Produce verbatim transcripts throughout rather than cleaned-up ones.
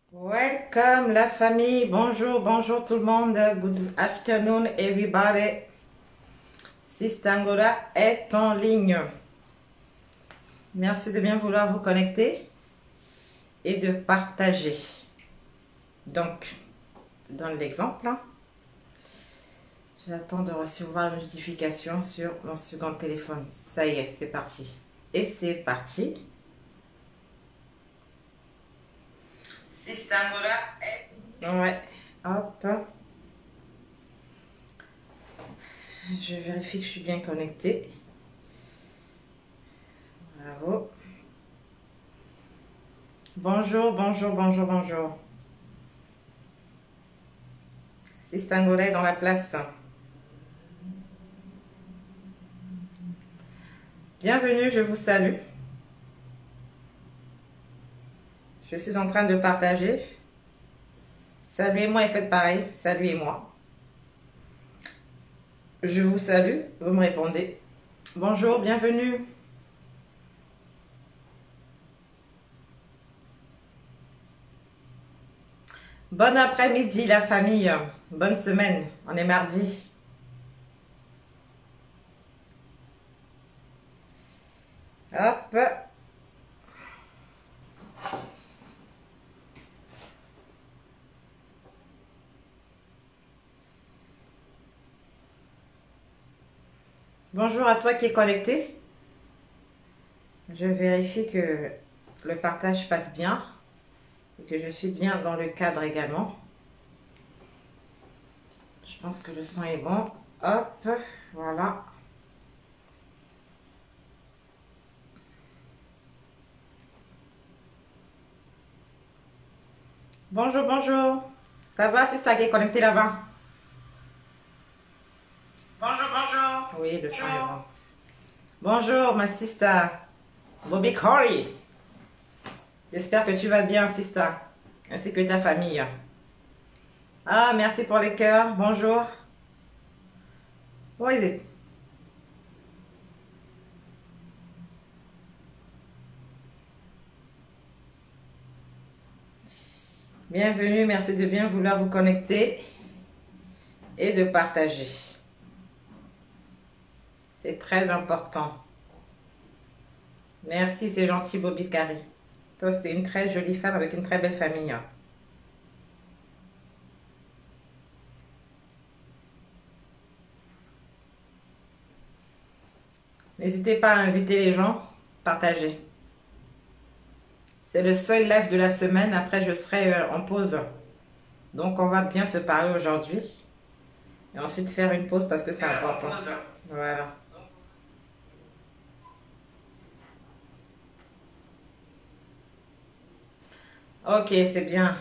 Welcome la famille, bonjour, bonjour tout le monde, good afternoon everybody. Sistangola est en ligne. Merci de bien vouloir vous connecter et de partager. Donc, dans l'exemple, hein, j'attends de recevoir une notification sur mon second téléphone. Ça y est, c'est parti. Et c'est parti. Sistangola est... Ouais, hop. Je vérifie que je suis bien connectée. Bravo. Bonjour, bonjour, bonjour, bonjour. Sistangola est dans la place. Bienvenue, je vous salue. Je suis en train de partager. Saluez-moi et faites pareil. Saluez-moi. Je vous salue. Vous me répondez. Bonjour, bienvenue. Bon après-midi la famille. Bonne semaine. On est mardi. Hop. Bonjour à toi qui est connecté. Je vérifie que le partage passe bien et que je suis bien dans le cadre également. Je pense que le son est bon. Hop, voilà. Bonjour, bonjour. Ça va, c'est ça qui est connecté là-bas? Bonjour, bonjour. Oui, le son est bon. Bonjour, ma sister. Bobby Corey. J'espère que tu vas bien, sister. Ainsi que ta famille. Ah, merci pour les cœurs. Bonjour. Où est-ce? Bienvenue, merci de bien vouloir vous connecter et de partager. C'est très important. Merci, c'est gentil, Bobby Carey. Toi, c'était une très jolie femme avec une très belle famille. N'hésitez pas à inviter les gens, partager. C'est le seul live de la semaine. Après, je serai en pause. Donc, on va bien se parler aujourd'hui. Et ensuite, faire une pause parce que c'est important. Voilà. Ok, c'est bien.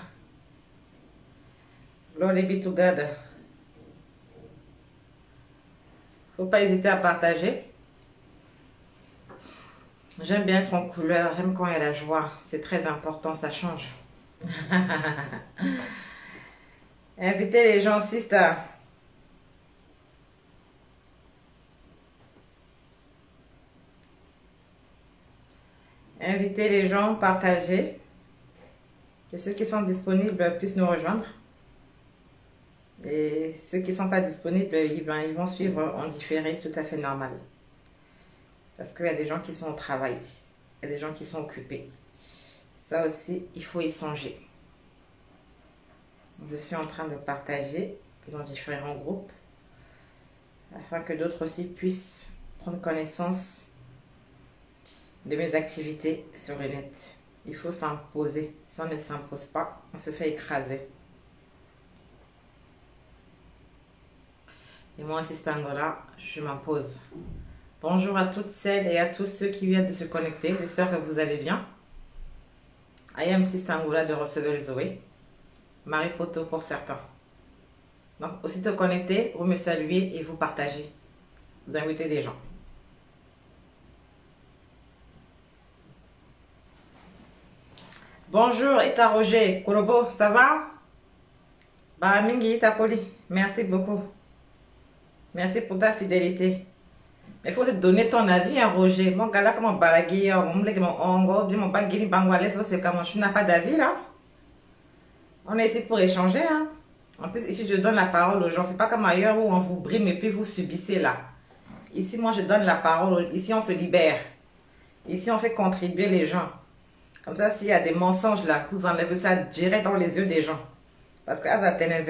Glory be to God. Faut pas hésiter à partager. J'aime bien être en couleur. J'aime quand il y a la joie. C'est très important, ça change. Invitez les gens, sister. Invitez les gens, partagez. Que ceux qui sont disponibles puissent nous rejoindre. Et ceux qui ne sont pas disponibles, ils, ben, ils vont suivre en différé, tout à fait normal. Parce qu'il y a des gens qui sont au travail. Il y a des gens qui sont occupés. Ça aussi, il faut y songer. Je suis en train de partager dans différents groupes afin que d'autres aussi puissent prendre connaissance de mes activités sur le net. Il faut s'imposer. Si on ne s'impose pas, on se fait écraser. Et moi, Sistangola, je m'impose. Bonjour à toutes celles et à tous ceux qui viennent de se connecter. J'espère que vous allez bien. I am Sistangola de Recevoir Zoé. Marie Poto pour certains. Donc, aussitôt connecté, vous me saluez et vous partagez. Vous invitez des gens. Bonjour, Eta Roger. Korobo, ça va? Bah, Mingi, Eta Koli. Merci beaucoup. Merci pour ta fidélité. Il faut te donner ton avis, hein, Roger. Mon gars là, comment balaguer, mon ongo, mon bagini bangwale, c'est comment je n'ai pas d'avis là. On est ici pour échanger, hein. En plus, ici, je donne la parole aux gens. C'est pas comme ailleurs où on vous brime et puis vous subissez là. Ici, moi, je donne la parole. Ici, on se libère. Ici, on fait contribuer les gens. Comme ça, s'il y a des mensonges là, vous enlevez ça direct dans les yeux des gens. Parce que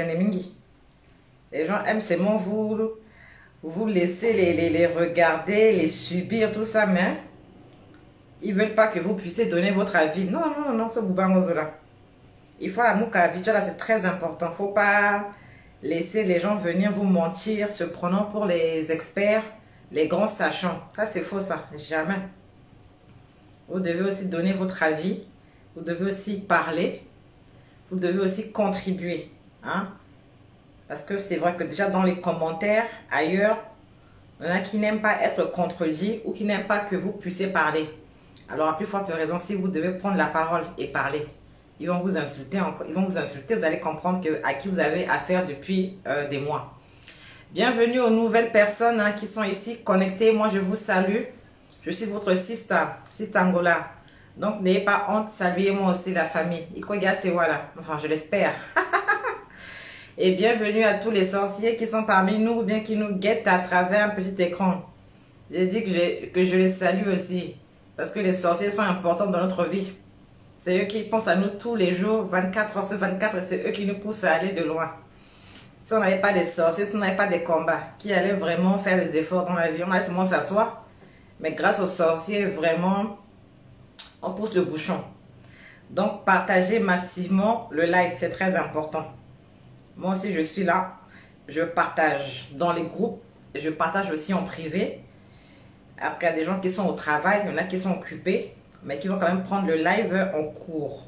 les gens aiment seulement vous, vous laisser les, les, les regarder, les subir, tout ça, mais ils ne veulent pas que vous puissiez donner votre avis. Non, non, non, ce boubangozo là. Il faut l'amour qu'à là, c'est très important. Il ne faut pas laisser les gens venir vous mentir, se prenant pour les experts, les grands sachants. Ça, c'est faux, ça. Jamais. Vous devez aussi donner votre avis. Vous devez aussi parler. Vous devez aussi contribuer. Hein? Parce que c'est vrai que déjà dans les commentaires, ailleurs, il y en a qui n'aiment pas être contredits ou qui n'aiment pas que vous puissiez parler. Alors, à plus forte raison, si vous devez prendre la parole et parler, ils vont vous insulter, ils vont vous insulter, vous allez comprendre que, à qui vous avez affaire depuis euh, des mois. Bienvenue aux nouvelles personnes hein, qui sont ici connectées. Moi, je vous salue. Je suis votre Sista, Sista Angola. Donc, n'ayez pas honte, saluez-moi aussi la famille. Ikoya, c'est voilà. Enfin, je l'espère. Et bienvenue à tous les sorciers qui sont parmi nous ou bien qui nous guettent à travers un petit écran. J'ai dit que je, que je les salue aussi. Parce que les sorciers sont importants dans notre vie. C'est eux qui pensent à nous tous les jours, vingt-quatre heures sur vingt-quatre, et c'est eux qui nous poussent à aller de loin. Si on n'avait pas des sorciers, si on n'avait pas des combats, qui allaient vraiment faire des efforts dans la vie, on allait seulement s'asseoir. Mais grâce aux sorciers, vraiment, on pousse le bouchon. Donc, partagez massivement le live, c'est très important. Moi aussi, je suis là. Je partage dans les groupes. Je partage aussi en privé. Après, il y a des gens qui sont au travail. Il y en a qui sont occupés. Mais qui vont quand même prendre le live en cours.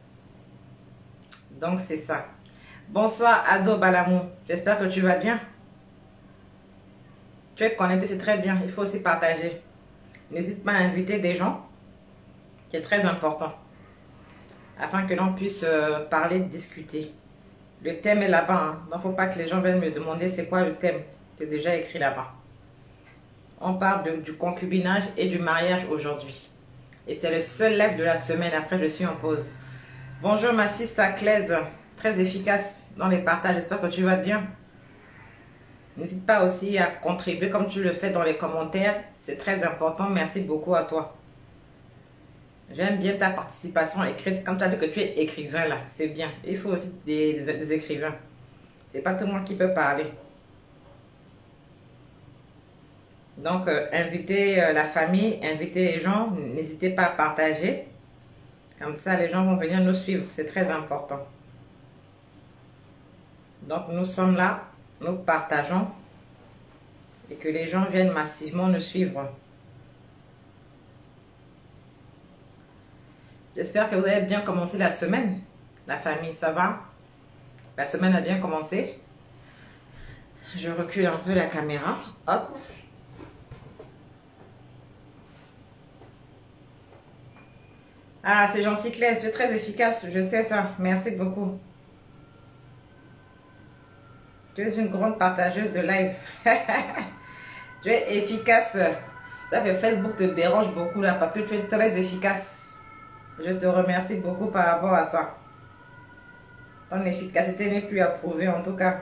Donc, c'est ça. Bonsoir, Ado Balamou. J'espère que tu vas bien. Tu es connecté, c'est très bien. Il faut aussi partager. N'hésite pas à inviter des gens. C'est très important. Afin que l'on puisse euh, parler, discuter. Le thème est là-bas. Hein. Donc, il ne faut pas que les gens viennent me demander c'est quoi le thème. C'est déjà écrit là-bas. On parle de, du concubinage et du mariage aujourd'hui. Et c'est le seul live de la semaine. Après, je suis en pause. Bonjour, ma sista Claise. Très efficace dans les partages. J'espère que tu vas bien. N'hésite pas aussi à contribuer comme tu le fais dans les commentaires. C'est très important. Merci beaucoup à toi. J'aime bien ta participation écrite. Quand tu as dit que tu es écrivain là, c'est bien. Il faut aussi des, des, des écrivains. C'est pas tout le monde qui peut parler. Donc, euh, invitez euh, la famille, invitez les gens. N'hésitez pas à partager. Comme ça, les gens vont venir nous suivre. C'est très important. Donc, nous sommes là. Nous partageons. Et que les gens viennent massivement nous suivre. J'espère que vous avez bien commencé la semaine. La famille, ça va? La semaine a bien commencé. Je recule un peu la caméra. Hop. Ah, c'est gentil Claire, tu es très efficace. Je sais ça. Merci beaucoup. Tu es une grande partageuse de live. Tu es efficace. Ça fait Facebook te dérange beaucoup là parce que tu es très efficace. Je te remercie beaucoup par rapport à ça. Ton efficacité n'est plus approuvée en tout cas.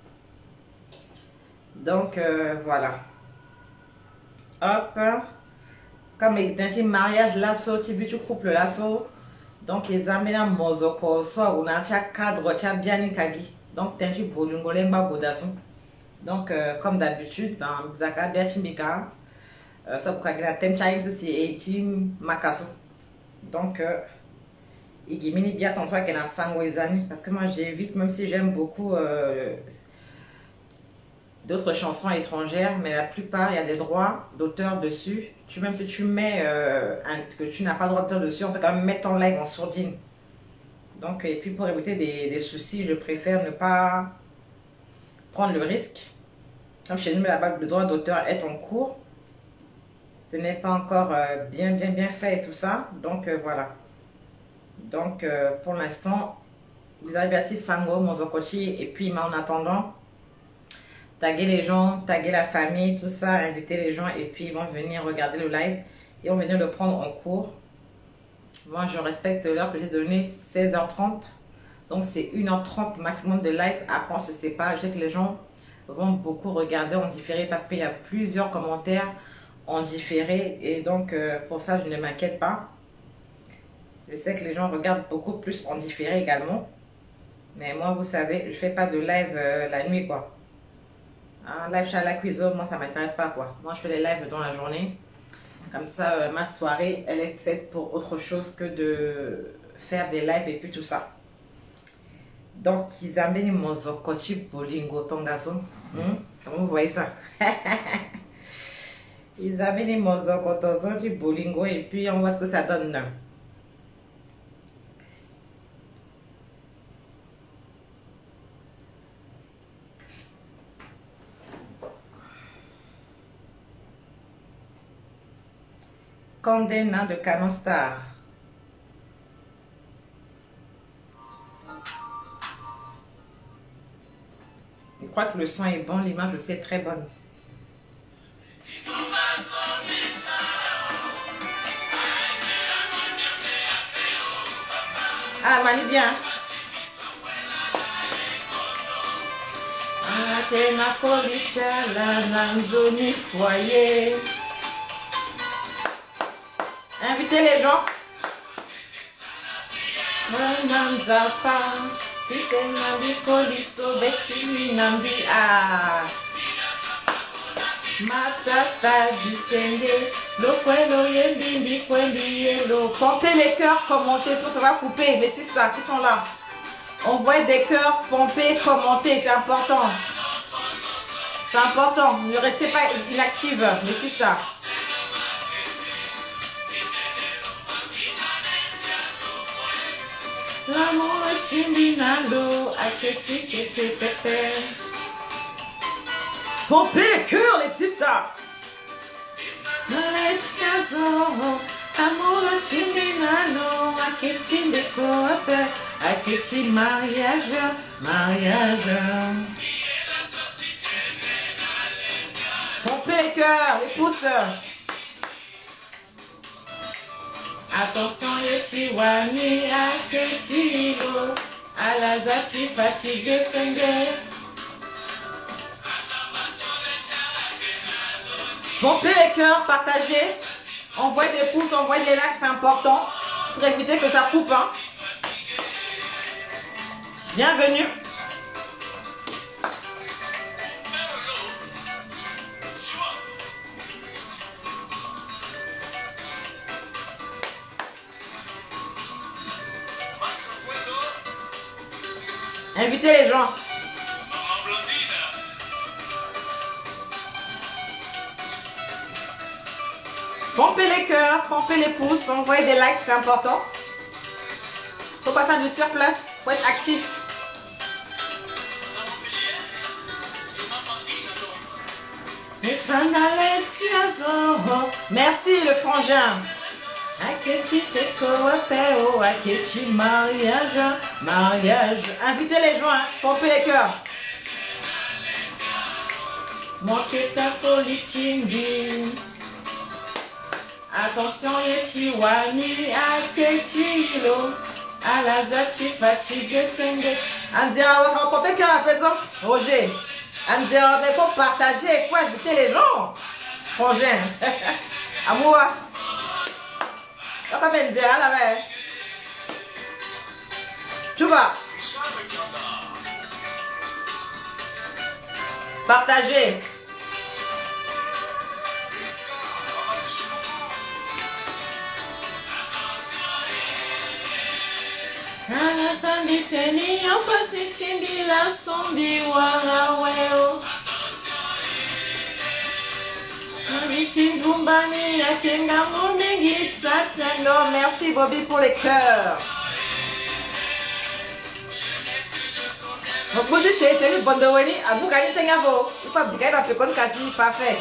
Donc euh, voilà. Hop. Comme il y a un mariage lasso, tu veux tu couples lasso. Donc ils amènent mozoko soit on a un cadre tu as bien nikagi. Donc tu as un bolungolemba bodason. Donc euh, comme d'habitude dans Zaka Biachimika, ça pour qu'il y a un thème aussi et team makaso. Donc, euh, il bien ton toi qu'elle a sangwezani parce que moi j'évite, même si j'aime beaucoup euh, d'autres chansons étrangères, mais la plupart il y a des droits d'auteur dessus. Tu, même si tu mets euh, un, que tu n'as pas droit d'auteur dessus, on peut quand même mettre ton live en sourdine. Donc, et puis pour éviter des, des soucis, je préfère ne pas prendre le risque. Comme chez nous là-bas, le droit d'auteur est en cours. Ce n'est pas encore euh, bien, bien, bien fait et tout ça. Donc, euh, voilà. Donc, euh, pour l'instant, vous avez Béatrice Sango, Mozokochi. Et puis, mais en attendant, taguer les gens, taguer la famille, tout ça, inviter les gens. Et puis, ils vont venir regarder le live. Et on va venir le prendre en cours. Moi, je respecte l'heure que j'ai donnée, seize heures trente. Donc c'est une heure trente maximum de live. Après on se sépare. Je sais que les gens vont beaucoup regarder en différé parce qu'il y a plusieurs commentaires en différé. Et donc euh, pour ça je ne m'inquiète pas. Je sais que les gens regardent beaucoup plus en différé également. Mais moi vous savez, je fais pas de live euh, la nuit quoi. Un live chez la cuisine, moi ça m'intéresse pas quoi. Moi je fais les lives dans la journée. Comme ça euh, ma soirée elle est faite pour autre chose que de faire des lives et puis tout ça. Donc ils amènent mon zokoti bolingo tongazo. Hmm? Comment vous voyez ça? Ils amènent mon zokotozo bolingo et puis on voit ce que ça donne. Condena de Canon Star. Je crois que le son est bon, l'image aussi est très bonne. Ah, Mani bien. Atena Kolicha, la Nanzoni foyer. Invitez les gens. Nanzapa, si t'es Nambi Koliso, Betty Nambi ah. Matata distingué, le quello yembi, quelli yellow. Pompez les cœurs, commentez, sinon ça va couper. Mais c'est ça, qui sont là. Envoyez des cœurs, pompez, commentez, c'est important. C'est important, ne restez pas inactive, mais c'est ça. L'amour est chimbinalo, aketi kete pepe. Pompez les cœurs, les sisters. Amour est chimbinalo, aketi deko pepe. Aketi mariage, mariage. Pompez les cœurs, les pouces. Attention, yeti wani aketi lo. Alazati fatigué senge. Pompez les cœurs, partagez. Envoyez des pouces, envoyez des likes, c'est important. Pour éviter que ça coupe. Hein. Bienvenue. Invitez les gens. Pompez les cœurs, pompez les pouces, envoyez des likes, c'est important. Faut pas faire du surplace, faut être actif. Merci le frangin. Aketi tekowapeo, aketi mariage, mariage. Invitez les gens, pompez les cœurs. Manquez ta politimbi. Attention, yeti wani aketi lo. Alazati fatigue senge. Andira, on va pomper cœur à présent. Roger. Andira, mais faut partager, faut inviter les gens. Frangin. Amour. Comme elle dit, là, mais. Tu vas. Partagez. Alasambiteni yapasi chimbila sombi waraweo. Merci Bobby pour les cœurs. Vous dites chez celui Bondoweni, à vous gagner Singapore. Il faut abdiquer dans le con quasi parfait.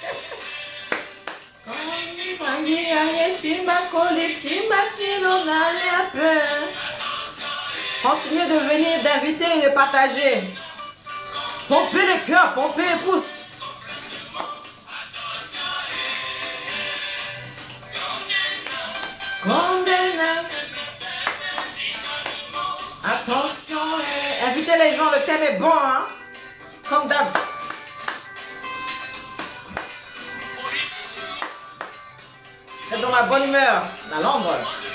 Continuez de venir, d'inviter et de partager. Pompez les cœurs, pompez les pouces. Condena. Attention. Invitez les gens, le thème est bon, hein? Comme d'hab. C'est dans la bonne humeur, la Londres.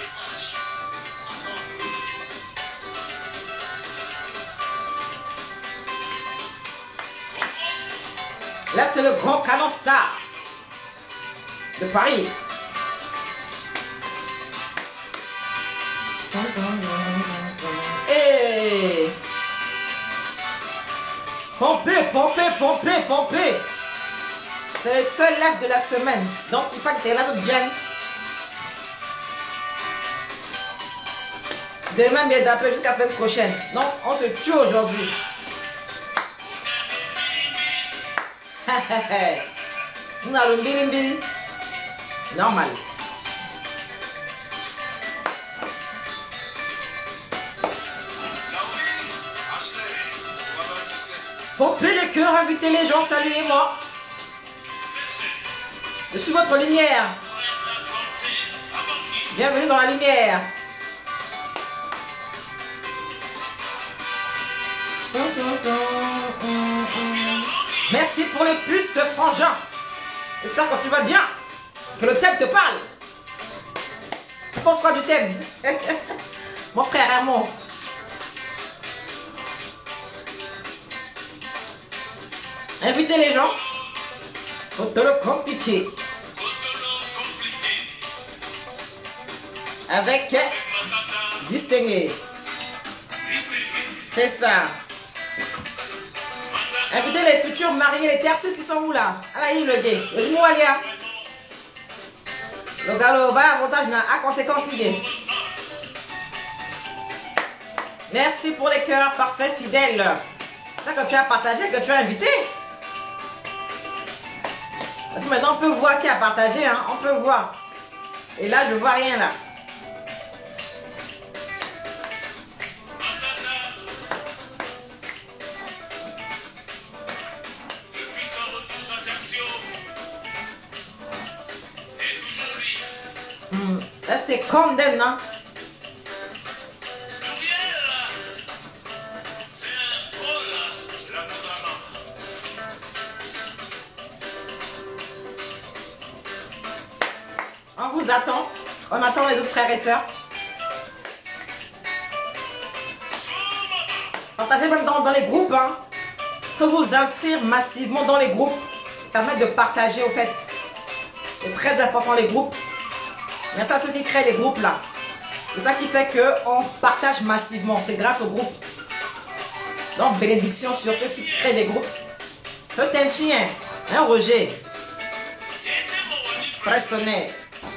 Là, c'est le grand canon star de Paris. Et pompez, pompez, pompez, pompez. C'est le seul live de la semaine. Donc, il faut que les lives viennent. Demain, bien d'appeler jusqu'à la semaine prochaine. Donc, on se tue aujourd'hui. On a le bilimbi. Normal. Pompez le cœur, invitez les gens, saluez-moi. Je suis votre lumière. Bienvenue dans la lumière. Merci pour les puces, frangin. J'espère que tu vas bien. Que le thème te parle. Tu penses quoi du thème? Mon frère Hermon. Invitez les gens. Faut te le compliquer. Avec distingué. C'est ça. Invitez les futurs mariés, les tersus qui sont où là? Allez, le gay. Le mot alia. Le galop va avantage à conséquence liée. Merci pour les cœurs parfaits, fidèles. C'est ça que tu as partagé, que tu as invité. Parce que maintenant on peut voir qui a partagé, hein? On peut voir. Et là, je vois rien là. Hmm. Là, c'est Condemn, hein? On vous attend. On attend les autres frères et sœurs. Partagez même dans, dans les groupes. Hein. Il faut vous inscrire massivement dans les groupes. Permettre de partager au fait. C'est très important les groupes. Merci à ceux qui créent les groupes là. C'est ça qui fait qu'on partage massivement. C'est grâce aux groupes. Donc bénédiction sur ceux qui créent des groupes. C'est un chien. Un Roger. Pressonné.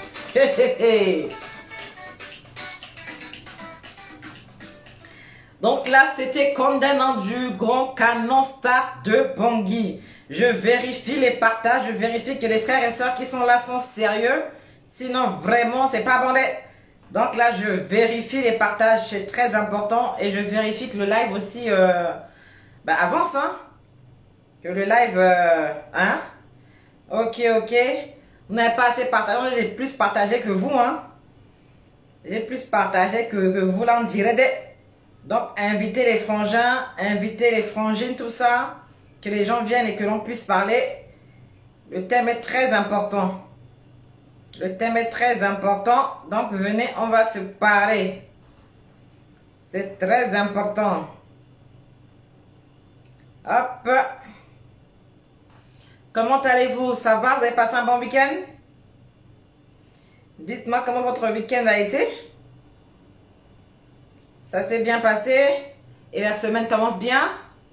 Donc là, c'était condamnant du grand canon star de Bangui. Je vérifie les partages, je vérifie que les frères et sœurs qui sont là sont sérieux. Sinon, vraiment, c'est pas bon. Donc là, je vérifie les partages, c'est très important. Et je vérifie que le live aussi euh, bah, avance. Hein? Que le live... Euh, hein? Ok, ok. Vous n'avez pas assez partagé, j'ai plus partagé que vous. Hein? J'ai plus partagé que, que vous là, on dirait. Donc, invitez les frangins, invitez les frangines, tout ça. Que les gens viennent et que l'on puisse parler. Le thème est très important. Le thème est très important. Donc, venez, on va se parler. C'est très important. Hop. Comment allez-vous? Ça va? Vous avez passé un bon week-end? Dites-moi comment votre week-end a été. Ça s'est bien passé? Et la semaine commence bien?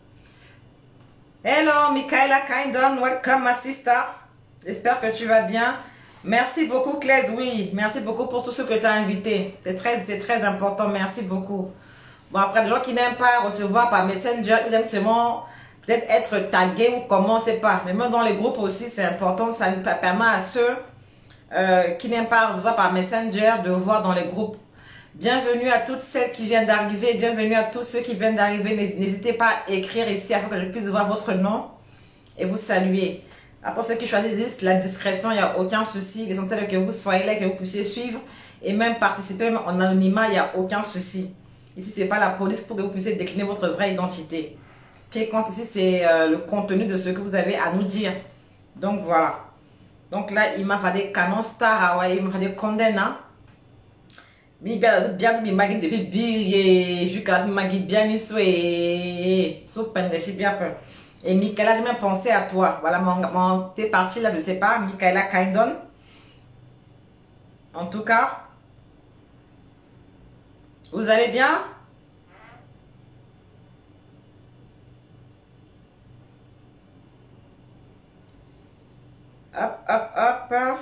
Hello, Michaela Kindon. Welcome, ma sister. J'espère que tu vas bien. Merci beaucoup, Claise. Oui, merci beaucoup pour tout ce que tu as invité. C'est très, c'est très important. Merci beaucoup. Bon, après, les gens qui n'aiment pas recevoir par Messenger, ils aiment seulement peut-être être tagués ou comment, c'est pas. Mais même dans les groupes aussi, c'est important. Ça nous permet à ceux euh, qui n'aiment pas recevoir par Messenger de voir dans les groupes. Bienvenue à toutes celles qui viennent d'arriver. Bienvenue à tous ceux qui viennent d'arriver. N'hésitez pas à écrire ici afin que je puisse voir votre nom et vous saluer. Après ceux qui choisissent la discrétion, il n'y a aucun souci. L'essentiel est que vous soyez là, que vous puissiez suivre et même participer même en anonymat, il n'y a aucun souci. Ici, c'est pas la police pour que vous puissiez décliner votre vraie identité. Ce qui compte ici, c'est euh, le contenu de ce que vous avez à nous dire. Donc, voilà. Donc là, il m'a fallu canon star, ouais, il m'a fallu condamner. Mais bien, bien, bien, bien, depuis bien, jusqu'à la bien, il soit, sauf peine, j'ai bien peur. Et Michaela, j'ai même pensé à toi. Voilà, mon, mon, t'es parti là, je sais pas, Michaela Kindon. En tout cas, vous allez bien? Hop, hop, hop.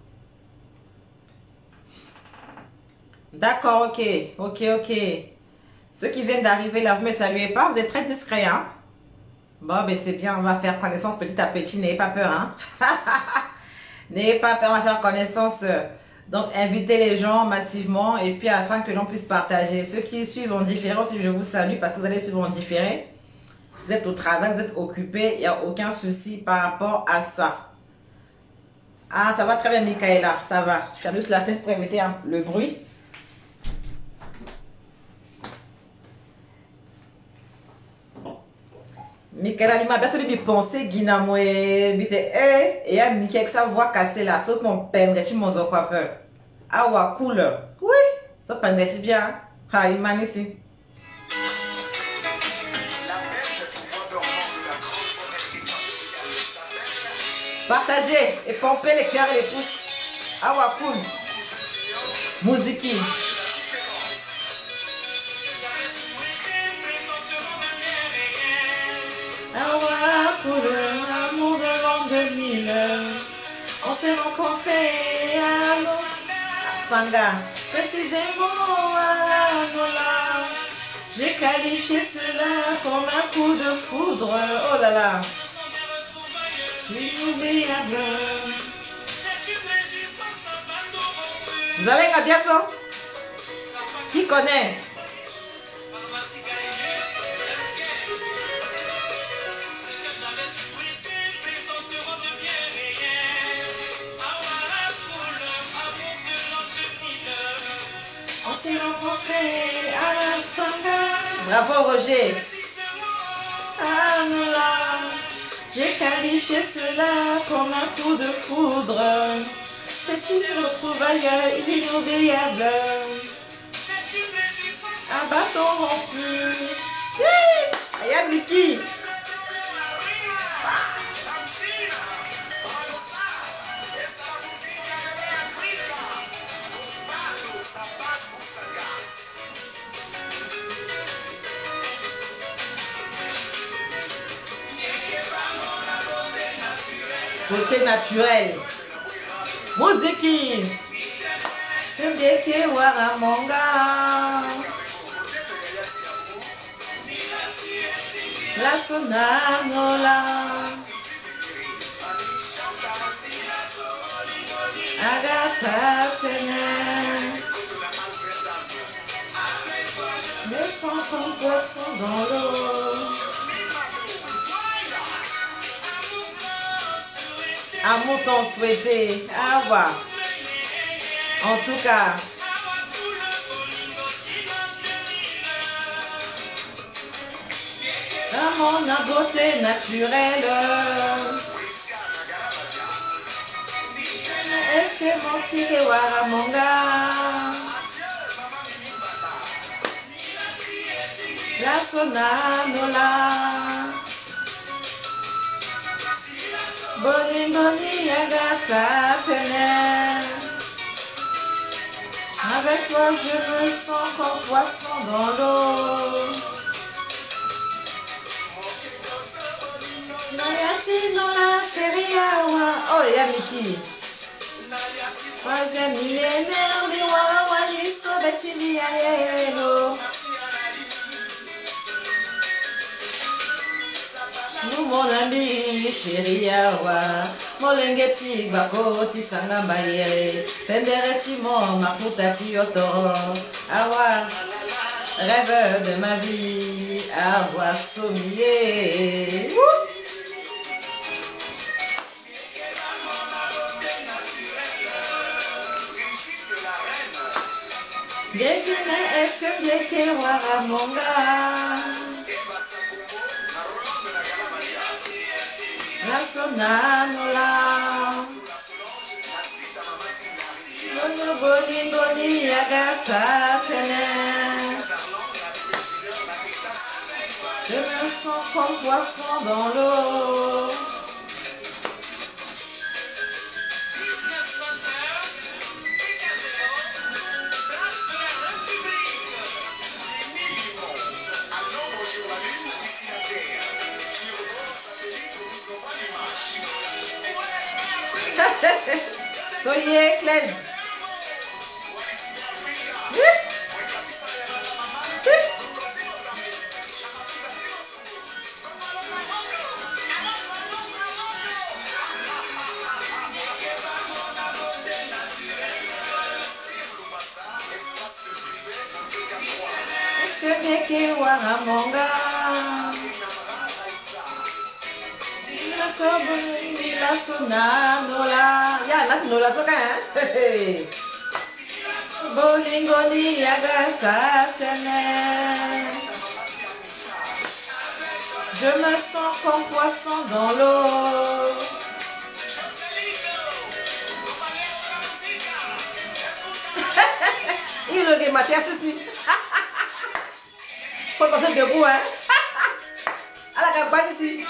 D'accord, ok, ok, ok. Ceux qui viennent d'arriver là, vous ne me saluez pas, vous êtes très discrets, hein? Bon, ben c'est bien, on va faire connaissance petit à petit, n'ayez pas peur, hein? N'ayez pas peur, on va faire connaissance. Donc, invitez les gens massivement et puis afin que l'on puisse partager. Ceux qui suivent en différé aussi, je vous salue parce que vous allez suivre en différé. Vous êtes au travail, vous êtes occupé, il n'y a aucun souci par rapport à ça. Ah, ça va très bien, Michaela, ça va. Je ferme juste la fenêtre pour éviter le bruit. Michaela, il m'a bien celui de penser, Guina, moi, et il y a Michaela avec sa voix cassée là, sauf mon père, tu m'en as pas peur. Ah ouais, cool. Oui, ça prendrait bien. Ah, il m'a ici. Partagez et pompez les cœurs et les pouces. Ah ouais, cool. Musique. Ah pour l'amour de l'an deux mille, on s'est rencontrés à Sanga, précisément à Angola. J'ai qualifié cela comme un coup de foudre. Oh là là, inoubliable. Vous allez à bientôt. Qui connaît? Rencontré à Sanga. Bravo Roger. Angola, j'ai qualifié cela comme un coup de foudre. C'est une retrouvaille inoubliable. Un bâton rompu. Aïe, Mickey. Côté naturel. Musique. Ndeke Waramonga. La Sonanola. Agatha Ténè. Mais sans ton poisson dans l'eau. Amour ton souhaité. Ah, voilà. En tout cas. À mon beauté naturelle. Et c'est mon fille Waramonga. La Sonanola. Boni boni Agatha Ténè. Avec toi je me sens comme poisson dans l'eau. Nayati dans la chérie awa. Oh il y a Mickey. Troisième millénaire du wawa listo betili ayelo. Nous mon ami chéri awa. Molengeti bakoti sanga bayere. Pendereti mon mafuta tioto. Awa. Rêve de ma vie. Avoir sommier. Dès que Ekemeke waramonga. Nasonanola. Nono bolingo ni agata tene. Je me sens comme poisson dans l'eau. Soyez clair. Ekemeke waramonga. La sonanola. Ya, la nola soka hein. Bolingo ni agata tene. Je me sens comme poisson dans l'eau. Il le maté à ceci. Faut passer debout hein. À la cabane ici.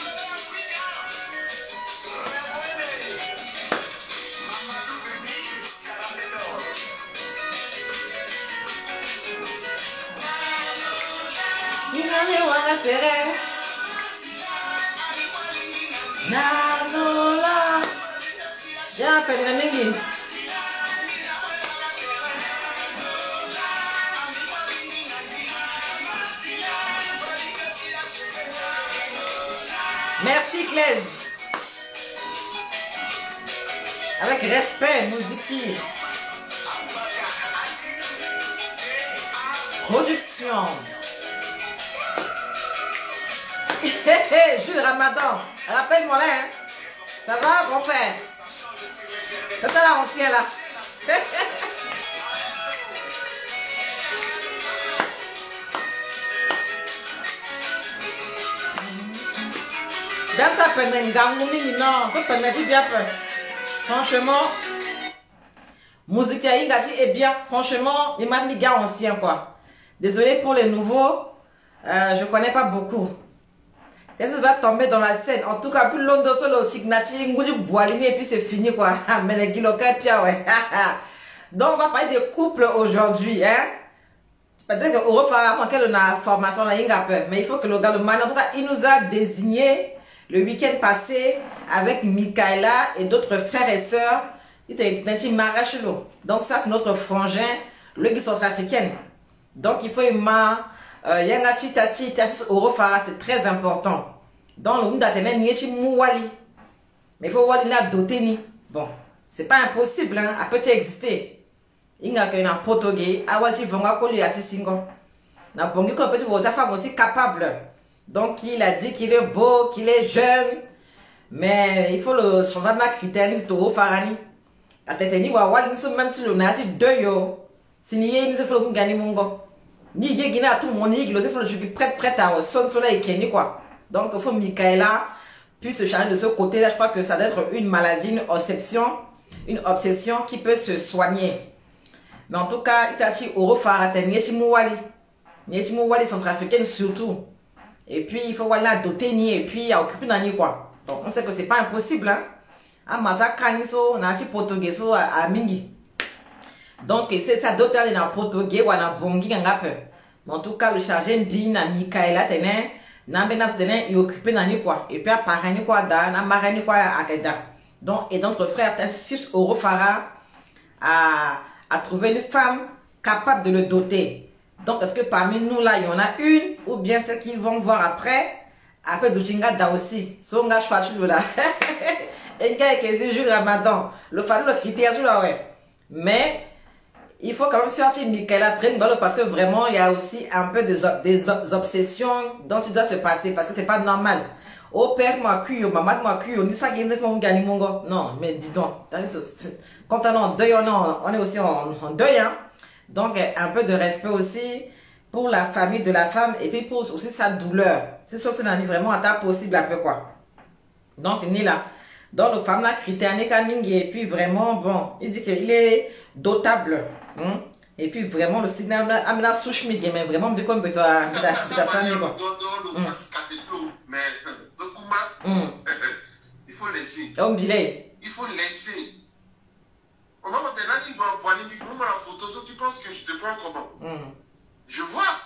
Nanola. Ya, pengen merci Claire. Avec respect, Mouziki. Production. Jules Ramadan. Rappelle-moi là. Hein. Ça va, mon frère? C'est ça l'ancien là. Dans ta peine, non, que peine, bien peur. Franchement, musique est bien. Franchement, il m'a mis gars ancien quoi. Désolé pour les nouveaux, euh, je connais pas beaucoup. Est-ce que va tomber dans la scène? En tout cas, plus long de solo, chignati, ngouji boilini et puis c'est fini quoi. Mais les guiloquettes, ouais. Donc on va parler des couples aujourd'hui, hein. Peut-être qu'on va faire manquer de la formation là, il a peur. Mais il faut que le gars, le man, en tout cas, il nous a désigné le week-end passé avec Michaela et d'autres frères et sœurs. Il était Marachelo. Donc ça, c'est notre frangin, le guide centrafricaine. Donc il faut une main. Yangati tati tati orofara, c'est très important. Dans le monde d'Athénée, n'y est mouali. Mais il faut voir la doté ni. Bon, c'est pas impossible, hein, à peut exister. Il n'y a qu'un portugais, à Wati Vonga Koli à Sissingo. Na bongi qu'on peut voir sa femme aussi capable. Donc il a dit qu'il est beau, qu'il est jeune. Mais il faut le changer de critère, c'est orofarani. À Téténi, Wawal, même si le nati deux yo. Si n'y est, il se fait gagner mon go. Ni Guéguina, tout le monde, il faut le prêt prêt à son soleil qui quoi. Donc il faut Michaela puisse se charger de ce côté-là. Je crois que ça doit être une maladie, une obsession, une obsession qui peut se soigner. Mais en tout cas, Itachi Orofara, Niéchi Mouwali. Niéchi Mouwali centrafricaine surtout. Et puis il faut voir la doter ni et puis à occuper nani quoi. Donc on sait que c'est pas impossible hein. À Maja Kaniso, Nati Portugais à Mingi. Donc c'est ça d'autres dans le portugais ou en bongi en peu. Mais en tout cas le chargé dit na Michaela tenait na menace tenait il occupé nani quoi et puis à parani quoi da na marani quoi à Keda. Donc et notre frère six euros Farah a a trouvé une femme capable de le doter. Donc est-ce que parmi nous là il y en a une ou bien celles qui vont voir après après Douchinga da aussi songa chouachou là. Et gars qui est Jules Ramadan le fallu le critère sur là ouais. Mais il faut quand même sortir Michaela prenne parce que vraiment il y a aussi un peu des, des obsessions dont il doit se passer parce que c'est pas normal. Oh père moi cuyo, maman moi cuyo, ni ça gagne mon gagne mon gars. Non, mais dis donc, quand on est en deuil, on est aussi en, en deuil hein. Donc, un peu de respect aussi pour la famille de la femme et puis pour aussi sa douleur. C'est sûr que c'est vraiment à ta possible un peu quoi. Donc, ni là. Donc, le femme là, critère, et puis vraiment, bon, il dit qu'il est dotable. Hein? Et puis vraiment, le signal, amena souche midi, mais vraiment, mais comme toi, tu as ça, mais bon. Mais le Kuma, il faut laisser. Donc, billet. Il faut laisser. Au moment où tu vas voir la photo, tu penses que je te prends comment? Mm. Je vois.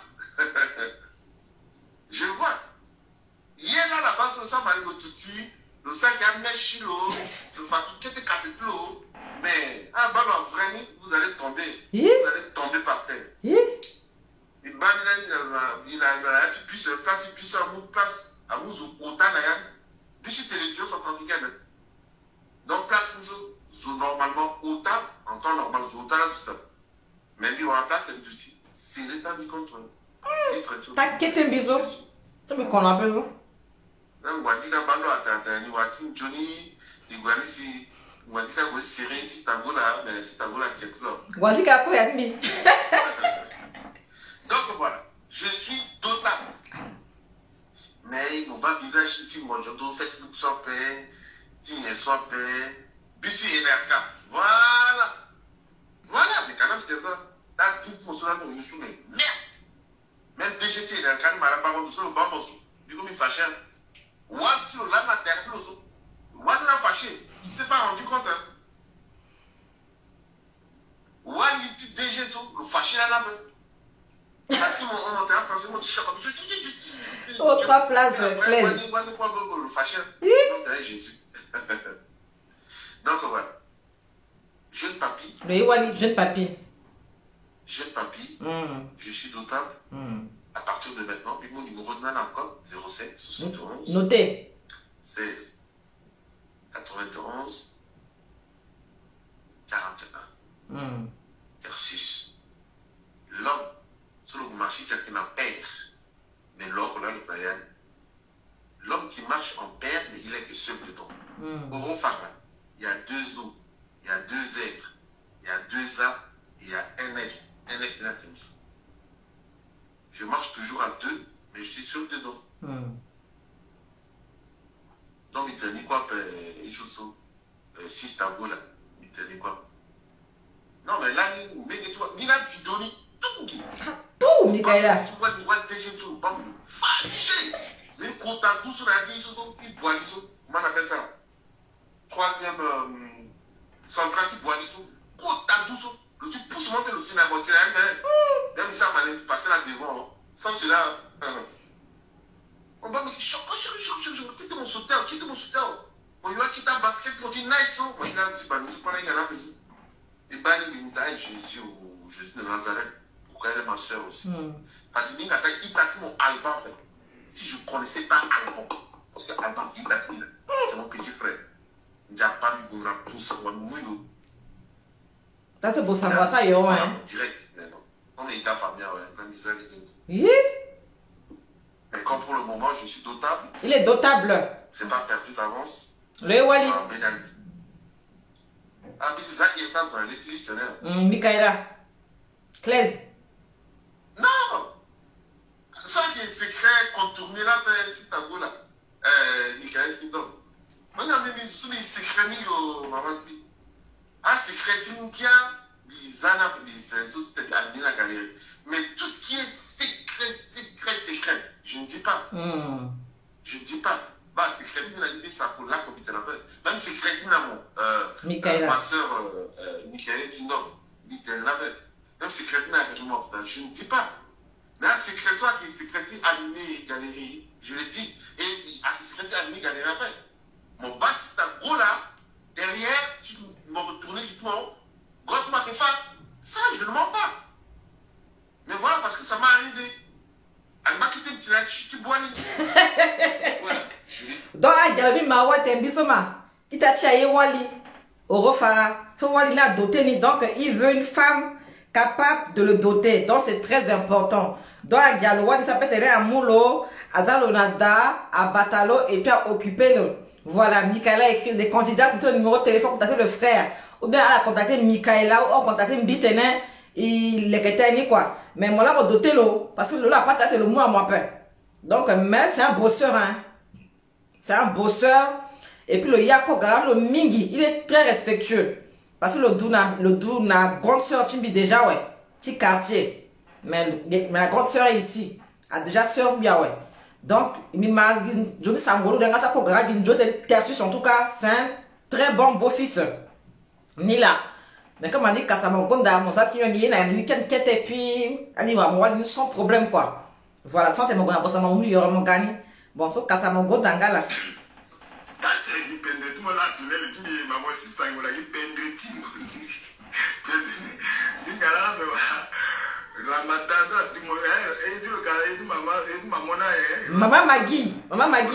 Je vois. Hier, là, la base, ça m'a dit le touti, le sac à mèchilo, le fatou qui était capitlo. Mais, ah, bah, vraiment, vous allez tomber. Yeah. Vous allez tomber par terre. Yeah. Et bah, il a, il a, il a, il a, il puisse place, il puisse avoir place, à vous, au temps, puis si télévision sont pratiquées. Donc, place, vous, normalement, autant, en temps normal, vous, autant, là, mais lui, on a place, c'est c'est l'état du contrôle. T'inquiète un bisou. Tu me connais un peu ça. Là, on va dire que Balo a atteint, on va dire Johnny, il va dire si, on va dire que vous serez si t'as là, mais si t'as là, quelque là. On va dire qu'après, il y a demi. Donc voilà, je suis dotable. Mais mon bas visage, si mon jodo Facebook soit paix, si il soit paix, bisou et nerka. Voilà. Voilà, mais quand même, c'est ça. T'as dit que mon soleil nous nous soumet. Merde! Même D G T, il a quand même à la parole de ça, le bas morceau. Du coup, il fâché. Ouad, si le lame a terre, Ouad l'a fâché. Tu t'es pas rendu compte, hein? Ouad, il dit D G T, le fâché là-bas. Parce que mon terrain français, mon t-shirt, oh, trois places, Claire. Le fâché. Donc, Jésus. Donc, voilà. Jeune papy. Le Wally, jeune papy. Jeune papy, mm. je suis dotable. Mm. À partir de maintenant, puis mon numéro de nan encore, zéro sept soixante et onze. Notez. seize quatre-vingt-onze quarante et un. Mm. Versus l'homme sur le marché qui a un père, mais l'autre là, le Brian. L'homme qui marche en père, mais il est que seul dedans. Mm. Au rond il y a deux os, il y a deux zèbres, il y a deux A, et il y a un F. Un F, il a fini. Je marche toujours à deux, mais je suis seul dedans. Mm. Donc, il te dit quoi, il joue ça. six tableaux là, il te dit quoi? Non, mais là, il a donné tout. Tout, Michaela. Tu vois, tu vois le D G tout. Fâché. Les contacts, tout sur la vie, ils boivent les autres. Comment on appelle ça? Troisième euh, centrale qui boit les autres. Contact, tout ça. Le truc pousse monter le cinéma, mais même ça m'a passé là devant. Sans cela, on va me dire, choc, choc, choc, choc, choc, quitte mon soutien, quitte mon soutien. On lui a quitté un basket, on dit nice, on va dire, je ne sais pas, il y en a besoin. Et ben, il me dit, Jésus, Jésus de Nazareth, pourquoi elle est ma soeur aussi. Parce que il t'a dit mon Alban, si je ne connaissais pas Alban, parce que Alban, il t'a dit, c'est mon petit frère. Il n'y a pas eu de tout ça, on va ça c'est pour savoir ça, yo, hein. Direct, mais non. On est état familial, ouais. La misère est oui. Mais comme pour le moment, je suis dotable. Il est dotable. C'est pas perdu d'avance. Le Wally. Ah, mais c'est ça qui est dans un utilisé, c'est là. Michaela. Claise. Non. Ça qui est secret, contourné là, c'est ta go là. Euh, Michaela qui donne. On a mis sous les secrets, au maman. Ah, secret, qui a les années, les autres, c'était aligné la galerie. Mais tout ce qui est secret, secret, secret, je ne dis pas. Mm. Je ne dis pas. Bah, secret, il a dit ça pour là, comme il te l'appelle. Même secret, il a mon. Euh, euh, ma soeur, euh, euh, Michael, il te l'appelle. Même secret, il a dit moi, je ne dis pas. Mais un secret, soit qui est secret, aligné galerie, je le dis. Et un secret, aligné galerie après. Mon bas, c'est un gros là. Derrière, tu m'as retourné justement, God m'a fait faire. Ça, je ne mens pas. Mais voilà, parce que ça m'a arrivé. Elle m'a quitté, tu l'as dit, je suis bois. Voilà. Donc, il y a un mawa, t'es un bisoma. Il t'a tiré Wally. Au refara. Que Wally l'a doté, donc il veut une femme capable de le doter. Donc, c'est très important. Donc, il y a le Wally, ça peut être à Moulo, à Zalonada, à Batalo, et puis à occuper le. Voilà, Michaela écrit des candidats pour le numéro de téléphone, contacter le frère. Ou bien elle a contacté Michaela ou on contacté Mbitene. il est ni quoi. Mais moi là, on doté l'eau, parce que l'eau a pas tâté le mot à moi peur. Donc, mais c'est un bosseur, hein. C'est un bosseur. Et puis le Yako Gara, le Mingi, il est très respectueux. Parce que le Douna, le Douna, grande soeur, Chimbi déjà, ouais, petit quartier. Mais, mais la grande soeur est ici, a déjà soeur bien, ouais. Donc, il m'a dit, je dis ça, en tout cas, c'est un très bon beau-fils. Ni là. Mais comme on dit, quand ça m'a gonda, mon sac, il y a un week-end qui était, puis, il va avoir sans problème, quoi. Voilà, sans te me gonda, ça m'a oublié, il y aura mon gagne. Bon, sauf quand ça m'a gonda, là. Tout le monde a tourné le dit, maman, si ça, il m'a dit, pendre, timo. Maman Magui, maman Magui.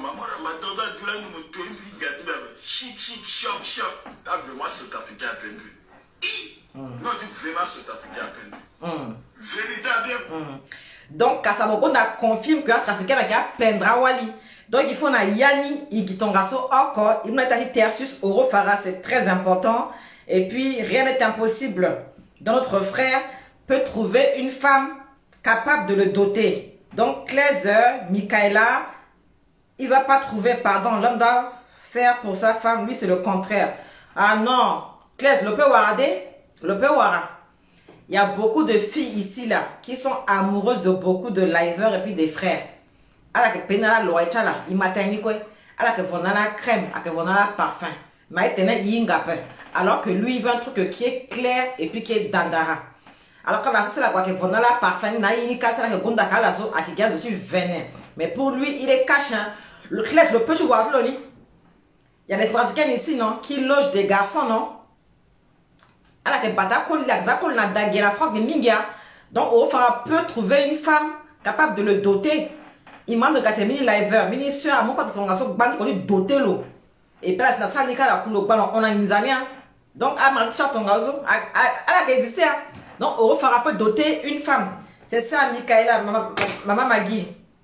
Chic, chic, shop, shop. Là, vraiment, cet Africain à peindre. Non, tu vraiment cet Africain à peindre. Véritable. Donc, Kassamoko confirme que cet Africain a peindre à Wali. Donc, il faut na Yani, Igitongaso encore, il m'a dit Tersus, Orofara, c'est très important. Et puis, rien n'est impossible. Donc, notre frère peut trouver une femme capable de le doter. Donc, Claire, Michaela, il ne va pas trouver, pardon, l'homme doit faire pour sa femme, lui, c'est le contraire. Ah non, Claire, le peut warade, le peut wara. Il y a beaucoup de filles ici, là, qui sont amoureuses de beaucoup de liveurs et puis des frères. Alors que penala loicha là, il m'a tenu quoi? Alors que vonala crème, alors que vonala parfum. Mais il tenait yinga peu. Alors que lui, il veut un truc qui est clair et puis qui est dandara. Alors que là, c'est là quoi que vonala parfum, na yinga c'est là que gonda kalazo, à qui gaze dessus venin. Mais pour lui, il est caché. Le clair, le petit voir l'oli. Il y a des Africains ici, non, qui logent des garçons, non? Alors que batakol, l'exakol na dagué la France de Mingia. Donc, au fera peut trouver une femme capable de le doter. Il m'a de gâter mini liver, mini soeur, à mon pas de son garçon, ban qu'on est doté l'eau. Et puis là, c'est la salle, la couleur, on a une zania. Donc, à ma soeur, ton garçon, elle a existé. Donc, on fera peut doter une femme. C'est ça, Michaela, maman Magui.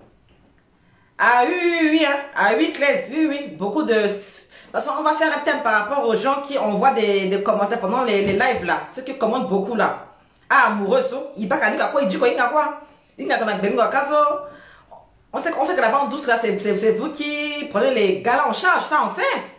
Ah oui, oui, oui, hein. Ah oui, Claire, oui, oui, beaucoup de. De toute façon, on va faire un thème par rapport aux gens qui envoient des, des commentaires pendant les, les lives là. Ceux qui commentent beaucoup là. Ah, amoureux, il va qu'à quoi, il dit quoi, il a quoi. Il n'a qu'à bengo à caso. On sait, on sait que la bande douce là, c'est vous qui prenez les gars là en charge, ça on sait.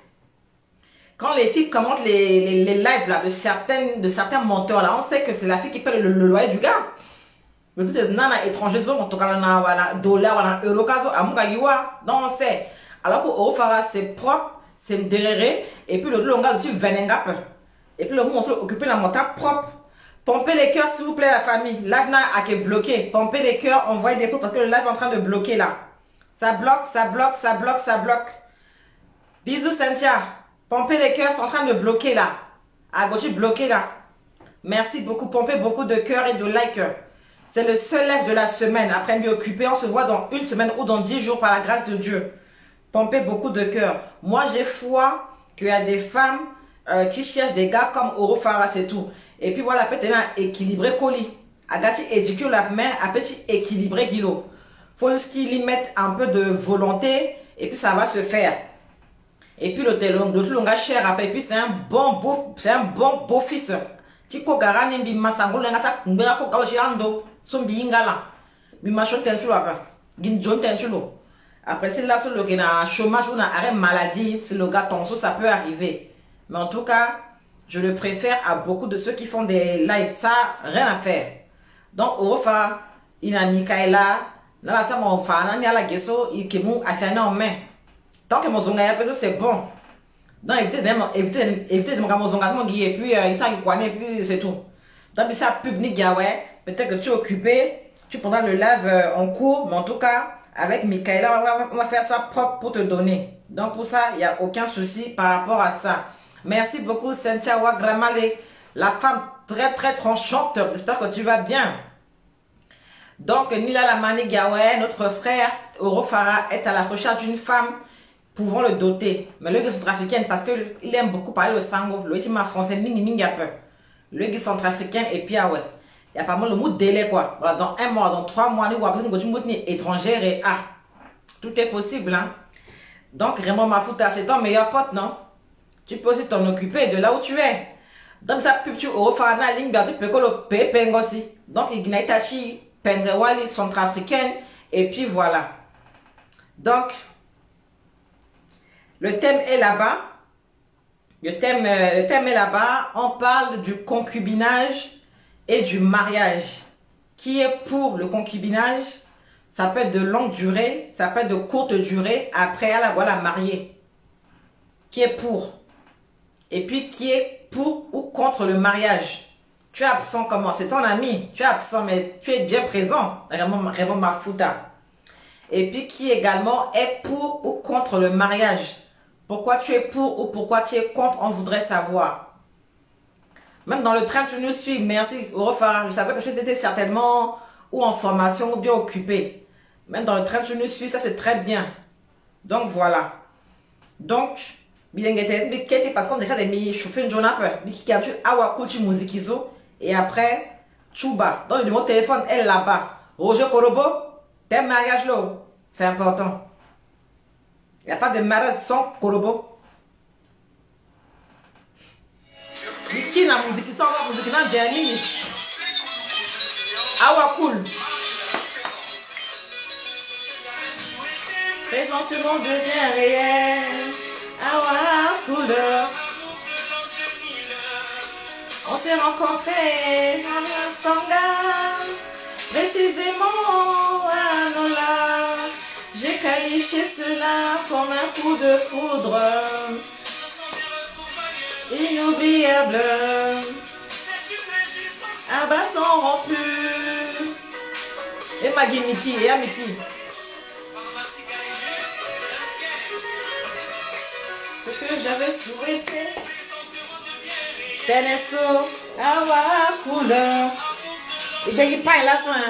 Quand les filles commentent les, les, les lives là de, certaines, de certains monteurs là, on sait que c'est la fille qui paie le, le loyer du gars. Mais tout est nana étranger, on toque à dollar, à euro, à Mugayiwa, donc on sait. Alors que Ofara c'est propre, c'est derrière, et puis le longa dessus venengap. Et puis le mot on s'occupe occuper la montagne propre. Pompez les cœurs s'il vous plaît la famille. Live a été bloqué. Pompez les cœurs, envoyez des coups parce que le live est en train de bloquer là. Ça bloque, ça bloque, ça bloque, ça bloque. Bisous Cynthia. Pompez les cœurs, c'est en train de bloquer là. À gauche bloqué là. Merci beaucoup. Pompez beaucoup de cœurs et de likes. C'est le seul live de la semaine. Après m'y occuper, on se voit dans une semaine ou dans dix jours par la grâce de Dieu. Pompez beaucoup de cœurs. Moi j'ai foi qu'il y a des femmes euh, qui cherchent des gars comme Orofara, c'est tout. Et puis voilà, peut-être équilibrer colis. Agati éduquer la main, à petit équilibrer kilo. Faut juste qu'il y mette un peu de volonté et puis ça va se faire. Et puis le telon, le longa cher après, et puis c'est un bon beau, c'est un bon beau fils. Tiko garani bi masango lenga ta mbera ko kawashi ando, so bi ingala. Bi machon tenchulo après. Gin jon tenchulo. Après c'est là sur le gena chômage ou na arrêt maladie, c'est le gars tonso, ça peut arriver. Mais en tout cas, je le préfère à beaucoup de ceux qui font des lives. Ça, rien à faire. Donc, Ofa, il a Michaela, dans la salle, mon fan, il y a la guesso, il qui m'a fait en main. Tant que mon zonga c'est bon. Donc, évitez de éviter, éviter de me mon zonga, et puis, il s'en quoi, et puis, c'est tout. Donc, ça, public, ouais, peut-être que tu es occupé, tu prendras le live en cours, mais en tout cas, avec Michaela, on va, on va faire ça propre pour te donner. Donc, pour ça, il n'y a aucun souci par rapport à ça. Merci beaucoup, Cynthia Wagramale, la femme très très tranchante. J'espère que tu vas bien. Donc, Nila Lamani Gawe, notre frère Orofara, est à la recherche d'une femme pouvant le doter. Mais le gars centrafricain, parce qu'il aime beaucoup parler le sango, le ultima français, mini mini un peu. Le gars centrafricain, et puis ah ouais, il y a pas mal le mot de délai quoi. Voilà, dans un mois, dans trois mois, nous avons besoin d'une étrangère et ah, tout est possible. Hein? Donc, Raymond Mafouta, c'est ton meilleur pote, non? Tu peux aussi t'en occuper de là où tu es. Donc ça peut tu au fana ligne bientôt peut que le pépé aussi. Donc Ignitachi Pendewali centrafricaine et puis voilà. Donc le thème est là-bas. Le thème, euh, le thème est là-bas. On parle du concubinage et du mariage. Qui est pour le concubinage? Ça peut être de longue durée, ça peut être de courte durée. Après, elle voilà mariée. Qui est pour? Et puis qui est pour ou contre le mariage? Tu es absent comment? C'est ton ami. Tu es absent, mais tu es bien présent. Vraiment ma fouta. Et puis qui également est pour ou contre le mariage? Pourquoi tu es pour ou pourquoi tu es contre? On voudrait savoir. Même dans le train, tu nous suis. Merci, au revoir. Je savais que tu étais certainement ou en formation ou bien occupé. Même dans le train, tu nous suis. Ça, c'est très bien. Donc, voilà. Donc, bien parce qu'on déjà mis chauffer une journée après. Et après, Chouba. Dans le numéro de téléphone, elle là-bas. Roger Korobo, t'es mariage là. C'est important. Il n'y a pas de mariage sans Korobo. Qui na musique sans musique na Jeremy. Awa cool. Présentement devient réel. Awa cool. On s'est rencontrés à Sanga. Précisément à Nola. J'ai qualifié cela comme un coup de foudre. Inoubliable, un bassin rompu. Et Maggie Mickey, et à Mickey. Ce que j'avais souhaité, Tenesso, awa couleur. Et bien il parle la fin.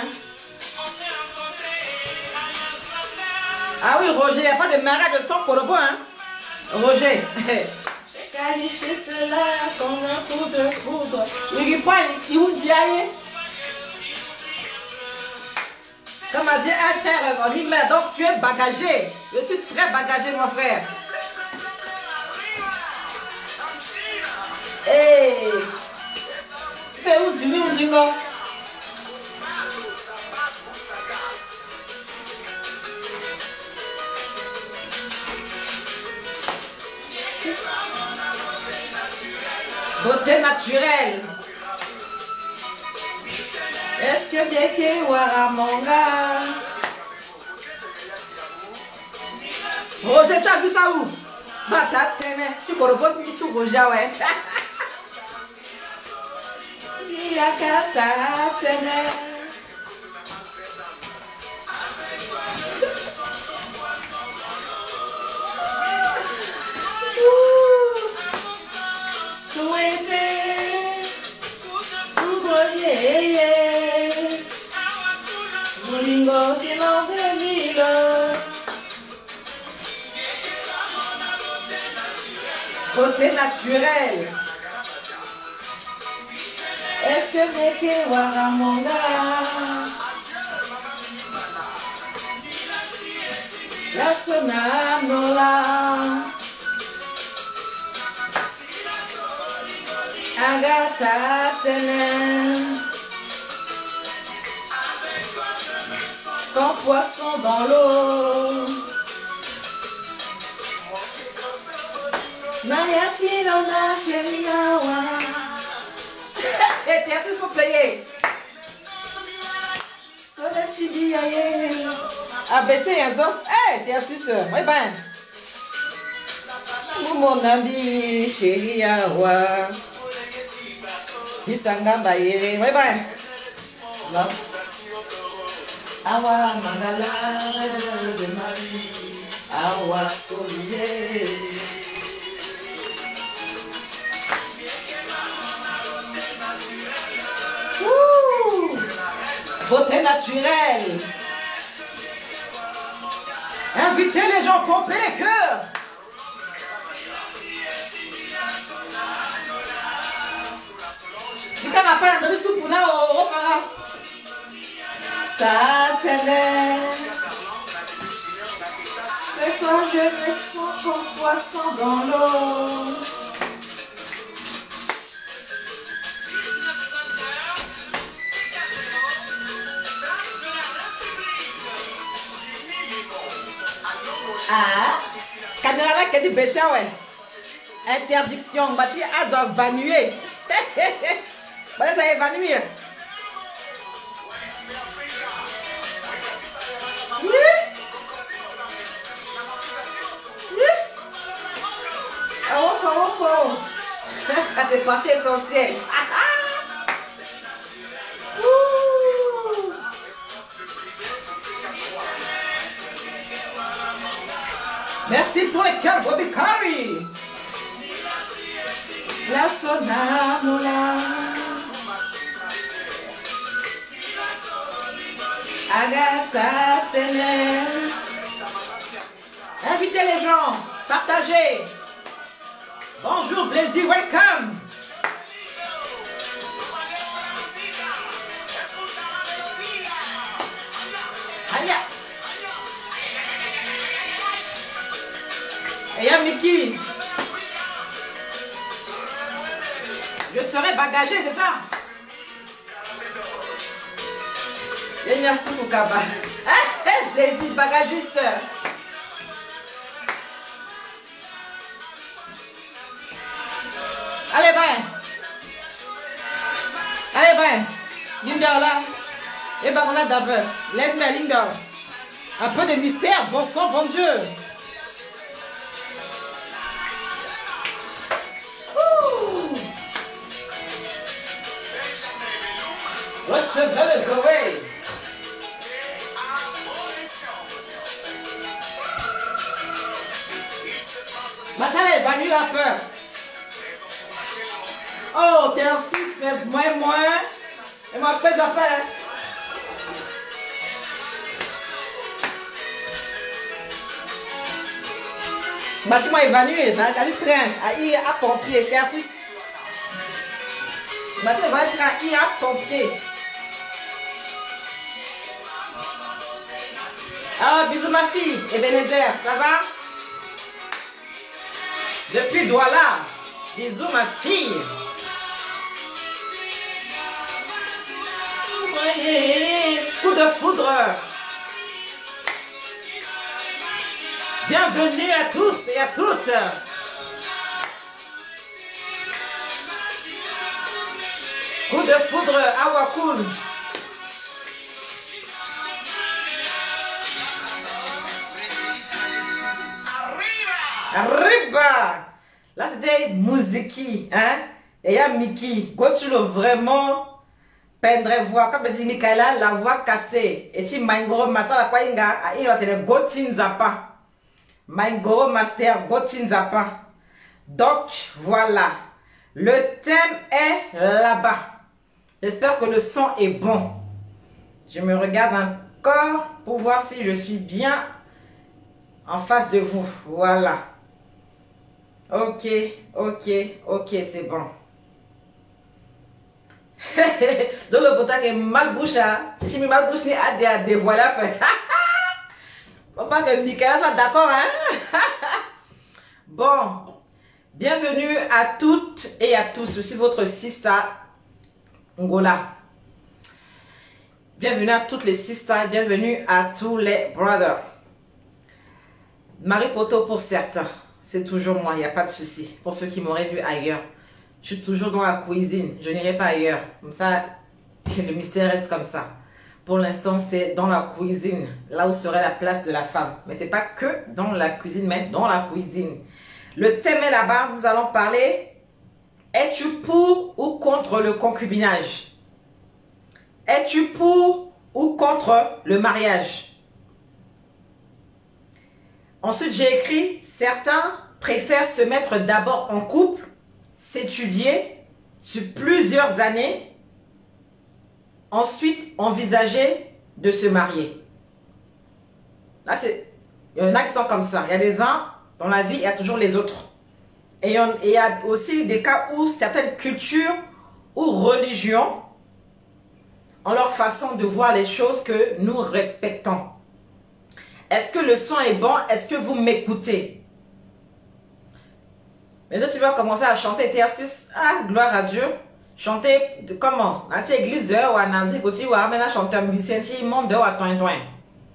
Ah oui, Roger, il n'y a pas de mariage sans Korobo, hein. Roger. Qualifier cela comme un coup de foudre. Il pas il vous dit aïe. Comme a dit un frère, mais donc tu es bagagé. Je suis très bagagé, mon frère. Hey, fais où du mieux du nom. Beauté naturelle. Est-ce que Bieke Waramanga? Roger, tu as vu ça où? Bata tene. Tu corrobos mi tu Roger, ouais. Yakata tene. Beauté naturelle. Est-ce que Bieke Waramanga? La sonamnola. Agatha Tenen. Ton poisson dans l'eau. Nayati Lona Shemiawa. Eh, t'es assis, faut payer. Ah, ben c'est un homme. Eh, t'es assis, oui, ben. Mon ami, chérie, awa. Tisanga baye, oui, ben. Non. Awa mangala de Marie. Awa solier. Beauté naturelle. Invitez les gens, pompez les cœurs. Tu t'en appelles dans le soupe ou là au repas. Ça t'aide. C'est toi, je me sens comme poisson dans l'eau. Ah, caméra qui est du baisser, ouais. Interdiction, Bati a doit évanouir. Bah, ça évanouir. Oui. Oui. Oh, oh, oh. C'est parti essentiel. Merci pour les cœurs, Bobby Curry. La sonamola. Agatha Ténè. Invitez les gens, partagez. Bonjour, plaisir, welcome. Aïe. Et y'a Mickey. Je serai bagagé, c'est ça? Et merci Moukaba. Je l'ai dit, bagagiste. Allez, ben. Allez, ben. Lindor là. Et ben, on a d'abord. Lève-moi, Lindor. Un peu de mystère, bon sang, bon Dieu. What's the hell is away? Maintenant, elle va nuire la peur. Oh, t'es un sus, mais moins, moins. Et moi, après, ça fait. Bâtiment évanoué, dans le train, à I à pompier, t'es un sus. Bâtiment évanoué, à I à pompier. Ah, bisous ma fille, Ebenezer, ça va? Depuis Douala, bisous ma fille. Coup de foudre. Bienvenue à tous et à toutes. Coup de foudre, Awakul. Arriba! Là, c'était Mouziki, hein? Et il y a Miki. Gotulo vraiment peindre voix. Comme dit Mikaela, la voix cassée. Et tu Maingoro Master, la quoi inga, il va te dire Gotinzapa. Maingoro Master, Gotinzapa. Donc, voilà. Le thème est là-bas. J'espère que le son est bon. Je me regarde encore pour voir si je suis bien en face de vous. Voilà. Ok, ok, ok, c'est bon. Donc le botak est mal bouché. Si je me mal bouche, ni à dévoiler. Faut pas que Michaela soit d'accord, hein? Bon, bienvenue à toutes et à tous. Je suis votre sista Ngola. Bienvenue à toutes les sisters, bienvenue à tous les brothers. Marie Poto pour certains. C'est toujours moi, il n'y a pas de souci. Pour ceux qui m'auraient vu ailleurs, je suis toujours dans la cuisine. Je n'irai pas ailleurs. Comme ça, le mystère reste comme ça. Pour l'instant, c'est dans la cuisine, là où serait la place de la femme. Mais ce n'est pas que dans la cuisine, mais dans la cuisine. Le thème est là-bas. Nous allons parler. Es-tu pour ou contre le concubinage? Es-tu pour ou contre le mariage? Ensuite, j'ai écrit, certains préfèrent se mettre d'abord en couple, s'étudier sur plusieurs années, ensuite envisager de se marier. Là, c'est, il y en a qui sont comme ça. Il y a des uns, dans la vie, il y a toujours les autres. Et il y a aussi des cas où certaines cultures ou religions ont leur façon de voir les choses que nous respectons. Est-ce que le son est bon? Est-ce que vous m'écoutez? Maintenant, tu vas commencer à chanter. Tu es assis. Ah, gloire à Dieu. Chanter de, comment? Dans l'église, ou à Nandi, quand tu vas maintenant chanter un musicien, tu montes dehors à toi.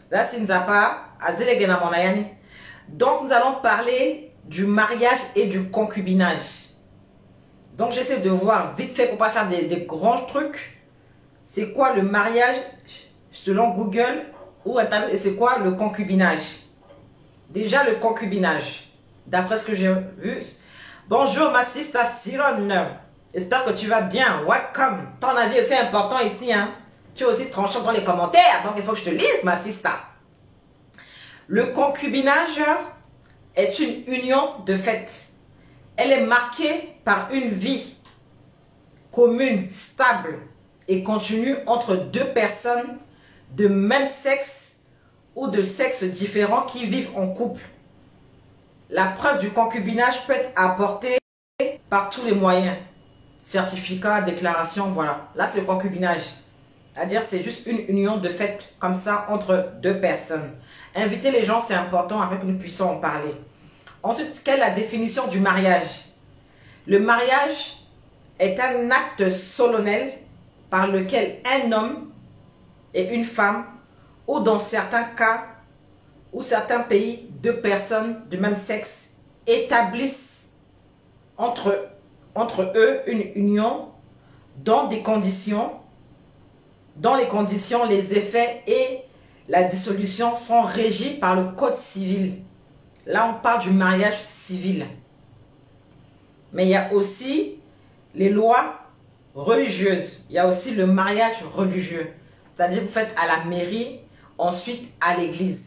Là, Sinzapa, Azelegena Monayani. Donc, nous allons parler du mariage et du concubinage. Donc, j'essaie de voir vite fait pour pas faire des, des grands trucs. C'est quoi le mariage selon Google ou Internet et c'est quoi le concubinage? Déjà, le concubinage, d'après ce que j'ai vu. Bonjour, ma sister Siron. J'espère que tu vas bien. Welcome. Ton avis est aussi important ici. Hein? Tu es aussi tranchant dans les commentaires. Donc, il faut que je te lise, ma sister. Le concubinage est une union de fait. Elle est marquée par une vie commune, stable et continue entre deux personnes de même sexe ou de sexe différent qui vivent en couple. La preuve du concubinage peut être apportée par tous les moyens. Certificat, déclaration, voilà. Là, c'est le concubinage. C'est-à-dire, c'est juste une union de fait, comme ça, entre deux personnes. Inviter les gens, c'est important afin que nous puissions en parler. Ensuite, quelle est la définition du mariage? Le mariage est un acte solennel par lequel un homme et une femme, ou dans certains cas, ou certains pays, deux personnes du même sexe, établissent entre, entre eux une union dans des conditions, dans les conditions, les effets et la dissolution sont régis par le code civil. Là, on parle du mariage civil. Mais il y a aussi les lois religieuses. Il y a aussi le mariage religieux. C'est-à-dire que vous faites à la mairie, ensuite à l'église.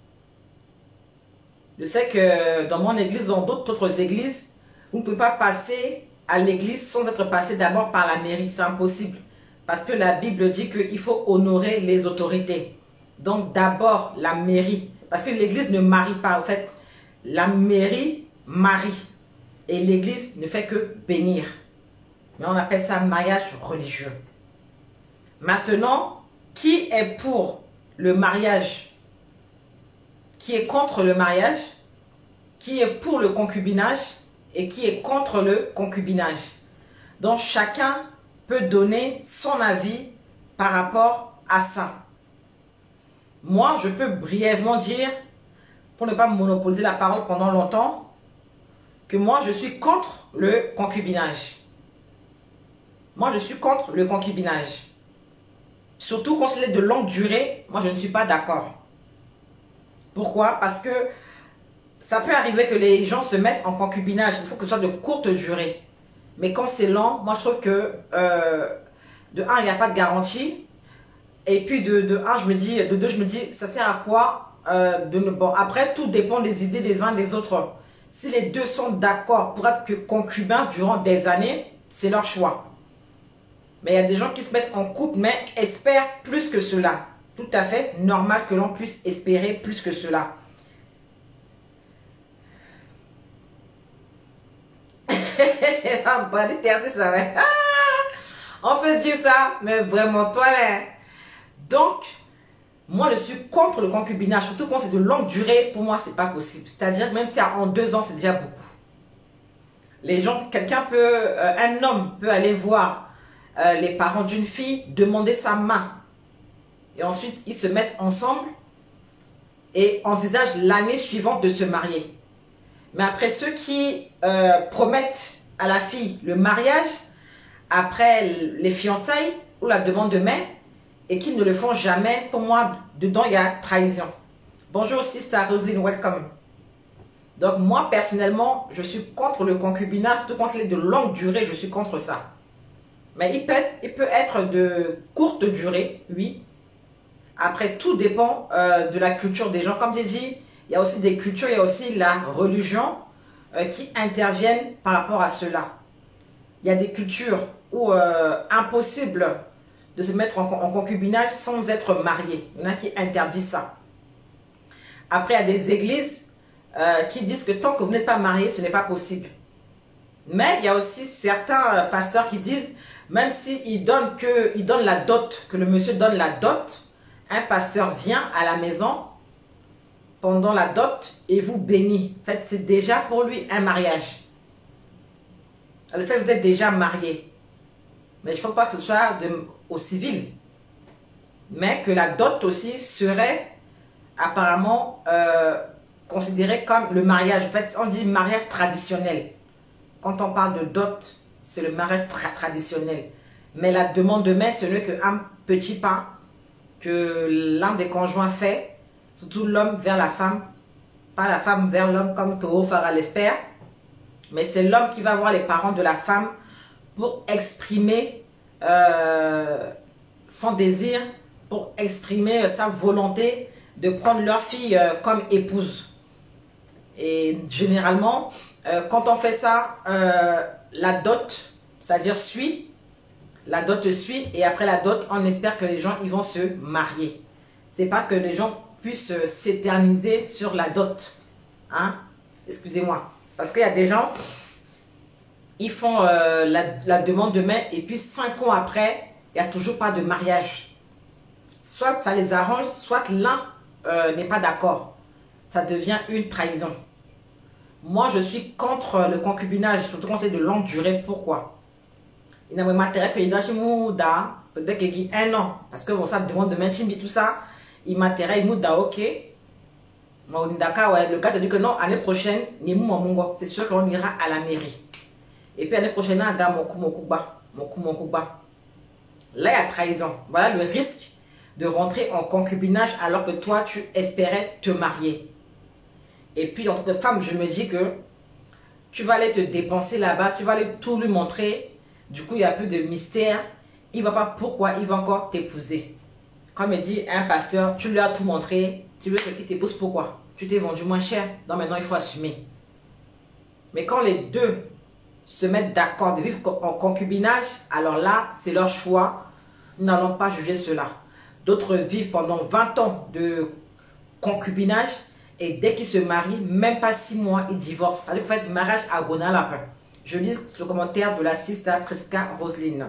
Je sais que dans mon église, dans d'autres églises, vous ne pouvez pas passer à l'église sans être passé d'abord par la mairie. C'est impossible. Parce que la Bible dit qu'il faut honorer les autorités. Donc d'abord la mairie. Parce que l'église ne marie pas. En fait, la mairie marie. Et l'église ne fait que bénir. Mais on appelle ça mariage religieux. Maintenant, qui est pour le mariage? Qui est contre le mariage? Qui est pour le concubinage? Et qui est contre le concubinage? Donc chacun peut donner son avis par rapport à ça. Moi, je peux brièvement dire, pour ne pas monopoliser la parole pendant longtemps, que moi, je suis contre le concubinage. Moi, je suis contre le concubinage. Surtout quand c'est de longue durée, moi, je ne suis pas d'accord. Pourquoi? Parce que ça peut arriver que les gens se mettent en concubinage. Il faut que ce soit de courte durée. Mais quand c'est lent, moi, je trouve que, euh, de un, il n'y a pas de garantie. Et puis, de, de un, je me dis, de deux, je me dis, ça sert à quoi euh, de ne, bon, après, tout dépend des idées des uns des autres. Si les deux sont d'accord pour être concubins durant des années, c'est leur choix. Mais il y a des gens qui se mettent en couple, mais espèrent plus que cela. Tout à fait normal que l'on puisse espérer plus que cela. On peut dire ça, mais vraiment, toi là. Donc, moi, je suis contre le concubinage, surtout quand c'est de longue durée. Pour moi, c'est pas possible. C'est-à-dire, même si en deux ans, c'est déjà beaucoup. Les gens, quelqu'un peut, euh, un homme peut aller voir euh, les parents d'une fille, demander sa main. Et ensuite, ils se mettent ensemble et envisagent l'année suivante de se marier. Mais après, ceux qui euh, promettent à la fille le mariage, après les fiançailles ou la demande de main, et qui ne le font jamais, pour moi, dedans, il y a trahison. Bonjour, sister Roselyne, welcome. Donc, moi, personnellement, je suis contre le concubinage, surtout quand il est de longue durée, je suis contre ça. Mais il peut être, il peut être de courte durée, oui. Après, tout dépend euh, de la culture des gens. Comme j'ai dit, il y a aussi des cultures, il y a aussi la religion euh, qui interviennent par rapport à cela. Il y a des cultures où euh, impossible de se mettre en, en concubinage sans être marié. Il y en a qui interdisent ça. Après, il y a des églises euh, qui disent que tant que vous n'êtes pas marié, ce n'est pas possible. Mais il y a aussi certains euh, pasteurs qui disent, même s'ils donnent, que, ils donnent la dot, que le monsieur donne la dot, un pasteur vient à la maison pendant la dot et vous bénit. En fait, c'est déjà pour lui un mariage. En fait, vous êtes déjà marié. Mais il ne faut pas que ce soit de, au civil. Mais que la dot aussi serait apparemment euh, considéré comme le mariage. En fait, on dit mariage traditionnel. Quand on parle de dot, c'est le mariage tra traditionnel. Mais la demande de main, ce n'est qu'un petit pas que l'un des conjoints fait, surtout l'homme vers la femme, pas la femme vers l'homme comme Toho Farah l'espère, mais c'est l'homme qui va voir les parents de la femme pour exprimer euh, son désir, pour exprimer sa volonté de prendre leur fille euh, comme épouse. Et généralement, euh, quand on fait ça, euh, la dot, c'est-à-dire suit, la dot suit, et après la dot, on espère que les gens ils vont se marier. C'est pas que les gens puissent s'éterniser sur la dot. Hein? Excusez-moi. Parce qu'il y a des gens, ils font euh, la, la demande de main, et puis cinq ans après, il n'y a toujours pas de mariage. Soit ça les arrange, soit l'un euh, n'est pas d'accord. Ça devient une trahison. Moi, je suis contre le concubinage, surtout quand c'est de longue durée. Pourquoi? Il n'a pas intérêt que peut-être qu'il y a un an. Parce que bon, ça demande de maintenir tout ça. Il m'intéresse, il m'a ok. Le gars te dit que non, l'année prochaine, c'est sûr qu'on ira à la mairie. Et puis l'année prochaine, on a mon coup, mon coup bas. Mon coup, mon coup bas. Là, il y a trahison. Voilà le risque de rentrer en concubinage alors que toi, tu espérais te marier. Et puis, en tant que femme, je me dis que tu vas aller te dépenser là-bas, tu vas aller tout lui montrer. Du coup, il n'y a plus de mystère. Il ne va pas pourquoi il va encore t'épouser. Comme il dit un pasteur, tu lui as tout montré. Tu veux qu'il t'épouse pourquoi? Tu t'es vendu moins cher. Donc maintenant, il faut assumer. Mais quand les deux se mettent d'accord de vivre en concubinage, alors là, c'est leur choix. Nous n'allons pas juger cela. D'autres vivent pendant vingt ans de concubinage et dès qu'ils se marient, même pas six mois, ils divorcent. C'est-à-dire que vous faites mariage agonal après. Je lis le commentaire de la sister Priska Roselyne.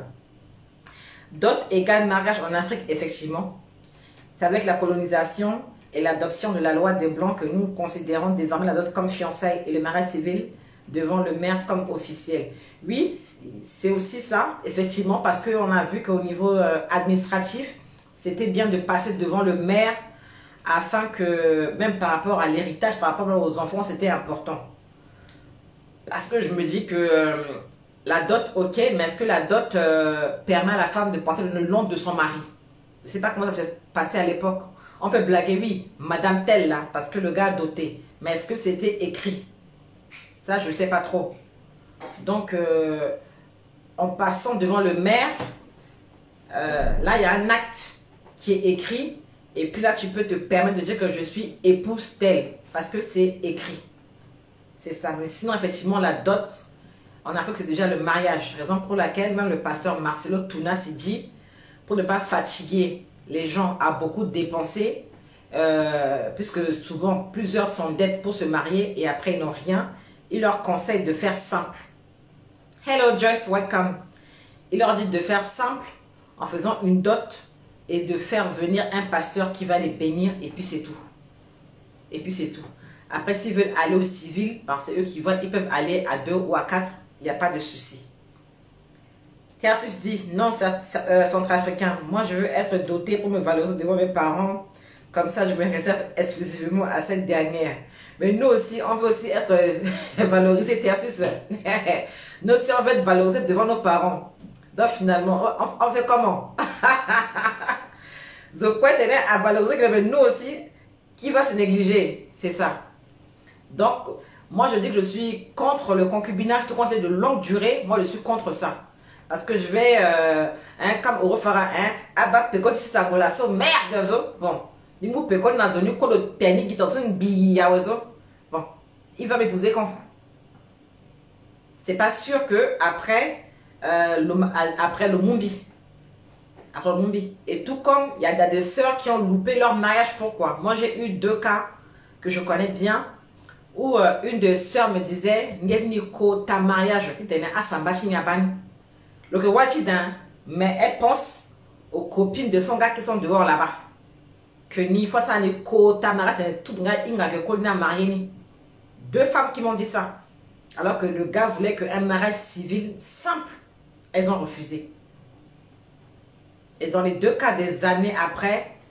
Dot égale mariage en Afrique, effectivement. C'est avec la colonisation et l'adoption de la loi des Blancs que nous considérons désormais la dot comme fiançailles et le mariage civil devant le maire comme officiel. Oui, c'est aussi ça, effectivement, parce qu'on a vu qu'au niveau euh, administratif, c'était bien de passer devant le maire afin que, même par rapport à l'héritage, par rapport aux enfants, c'était important. Parce que je me dis que euh, la dot, ok, mais est-ce que la dot euh, permet à la femme de porter le nom de son mari? Je ne sais pas comment ça se passait à l'époque. On peut blaguer, oui, madame telle là, parce que le gars a doté. Mais est-ce que c'était écrit? Ça, je ne sais pas trop. Donc, euh, en passant devant le maire, euh, là, il y a un acte qui est écrit. Et puis là, tu peux te permettre de dire que je suis épouse telle, parce que c'est écrit. C'est ça. Mais sinon, effectivement, la dot, en Afrique, c'est déjà le mariage. Raison pour laquelle même le pasteur Marcelo Tounas s'est dit, pour ne pas fatiguer les gens à beaucoup dépenser, euh, puisque souvent plusieurs sont dettes pour se marier et après ils n'ont rien, il leur conseille de faire simple. Hello Joyce, welcome. Il leur dit de faire simple en faisant une dot et de faire venir un pasteur qui va les bénir et puis c'est tout. Et puis c'est tout. Après, s'ils veulent aller au civil, ben, c'est eux qui vont, ils peuvent aller à deux ou à quatre, il n'y a pas de souci. Tersus dit, non, c'est euh, centrafricain. Moi, je veux être doté pour me valoriser devant mes parents. Comme ça, je me réserve exclusivement à cette dernière. Mais nous aussi, on veut aussi être euh, valorisé, Tersus. Nous aussi, on veut être valorisé devant nos parents. Donc, finalement, on, on fait comment? Donc, quoi, t'es à valoriser, mais nous aussi, qui va se négliger? C'est ça. Donc, moi, je dis que je suis contre le concubinage, tout compte de longue durée. Moi, je suis contre ça. Parce que je vais, euh, hein, comme au refera, hein, abat pekot si sa relation, merde, zo. Bon, il m'a pekot dans un nuko de tennis qui t'en une bille, bon, il va m'épouser quand? C'est pas sûr que après, euh, le, après le Mumbi. Après le Mumbi. Et tout comme il y a des sœurs qui ont loupé leur mariage, pourquoi? Moi, j'ai eu deux cas que je connais bien. Où euh, une des sœurs me disait, ta mariage, qui était à Sambachi Nyaban. Le que Wachidan, mais elle pense aux copines de son gars qui sont dehors là-bas. Que ni fois ça ni ko ta mariage, tout le monde inga que ko n'a marié ni. Deux femmes qui m'ont dit ça. Alors que le gars voulait qu'un mariage civil simple, elles ont refusé. Et dans les deux cas, des années après,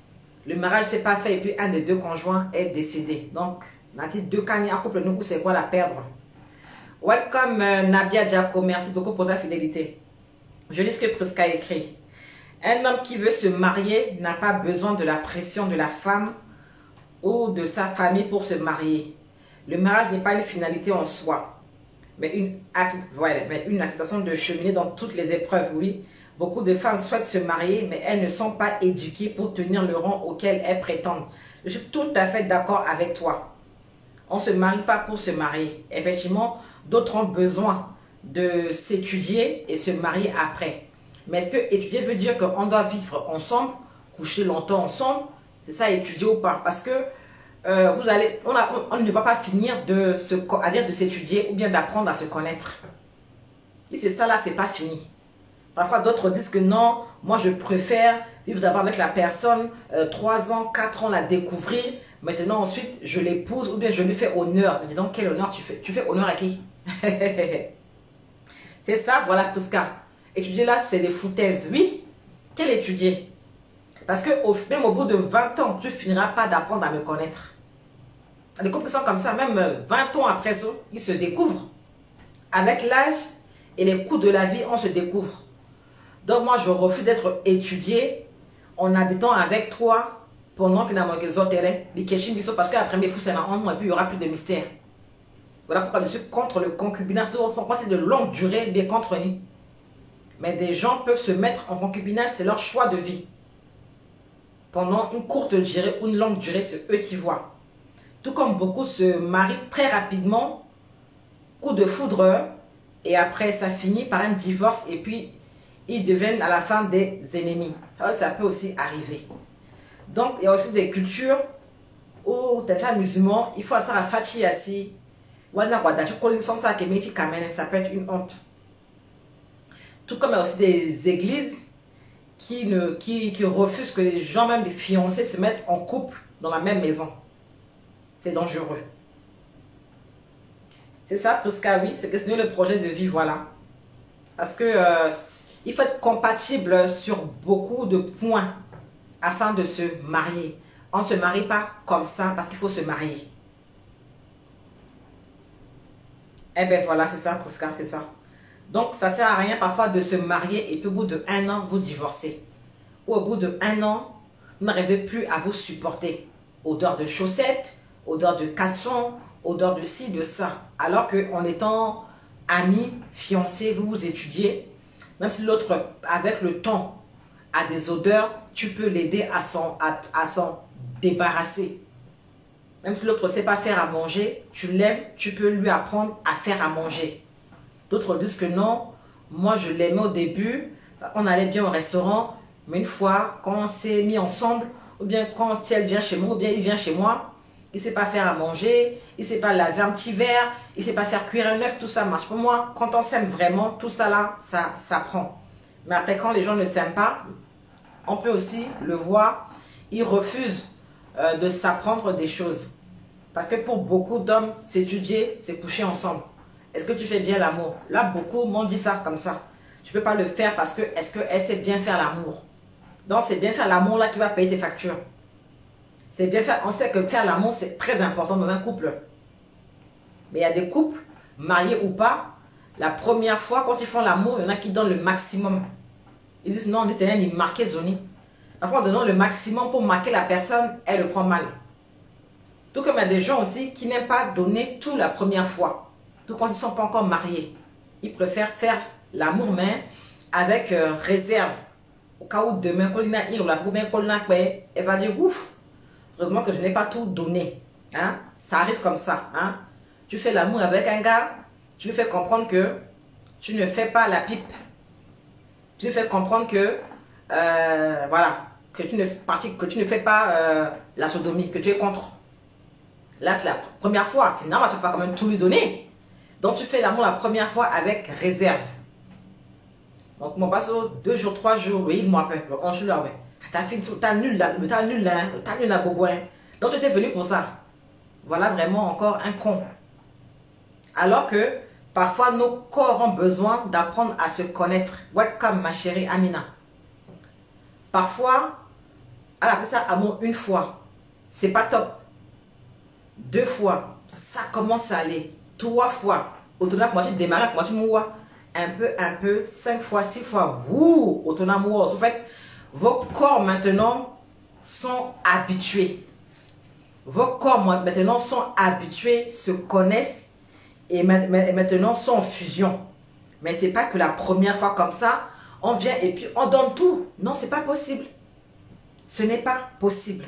le mariage s'est pas fait et puis un des deux conjoints est décédé. Donc, Nati deux cani à couple nous c'est quoi la perdre. Welcome euh, Nabia Diako, merci beaucoup pour ta fidélité. Je lis ce que Prisca a écrit. Un homme qui veut se marier n'a pas besoin de la pression de la femme ou de sa famille pour se marier. Le mariage n'est pas une finalité en soi, mais une, voilà, mais une acceptation de cheminer dans toutes les épreuves, oui. Beaucoup de femmes souhaitent se marier, mais elles ne sont pas éduquées pour tenir le rang auquel elles prétendent. Je suis tout à fait d'accord avec toi. On ne se marie pas pour se marier. Effectivement, d'autres ont besoin de s'étudier et se marier après. Mais est-ce que étudier veut dire qu'on doit vivre ensemble, coucher longtemps ensemble? C'est ça étudier ou pas? Parce que euh, vous allez, on, a, on, on ne va pas finir de se, à dire de s'étudier ou bien d'apprendre à se connaître. Et c'est ça là, c'est pas fini. Parfois d'autres disent que non, moi je préfère vivre d'abord avec la personne, euh, trois ans, quatre ans, la découvrir. Maintenant ensuite je l'épouse ou bien je lui fais honneur. Je dis donc quel honneur tu fais? Tu fais honneur à qui? C'est ça, voilà Prisca. Étudier là, c'est des foutaises. Oui, quel étudier? Parce que au, même au bout de vingt ans, tu finiras pas d'apprendre à me connaître. Les couples sont comme ça, même vingt ans après ça, ils se découvrent. Avec l'âge et les coups de la vie, on se découvre. Donc moi, je refuse d'être étudié en habitant avec toi pendant que nous avons des autres parce qu'après mes fous, c'est marrant, et puis il n'y aura plus de mystère. Voilà pourquoi je suis contre le concubinage. Quand c'est de longue durée, bien contre nous. Mais des gens peuvent se mettre en concubinage, c'est leur choix de vie. Pendant une courte durée ou une longue durée, c'est eux qui voient. Tout comme beaucoup se marient très rapidement, coup de foudre, et après ça finit par un divorce et puis ils deviennent à la fin des ennemis. Ça, ça peut aussi arriver. Donc il y a aussi des cultures où tu es musulman, il faut ça à Fachi assis. Ça peut être une honte. Tout comme il y a aussi des églises qui, ne, qui, qui refusent que les gens, même les fiancés, se mettent en couple dans la même maison. C'est dangereux. C'est ça, Prisca, oui. C'est questionner le projet de vie, voilà. Parce que euh, il faut être compatible sur beaucoup de points afin de se marier. On ne se marie pas comme ça parce qu'il faut se marier. Eh bien voilà, c'est ça, Prisca, c'est ça. Donc, ça ne sert à rien parfois de se marier et puis au bout d'un an, vous divorcez. Ou au bout d'un an, vous n'arrivez plus à vous supporter. Odeur de chaussettes, odeur de caleçon, odeur de ci, de ça. Alors qu'en étant amis, fiancés, vous vous étudiez, même si l'autre, avec le temps, a des odeurs, tu peux l'aider à s'en à, à s'en débarrasser. Même si l'autre ne sait pas faire à manger, tu l'aimes, tu peux lui apprendre à faire à manger. D'autres disent que non, moi je l'aimais au début, on allait bien au restaurant, mais une fois, quand on s'est mis ensemble, ou bien quand elle vient chez moi, ou bien il vient chez moi, il ne sait pas faire à manger, il ne sait pas laver un petit verre, il ne sait pas faire cuire un œuf, tout ça marche. Pour moi, quand on s'aime vraiment, tout ça là, ça, ça prend. Mais après, quand les gens ne s'aiment pas, on peut aussi le voir, ils refusent euh, de s'apprendre des choses. Parce que pour beaucoup d'hommes, s'étudier, c'est coucher ensemble. Est-ce que tu fais bien l'amour? Là, beaucoup m'ont dit ça comme ça. Tu ne peux pas le faire parce que est-ce qu'elle sait bien faire l'amour? Donc, c'est bien faire l'amour là qui va payer tes factures. C'est bien faire. On sait que faire l'amour, c'est très important dans un couple. Mais il y a des couples, mariés ou pas, la première fois, quand ils font l'amour, il y en a qui donnent le maximum. Ils disent non, on est un marqué zoni. Parfois, en donnant le maximum pour marquer la personne, elle le prend mal. Tout comme il y a des gens aussi qui n'aiment pas donner tout la première fois. Tout quand ils ne sont pas encore mariés. Ils préfèrent faire l'amour, mais avec euh, réserve. Au cas où demain, elle va dire ouf, heureusement que je n'ai pas tout donné. Hein? Ça arrive comme ça. Hein? Tu fais l'amour avec un gars, tu lui fais comprendre que tu ne fais pas la pipe. Tu lui fais comprendre que, euh, voilà, que tu, ne, que tu ne fais pas euh, la sodomie, que tu es contre. Là, c'est la première fois. C'est normal, tu ne peux pas quand même tout lui donner. Donc, tu fais l'amour la première fois avec réserve. Donc, mon passe deux jours, trois jours, oui, il m'appelle. On joue là, ouais. T'as fait t'as nul là, t'as nul là, t'as nul là, bobo. Donc, tu étais venu pour ça. Voilà vraiment encore un con. Alors que, parfois, nos corps ont besoin d'apprendre à se connaître. Welcome, ma chérie Amina. Parfois, Elle a fait ça amour une fois. C'est pas top. Deux fois. Ça commence à aller. Trois fois. Autonome, moi, tu démarres, moi, tu mouais. Un peu, un peu. Cinq fois, six fois. Wouh! Autonome, en fait, vos corps maintenant sont habitués. Vos corps maintenant sont habitués, se connaissent et maintenant sont en fusion. Mais ce n'est pas que la première fois comme ça, on vient et puis on donne tout. Non, ce n'est pas possible. Ce n'est pas possible.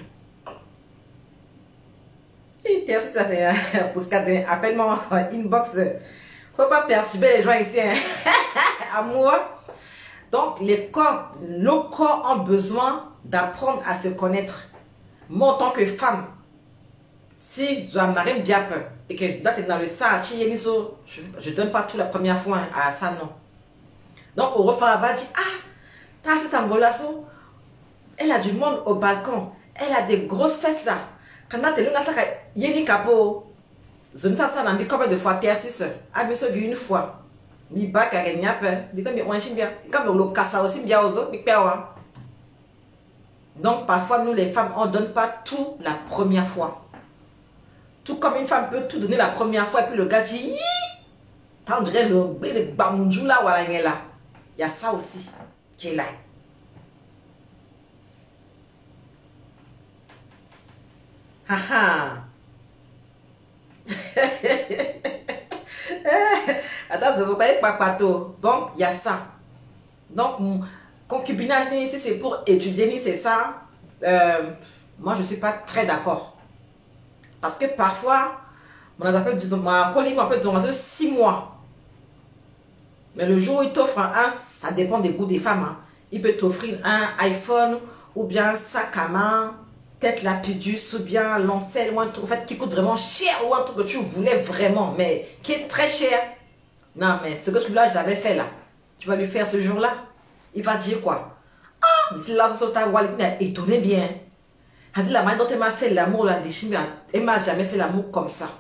Appelle-moi inbox. Il ne faut pas perturber les gens ici. Hein. À moi. Donc, les corps, nos corps ont besoin d'apprendre à se connaître. Moi, en tant que femme, si je dois marier bien peu et que je dois être dans le sang, je ne donne pas tout la première fois à ça, non. Donc, au refrain, elle va dire, ah, t'as cette ambulasso, elle a du monde au balcon, elle a des grosses fesses là. Quand tu es yeni capo, je ne sais pas combien de fois t'es assis, ah, mais c'est une fois. Mi ba ka gagner peu, dit comme on chine bien, comme le casa aussi bien aux autres, donc parfois nous les femmes on donne pas tout la première fois. Tout comme une femme peut tout donner la première fois et puis le gars dit, t'as on dirait le le bamundjou là voilà il est là. Il y a ça aussi qui est là. Haha. Attends, je ne veux pas être papato. Donc, il y a ça. Donc, concubinage ici, c'est pour étudier, c'est ça. Euh, moi, je ne suis pas très d'accord. Parce que parfois, on appelle, disons, ma collègue m'appelle dans six mois. Mais le jour où il t'offre un, ça dépend des goûts des femmes. Hein. Il peut t'offrir un iPhone ou bien un sac à main, peut-être la Pidus ou bien l'ancelle ou un truc en fait, qui coûte vraiment cher ou un truc que tu voulais vraiment, mais qui est très cher. Non, mais ce que tu là, je l'avais fait là. Tu vas lui faire ce jour-là. Il va dire quoi? Ah, mais là, il m'a étonné bien. Elle dit la manière dont elle m'a fait l'amour, là, elle m'a jamais fait l'amour comme ça.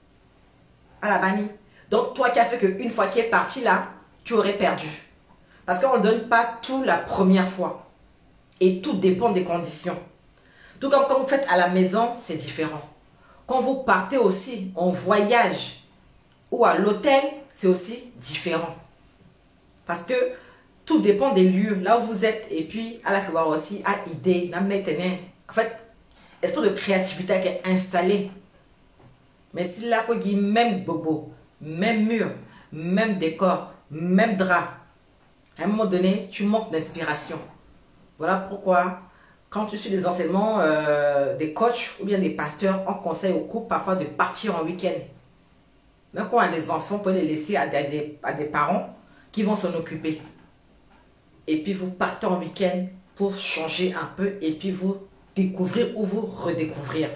À la bannie. Donc, toi qui as fait qu'une fois qu'il est parti là, tu aurais perdu. Parce qu'on ne donne pas tout la première fois. Et tout dépend des conditions. Tout comme quand vous faites à la maison, c'est différent. Quand vous partez aussi en voyage ou à l'hôtel, c'est aussi différent. Parce que tout dépend des lieux, là où vous êtes. Et puis, à la fois aussi, à idée, en fait, esprit de créativité qui est installé. Mais si là, même bobo, même mur, même décor, même drap, à un moment donné, tu manques d'inspiration. Voilà pourquoi, quand tu suis des enseignements, euh, des coachs ou bien des pasteurs, on conseille aux couples parfois de partir en week-end. Même quand on a des enfants, on peut les laisser à des, à des parents qui vont s'en occuper. Et puis vous partez en week-end pour changer un peu et puis vous découvrir ou vous redécouvrir.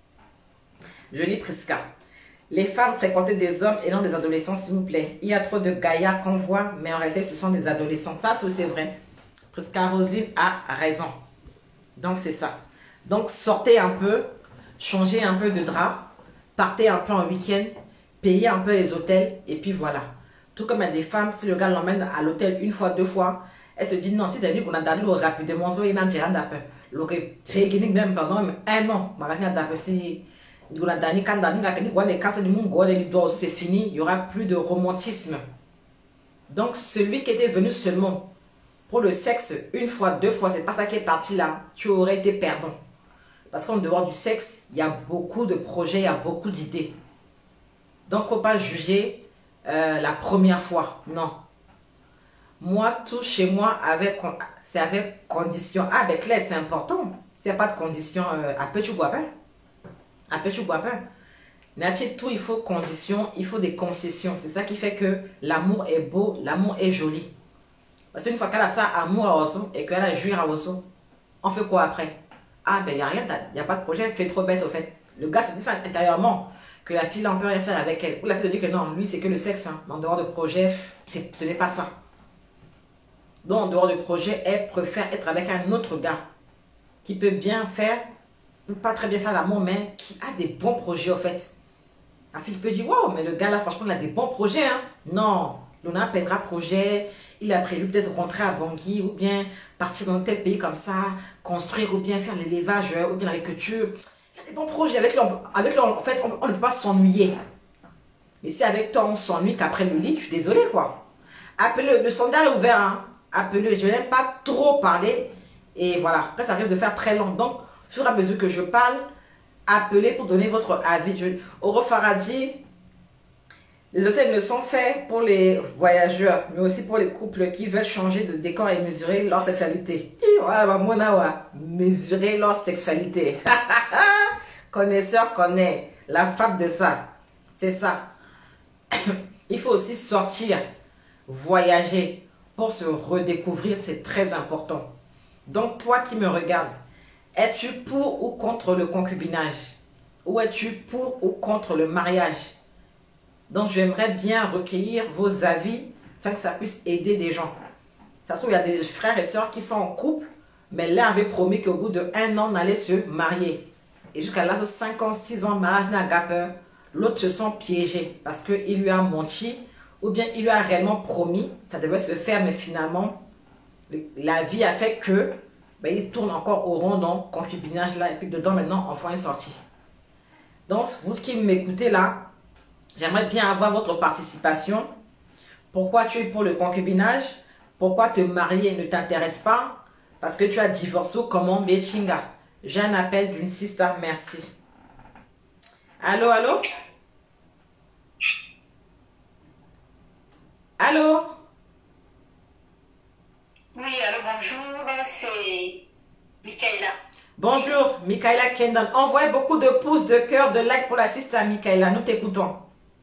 Je lis Prisca. Les femmes fréquentent des hommes et non des adolescents, s'il vous plaît. Il y a trop de gaillards qu'on voit, mais en réalité, ce sont des adolescents. Ça, c'est vrai. Prisca Roselyne a raison. Donc, c'est ça. Donc, sortez un peu, changez un peu de drap, partez un peu en week-end, payez un peu les hôtels, et puis voilà. Tout comme il y a des femmes, si le gars l'emmène à l'hôtel une fois, deux fois, elle se dit non, si t'as dit qu'on a donné rapidement, il y a un tirant d'appel. Donc, c'est même pendant un an, si c'est fini, il n'y aura plus de romantisme. Donc, celui qui était venu seulement pour le sexe, une fois, deux fois, c'est pas ça qui est parti là, tu aurais été perdant. Parce qu'en dehors du sexe, il y a beaucoup de projets, il y a beaucoup d'idées. Donc, il ne faut pas juger euh, la première fois. Non. Moi, tout chez moi, c'est avec condition. Ah, avec l'air, c'est important. S'il n'y a pas de condition, euh, après tu bois pas. Après tu bois pas. Nature, tout, il faut condition, il faut des concessions. C'est ça qui fait que l'amour est beau, l'amour est joli. Parce qu'une fois qu'elle a ça, amour à Osso, et qu'elle a jouir à Osso, on fait quoi après? Ah, ben il n'y a rien, il n'y a pas de projet, tu es trop bête au fait. Le gars se dit ça intérieurement, que la fille, on ne peut rien faire avec elle. Ou la fille se dit que non, lui, c'est que le sexe. Hein. En dehors de projet, ce n'est pas ça. Donc, en dehors du projet, elle préfère être avec un autre gars qui peut bien faire, pas très bien faire l'amour, mais qui a des bons projets au fait. La fille peut dire, wow, mais le gars là, franchement, il a des bons projets. Hein. Non, Lona perdra projet, il a prévu peut-être rentrer à Bangui ou bien partir dans tel pays comme ça, construire ou bien faire l'élevage ou bien l'agriculture. Il a des bons projets. Avec lui, avec lui en fait, on, on ne peut pas s'ennuyer. Mais si avec toi, on s'ennuie qu'après le lit, je suis désolée, quoi. Appelez-le, le sondage est ouvert, hein. Appelez-le, je n'aime pas trop parler. Et voilà, après, ça risque de faire très long. Donc, au fur et à mesure que je parle, appelez pour donner votre avis. Je, Oro Faradi, les hôtels ne sont faits pour les voyageurs, mais aussi pour les couples qui veulent changer de décor et mesurer leur sexualité. Mesurer leur sexualité. Connaisseur connaît la fable de ça. C'est ça. Il faut aussi sortir, voyager pour se redécouvrir, c'est très important. Donc toi qui me regardes, es-tu pour ou contre le concubinage? Ou es-tu pour ou contre le mariage? Donc j'aimerais bien recueillir vos avis afin que ça puisse aider des gens. Ça se trouve, il y a des frères et sœurs qui sont en couple, mais l'un avait promis qu'au bout d'un an, on allait se marier. Et jusqu'à l'âge de cinq ans, six ans, mariage n'a pas peur. L'autre se sent piégé parce qu'il lui a menti ou bien il lui a réellement promis, ça devait se faire, mais finalement, la vie a fait que ben, il tourne encore au rond dans le concubinage là et puis dedans maintenant, enfant est sorti. Donc, vous qui m'écoutez là, j'aimerais bien avoir votre participation. Pourquoi tu es pour le concubinage? Pourquoi te marier ne t'intéresse pas? Parce que tu as divorcé comment Bechinga? J'ai un appel d'une sister, merci. Allô, allô? Allô? Oui, allô, bonjour, c'est Michaela. Bonjour, Michaela Kendall. Envoyez beaucoup de pouces, de cœur, de like pour la sister Michaela. Nous t'écoutons.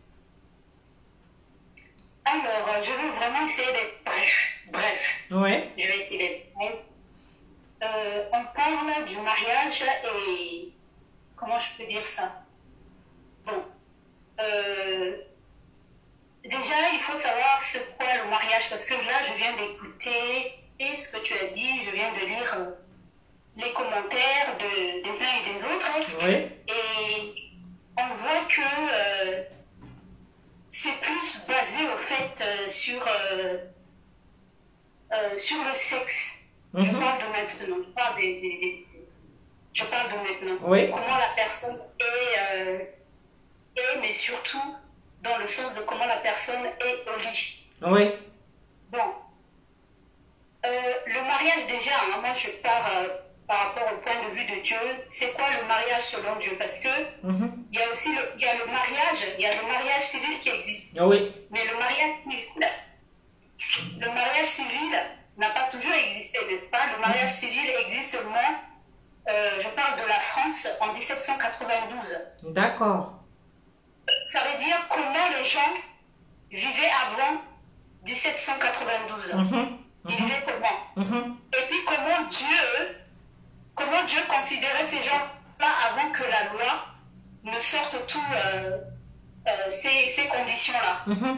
Alors, je vais vraiment essayer d'être bref. Bref. Oui. Je vais essayer d'être bref. Euh, on parle du mariage et... Comment je peux dire ça? Bon. Euh, déjà, il faut savoir ce qu'est le mariage parce que là, je viens d'écouter et ce que tu as dit, je viens de lire euh, les commentaires de, des uns et des autres. Oui. Et on voit que euh, c'est plus basé au fait euh, sur, euh, euh, sur le sexe. Mm-hmm. Je parle de maintenant. Je parle, des, des, des, je parle de maintenant. Oui. Comment la personne est, euh, est, mais surtout dans le sens de comment la personne est au lit. Oui. Bon. Euh, le mariage, déjà, hein, moi je pars euh, par rapport au point de vue de Dieu. C'est quoi le mariage selon Dieu? Parce que mm-hmm. il y a aussi le, il y a le mariage, il y a le mariage civil qui existe. Oui. Mais le mariage civil, le mariage civil n'a pas toujours existé, n'est-ce pas? Le mariage civil existe seulement, euh, je parle de la France, en dix-sept cent quatre-vingt-douze. D'accord. Ça veut dire comment les gens vivaient avant dix-sept cent quatre-vingt-douze. Mm-hmm. Ils vivaient comment? Mm-hmm. Et puis comment Dieu, comment Dieu considérait ces gens-là avant que la loi ne sorte tout euh, euh, ces, ces conditions-là. Mm-hmm.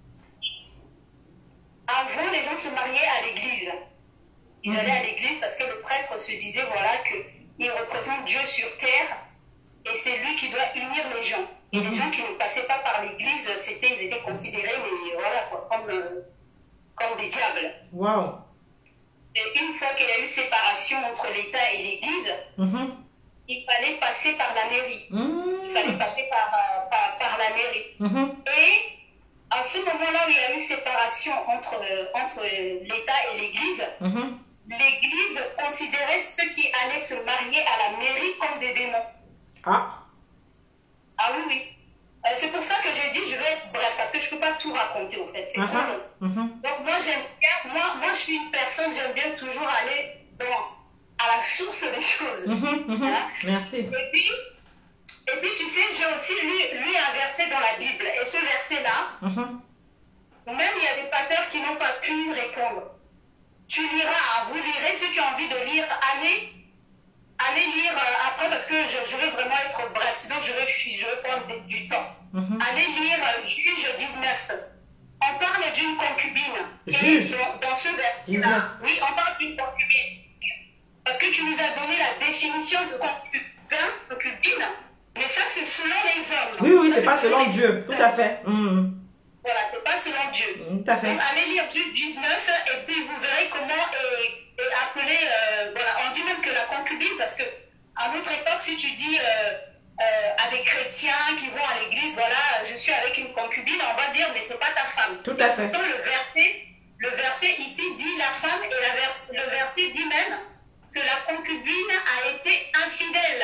Avant, les gens se mariaient à l'église. Ils mm-hmm. allaient à l'église parce que le prêtre se disait voilà qu'il représente Dieu sur terre et c'est lui qui doit unir les gens. Et mm-hmm. les gens qui ne passaient pas par l'église, c'était, ils étaient considérés, mais voilà quoi, comme, euh, comme des diables. Wow. Et une fois qu'il y a eu séparation entre l'État et l'église, mm-hmm. il fallait passer par la mairie. Mm-hmm. Il fallait passer par, euh, par, par la mairie. Mm-hmm. Et à ce moment-là où il y a eu séparation entre, euh, entre l'État et l'Église, mm-hmm. l'Église considérait ceux qui allaient se marier à la mairie comme des démons. Ah. Ah oui, oui. Euh, c'est pour ça que j'ai dit, je vais être bref, parce que je ne peux pas tout raconter, au fait. C'est uh-huh. trop long. Mm-hmm. Donc moi, j'aime bien, moi, moi, je suis une personne, j'aime bien toujours aller dans, à la source des choses. Mm-hmm. Mm-hmm. Hein? Merci. Et puis, Et puis, tu sais, j'ai aussi lu, lu un verset dans la Bible. Et ce verset-là, mm-hmm. même il y a des pasteurs qui n'ont pas pu répondre. Tu liras, vous lirez, ceux qui ont envie de lire, allez, allez lire euh, après, parce que je, je vais vraiment être bref, sinon je vais, je vais prendre du temps. Mm-hmm. Allez lire euh, Juge dix-neuf. On parle d'une concubine. Juge. Et dans, dans ce verset-là, oui, on parle d'une concubine. Parce que tu nous as donné la définition de concubin, concubine. Mais ça, c'est selon les hommes. Oui, oui, ça, c'est pas selon les... Dieu, tout à fait. Mmh. Voilà, c'est pas selon Dieu. Tout à fait. Donc, allez lire Jude dix-neuf et puis vous verrez comment est, est appelé, euh, voilà, on dit même que la concubine, parce que à notre époque, si tu dis euh, euh, à des chrétiens qui vont à l'église, voilà, je suis avec une concubine, on va dire, mais c'est pas ta femme. Tout à fait. Pourtant, le verset, le verset ici dit la femme et la vers, le verset dit même que la concubine a été infidèle,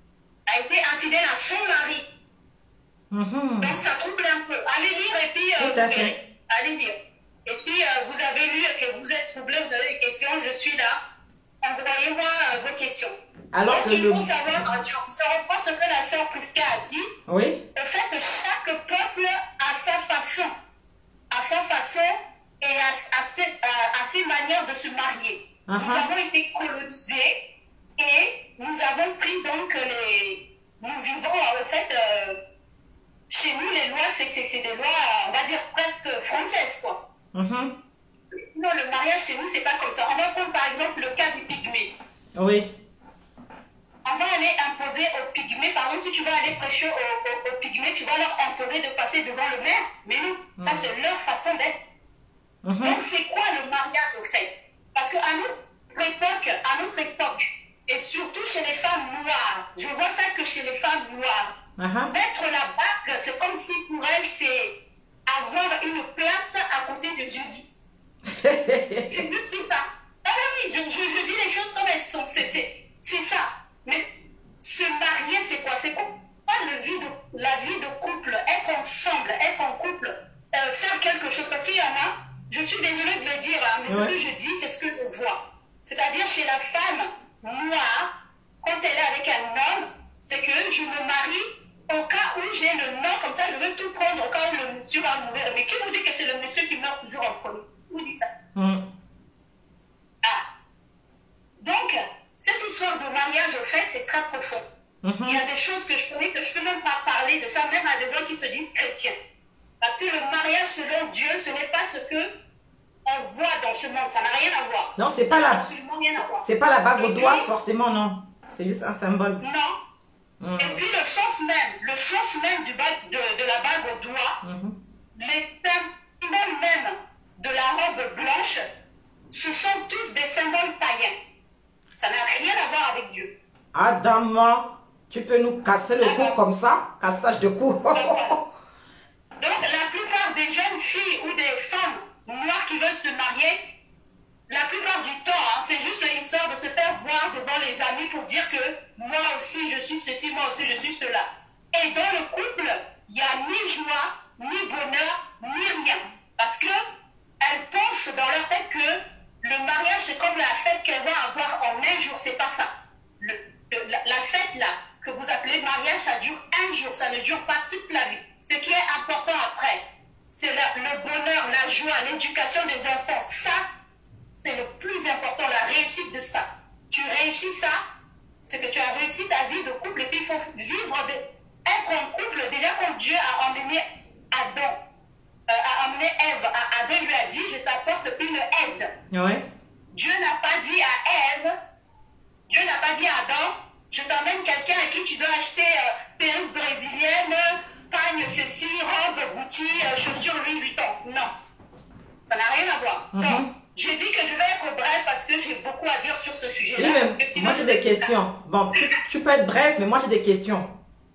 a été infidèle à son mari. Mm-hmm. Donc ça trouble un peu. Allez lire et puis euh, Tout à vous fait. verrez. Allez lire. Et si euh, vous avez lu et que vous êtes troublé, vous avez des questions, je suis là. Envoyez-moi euh, vos questions. Alors Donc que il le... faut savoir, je reprends ce que la sœur Prisca a dit. Oui. En fait, chaque peuple a sa façon, a sa façon et a, a, ses, a, a ses manières de se marier. Uh-huh. Nous avons été colonisés et nous avons pris donc les... Nous vivons en fait... Euh, chez nous, les lois, c'est des lois, on va dire, presque françaises, quoi. Mm-hmm. Non, le mariage chez nous, c'est pas comme ça. On va prendre par exemple le cas du pygmée. Oui. On va aller imposer aux pygmées, par exemple, si tu vas aller prêcher aux, aux, aux pygmées, tu vas leur imposer de passer devant le maire. Mais non, mm-hmm. ça c'est leur façon d'être. Mm-hmm. Donc c'est quoi le mariage au fait? Parce qu'à notre époque, à notre époque, et surtout chez les femmes noires, je vois ça que chez les femmes noires, Uh-huh. mettre la bague, c'est comme si pour elle, c'est avoir une place à côté de Jésus. C'est mieux que ça. Ah oui, je, je, je dis les choses comme elles sont. C'est ça. Mais se marier, c'est quoi? C'est quoi le vie de, la vie de couple, être ensemble, être en couple, euh, faire quelque chose. Parce qu'il y en a, je suis désolée de le dire, hein, mais ouais. ce que je dis, c'est ce que je vois. C'est-à-dire chez la femme noire, quand elle est avec un homme, c'est que je me marie au cas où j'ai le nom, comme ça je veux tout prendre au cas où le monsieur va mourir. Mais qui vous dit que c'est le monsieur qui meurt toujours en premier? Qui vous dit ça? mm. Ah. Donc, cette histoire de mariage, au fait, c'est très profond. Mm-hmm. Il y a des choses que je connais que je ne peux même pas parler de ça, même à des gens qui se disent chrétiens. Parce que le mariage selon Dieu, ce n'est pas ce que on voit dans ce monde. Ça n'a rien à voir. Non, c'est pas la... C'est pas la bague au doigt, forcément, non. C'est juste un symbole. Non. Mmh. Et puis le sens même, le sens même du bague, de, de la bague au doigt, mmh. les symboles même de la robe blanche, ce sont tous des symboles païens. Ça n'a rien à voir avec Dieu. Adama, tu peux nous casser le cou comme ça? Cassage de cou. Donc, donc la plupart des jeunes filles ou des femmes noires qui veulent se marier, la plupart du temps, hein, c'est juste l'histoire de se faire voir devant les amis pour dire que moi aussi je suis ceci, moi aussi je suis cela. Et dans le couple, il n'y a ni joie, ni bonheur, ni rien. Parce qu'elles pensent dans leur tête que le mariage c'est comme la fête qu'elles vont avoir en un jour, c'est pas ça. Le, le, la, la fête là, que vous appelez mariage, ça dure un jour, ça ne dure pas toute la vie. Ce qui est important après, c'est le, le bonheur, la joie, l'éducation des enfants. Ça, c'est le plus important, la réussite de ça. Tu réussis ça, c'est que tu as réussi ta vie de couple et puis il faut vivre, de, être en couple. Déjà quand Dieu a emmené Adam, euh, a emmené Ève, à Adam lui a dit, je t'apporte une aide. Ouais. Dieu n'a pas dit à Ève, Dieu n'a pas dit à Adam, je t'emmène quelqu'un à qui tu dois acheter euh, perruque brésilienne, pagne ceci, robe, boutique, euh, chaussures Louis Vuitton. Non, ça n'a rien à voir. Mm-hmm. Donc, je dis que je vais être bref parce que j'ai beaucoup à dire sur ce sujet-là. Oui, moi j'ai des questions. Bon, tu, tu peux être bref, mais moi j'ai des questions.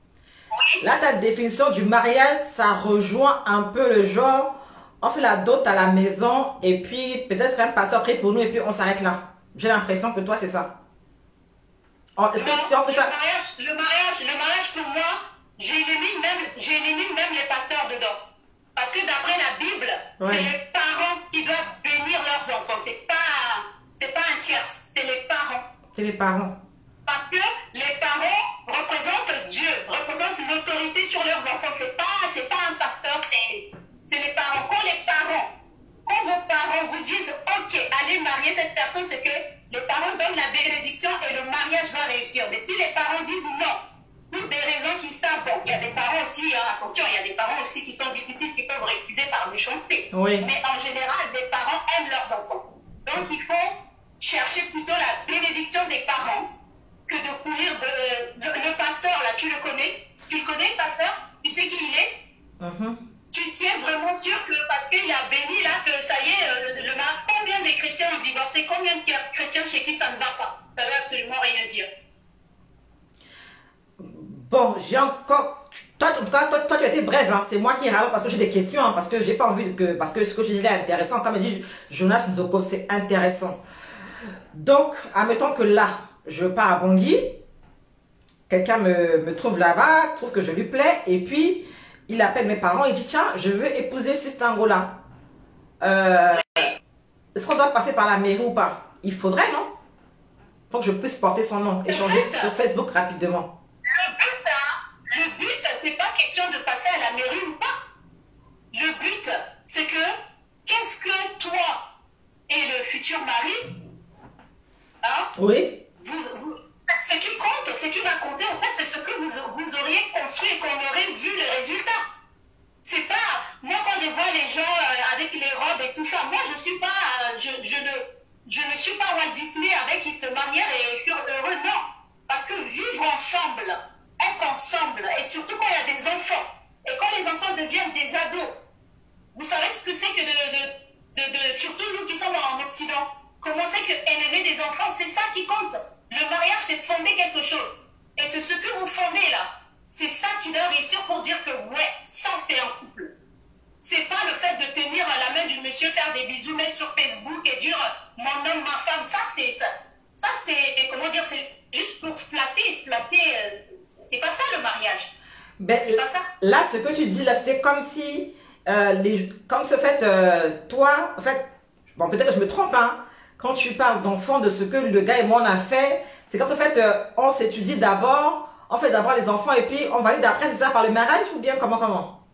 Oui. Là, ta définition du mariage, ça rejoint un peu le genre, on fait la dot à la maison et puis peut-être un pasteur prie pour nous et puis on s'arrête là. J'ai l'impression que toi, c'est ça. Est-ce que non, si on fait le ça... Mariage, le, mariage, le mariage, pour moi, j'élimine même, j'élimine même les pasteurs dedans. Parce que d'après la Bible, ouais. c'est les parents qui doivent bénir leurs enfants. C'est pas, c'est pas un tiers, c'est les parents. C'est les parents. Parce que les parents représentent Dieu, représentent l'autorité sur leurs enfants. C'est pas, c'est pas un pasteur, c'est, c'est les parents. Quand les parents, quand vos parents vous disent, ok, allez marier cette personne, c'est que les parents donnent la bénédiction et le mariage va réussir. Mais si les parents disent non, pour des raisons qu'ils savent, bon, il y a des parents aussi, hein, attention, il y a des parents aussi qui sont difficiles, qui peuvent récuser par méchanceté. Oui. Mais en général, les parents aiment leurs enfants. Donc il faut chercher plutôt la bénédiction des parents que de courir de... Le, le pasteur, là, tu le connais? Tu le connais, le pasteur? Tu sais qui il est? uh-huh. Tu tu, tu es vraiment sûr que parce qu'il a béni là, que ça y est, euh, le mari, combien de chrétiens ont divorcé, combien de chrétiens chez qui ça ne va pas? Ça veut absolument rien dire. Bon, j'ai encore... Toi, toi, toi, toi, tu as été brève, hein. C'est moi qui râle parce que j'ai des questions, hein, parce que j'ai pas envie que... Parce que ce que tu dis là est intéressant. Comme dit Jonas Nzoko, c'est intéressant. Donc, admettons que là, je pars à Bangui, quelqu'un me, me trouve là-bas, trouve que je lui plais, et puis il appelle mes parents, il dit, tiens, je veux épouser Sistangola. Euh, Est-ce qu'on doit passer par la mairie ou pas? Il faudrait, non? Pour que je puisse porter son nom, échanger sur Facebook rapidement. Le but, hein, le but, c'est pas question de passer à la mairie ou pas. Le but, c'est que, qu'est-ce que toi et le futur mari, hein, oui, vous, vous, ce qui compte, ce qui va compter, en fait, c'est ce que vous, vous auriez construit et qu'on aurait vu le résultat. C'est pas, moi quand je vois les gens euh, avec les robes et tout ça, moi je suis pas, euh, je, je, ne, je ne suis pas Walt Disney avec qui se marièrent et furent heureux, non. Parce que vivre ensemble, être ensemble, et surtout quand il y a des enfants, et quand les enfants deviennent des ados, vous savez ce que c'est que de, de, de, de, surtout nous qui sommes en Occident, comment c'est que élever des enfants, c'est ça qui compte. Le mariage, c'est fonder quelque chose. Et c'est ce que vous fondez là. C'est ça qui doit réussir pour dire que ouais, ça c'est un couple. C'est pas le fait de tenir la main du monsieur, faire des bisous, mettre sur Facebook et dire mon homme, ma femme. Ça c'est ça. Ça c'est, comment dire, c'est juste pour flatter, flatter. Euh, c'est pas ça le mariage. Ben, c'est pas ça. Là, ce que tu dis là, c'était comme si, euh, les, comme ce fait, euh, toi, en fait, bon peut-être que je me trompe, hein. Quand tu parles d'enfants, de ce que le gars et moi on a fait, c'est comme ça, en fait, euh, on s'étudie d'abord, on fait d'abord les enfants et puis on valide après, c'est ça, par le mariage ou bien comment, comment?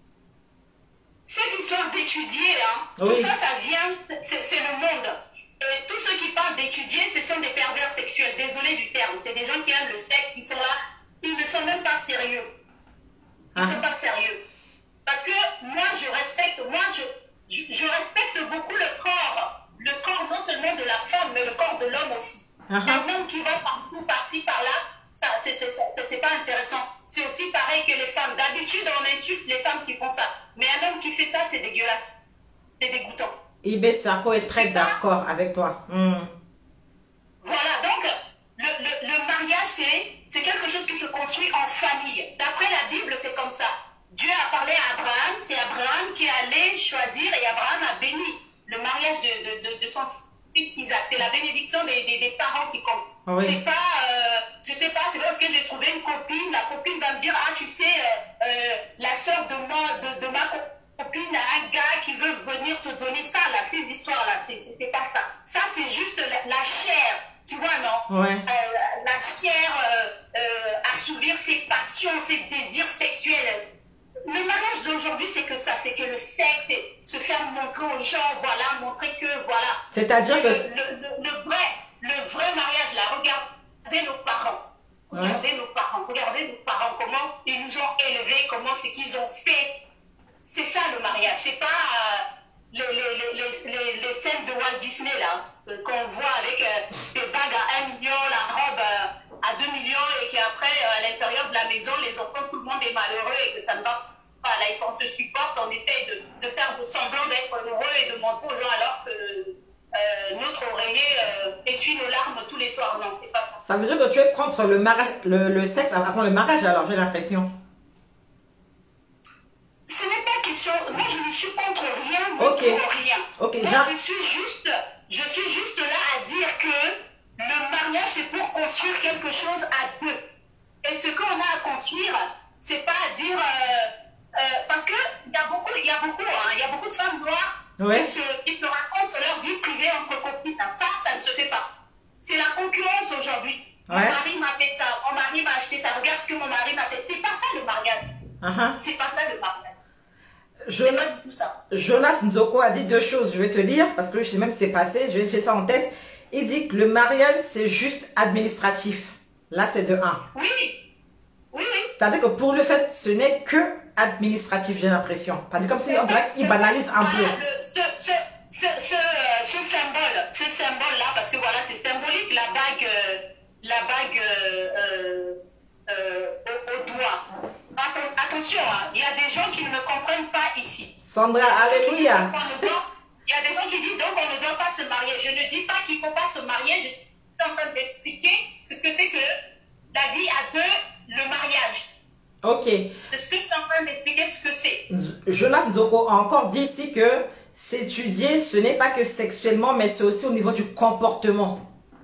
C'est l'histoire d'étudier, hein. Oui. Tout ça, ça vient, c'est le monde. Et tous ceux qui parlent d'étudier, ce sont des pervers sexuels, désolé du terme. C'est des gens qui aiment le sexe, qui sont là, ils ne sont même pas sérieux. Ils ne Ah. sont pas sérieux. Parce que moi, je respecte, moi, je, je, je respecte beaucoup le corps. Le corps non seulement de la femme, mais le corps de l'homme aussi. Uh-huh. Un homme qui va partout, par-ci, par-là, ça, c'est pas intéressant. C'est aussi pareil que les femmes. D'habitude, on insulte les femmes qui font ça. Mais un homme qui fait ça, c'est dégueulasse. C'est dégoûtant. Ibe Sako est très d'accord avec toi. Mm. Voilà, donc, le, le, le mariage, c'est quelque chose qui se construit en famille. D'après la Bible, c'est comme ça. Dieu a parlé à Abraham, c'est Abraham qui est allé choisir et Abraham a béni le mariage de, de, de, de son fils Isaac. C'est la bénédiction des, des, des parents qui compte. Oui. C'est pas, euh, je sais pas, c'est parce que j'ai trouvé une copine, la copine va me dire, ah tu sais, euh, euh, la soeur de, moi, de, de ma copine a un gars qui veut venir te donner ça, là, ces histoires-là, c'est pas ça. Ça c'est juste la, la chair, tu vois, non? Ouais. euh, La chair, euh, euh, assouvir ses passions, ses désirs sexuels. Le mariage d'aujourd'hui, c'est que ça, c'est que le sexe, c'est se faire montrer aux gens, voilà, montrer que, voilà. C'est-à-dire que... Le, le, le, le vrai, le vrai mariage, là, regardez nos parents. Regardez ouais. nos parents, regardez nos parents, comment ils nous ont élevés, comment ce qu'ils ont fait. C'est ça le mariage, c'est pas euh, les, les, les, les, les scènes de Walt Disney, là, qu'on voit avec euh, des bagues à un million, la robe euh, à deux millions, et qu'après, euh, à l'intérieur de la maison, les enfants, tout le monde est malheureux et que ça ne va pas. Là, et qu'on se supporte, on essaye de, de faire semblant d'être heureux et de montrer aux gens alors que euh, notre oreiller euh, essuie nos larmes tous les soirs. Non, c'est pas ça. Ça veut dire que tu es contre le, mariage, le, le sexe avant le mariage, alors j'ai l'impression. Ce n'est pas question. Moi, je ne suis contre rien, mais okay. pour rien. Okay. Moi, je suis juste, je suis juste là à dire que le mariage, c'est pour construire quelque chose à deux. Et ce qu'on a à construire, c'est pas à dire. Euh, euh, parce qu'il y a beaucoup, il y a beaucoup, hein, il y a beaucoup de femmes noires ouais. qui, se, qui se racontent leur vie privée entre copines. Ça, ça ne se fait pas. C'est la concurrence aujourd'hui. Ouais. Mon mari m'a fait ça, mon mari m'a acheté ça, regarde ce que mon mari m'a fait. C'est pas ça le mariage. Uh-huh. C'est pas ça le mariage. Je... C'est pas du tout ça. Jonas Nzoko a dit deux choses, je vais te lire, parce que je sais même ce qui s'est passé, j'ai ça en tête. Il dit que le mariage, c'est juste administratif. Là, c'est de un. Oui, oui, oui. C'est-à-dire que pour le fait, ce n'est que administratif, j'ai l'impression. Comme si on dirait qu'il banalise un peu. Le, ce, ce, ce, ce, ce symbole, ce symbole-là, parce que voilà, c'est symbolique, la bague, euh, la bague euh, euh, euh, au, au doigt. Attention, hein, il y a des gens qui ne me comprennent pas ici. Sandra, alléluia. Il y a des gens qui disent donc on ne doit pas se marier. Je ne dis pas qu'il ne faut pas se marier. Je suis en train d'expliquer ce que c'est que la vie à deux, le mariage. Ok. Je suis en train d'expliquer ce que c'est. Jonas Nzoko a encore dit ici que s'étudier, ce n'est pas que sexuellement, mais c'est aussi au niveau du comportement.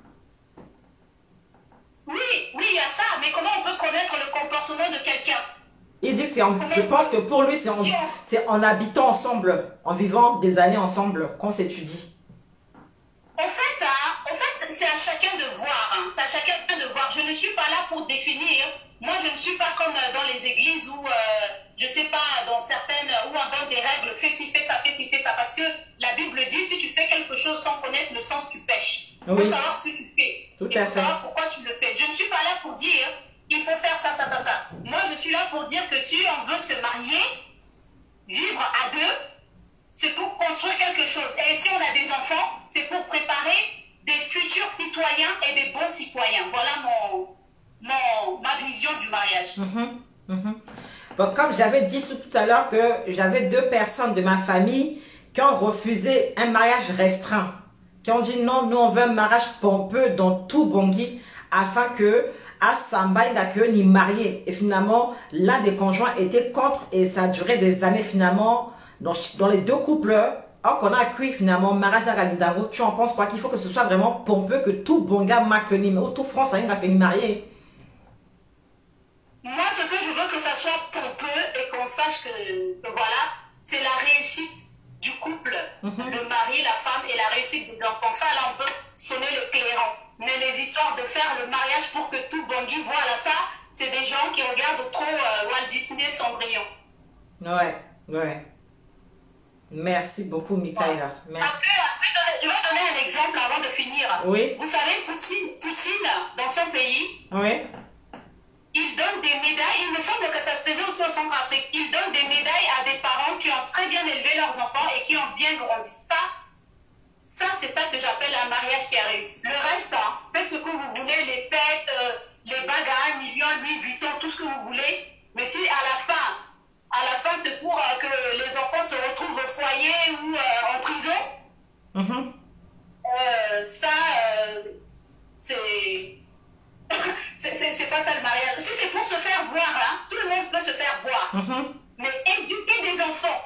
Oui, oui, il y a ça. Mais comment on peut connaître le comportement de quelqu'un? Il dit que c'est en, je pense que pour lui, c'est en, c'est en habitant ensemble, en vivant des années ensemble qu'on s'étudie. En fait, hein, en fait c'est à chacun de voir. Hein, c'est à chacun de voir. Je ne suis pas là pour définir. Moi, je ne suis pas comme dans les églises où, euh, je ne sais pas, dans certaines, où on donne des règles, fais ci, fais ça, fais ci, fais ça. Parce que la Bible dit, si tu fais quelque chose sans connaître le sens, tu pêches. Il faut oui. savoir ce que tu fais. Tout Il à faut fait. savoir pourquoi tu le fais. Je ne suis pas là pour dire, il faut faire ça, ça, ça, ça. Moi, je suis là pour dire que si on veut se marier, vivre à deux, c'est pour construire quelque chose. Et si on a des enfants, c'est pour préparer des futurs citoyens et des bons citoyens. Voilà mon, mon, ma vision du mariage. Mm-hmm, mm-hmm. Bon, comme j'avais dit tout à l'heure que j'avais deux personnes de ma famille qui ont refusé un mariage restreint, qui ont dit non, nous on veut un mariage pompeux dans tout Bangui afin que à Samba il ni marié. Et finalement, l'un des conjoints était contre et ça a duré des années finalement dans, dans les deux couples. Alors qu'on a accueilli finalement mariage à Galindango, tu en penses quoi? Qu'il faut que ce soit vraiment pompeux, que tout Bonga Makeni, mais tout France a une marié. Moi, ce que je veux que ça soit pompeux et qu'on sache que, que voilà, c'est la réussite du couple, mm-hmm. le mari, la femme et la réussite des enfants. Ça, là, on peut sonner le clairon. Mais les histoires de faire le mariage pour que tout Bangui voit là, ça, c'est des gens qui regardent trop euh, Walt Disney Cendrillon. Ouais, ouais. Merci beaucoup, Mikaïla. Merci. Après, après, je vais donner un exemple avant de finir. Oui. Vous savez, Poutine, Poutine, dans son pays, oui. il donne des médailles. Il me semble que ça se faisait aussi au Centrafrique. Il donne des médailles à des parents qui ont très bien élevé leurs enfants et qui ont bien grandi. Ça, ça c'est ça que j'appelle un mariage qui a réussi. Le reste, hein, faites ce que vous voulez, les fêtes, euh, les bagues à un million, Louis Vuitton, tout ce que vous voulez. Mais si à la fin, à la fin, c'est pour euh, que les enfants se retrouvent au foyer ou euh, en prison. Mm-hmm. euh, ça, euh, c'est... c'est pas ça le mariage. Si c'est pour se faire voir, hein, tout le monde peut se faire voir. Mm-hmm. Mais éduquer des enfants,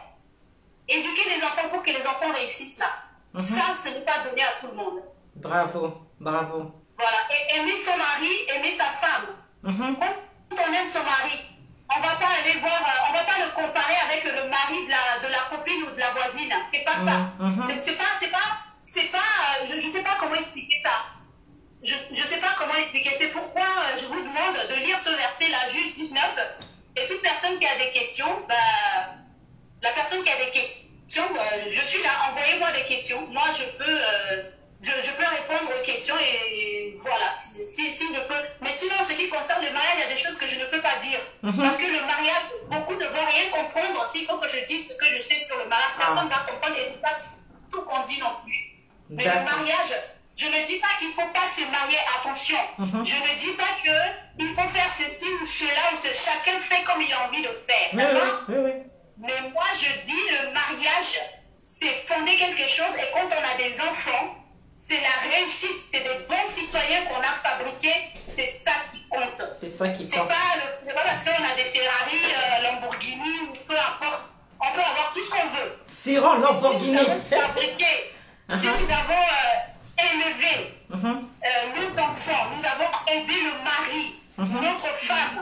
éduquer des enfants pour que les enfants réussissent là, mm-hmm. ça, ce n'est pas donné à tout le monde. Bravo, bravo. Voilà, et aimer son mari, aimer sa femme. Mm-hmm. Quand on aime son mari, on va pas aller voir, on va pas le comparer avec le mari de la, de la copine ou de la voisine. C'est pas ça. Mm-hmm. C'est pas, c'est pas, c'est pas, je, je sais pas comment expliquer ça. Je ne sais pas comment expliquer. C'est pourquoi je vous demande de lire ce verset-là, Juge dix-neuf. Et toute personne qui a des questions, bah, la personne qui a des questions, euh, je suis là, envoyez-moi des questions. Moi, je peux, euh, je, je peux répondre aux questions et voilà. Si, si je peux. Mais sinon, en ce qui concerne le mariage, il y a des choses que je ne peux pas dire. Mm-hmm. Parce que le mariage, beaucoup ne vont rien comprendre. S'il faut que je dise ce que je sais sur le mariage, personne ne ah. va comprendre et c'est pas tout qu'on dit non plus. Mais le mariage, je ne dis pas qu'il ne faut pas se marier, attention. Mm-hmm. Je ne dis pas qu'il faut faire ceci ou cela, ou ce, chacun fait comme il a envie de faire. Oui, d'accord? Oui, oui, oui. Mais moi, je dis le mariage, c'est fonder quelque chose. Et quand on a des enfants, c'est la réussite, c'est des bons citoyens qu'on a fabriqués. C'est ça qui compte. C'est ça qui compte. C'est pas, pas parce qu'on a des Ferrari, euh, Lamborghini, ou peu importe. On peut avoir tout ce qu'on veut. Siron, Lamborghini. Si nous avons fabriqué, uh-huh. si nous avons... Euh, élevé mm-hmm. euh, nos enfants, nous avons aidé le mari, mm-hmm. notre femme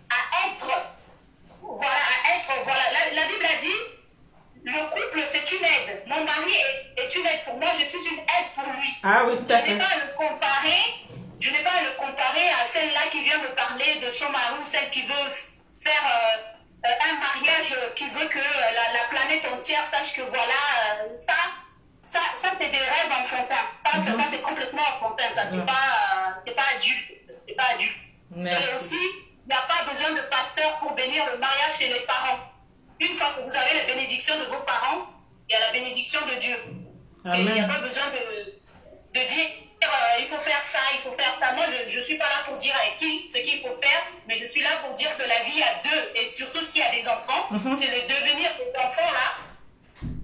à être, voilà, à être, voilà. La, la Bible a dit, le couple c'est une aide. Mon mari est, est une aide pour moi, je suis une aide pour lui. Ah oui, tout à fait. Je n'ai pas à le comparer, je n'ai pas à le comparer à celle-là qui vient me parler de son mari ou celle qui veut faire euh, euh, un mariage, qui veut que la, la planète entière sache que voilà, euh, ça. Ça, ça c'est des rêves enfantins. Ça, mm-hmm. ça c'est complètement enfantin. Ça, c'est mm-hmm. pas, c'est pas adulte. C'est pas adulte. Merci. Et aussi, il n'y a pas besoin de pasteur pour bénir le mariage chez les parents. Une fois que vous avez la bénédiction de vos parents, il y a la bénédiction de Dieu. Il n'y a pas besoin de, de dire euh, il faut faire ça, il faut faire ça. Moi, je ne suis pas là pour dire à qui ce qu'il faut faire, mais je suis là pour dire que la vie à deux, et surtout s'il y a des enfants, mm-hmm. c'est le devenir des enfants là.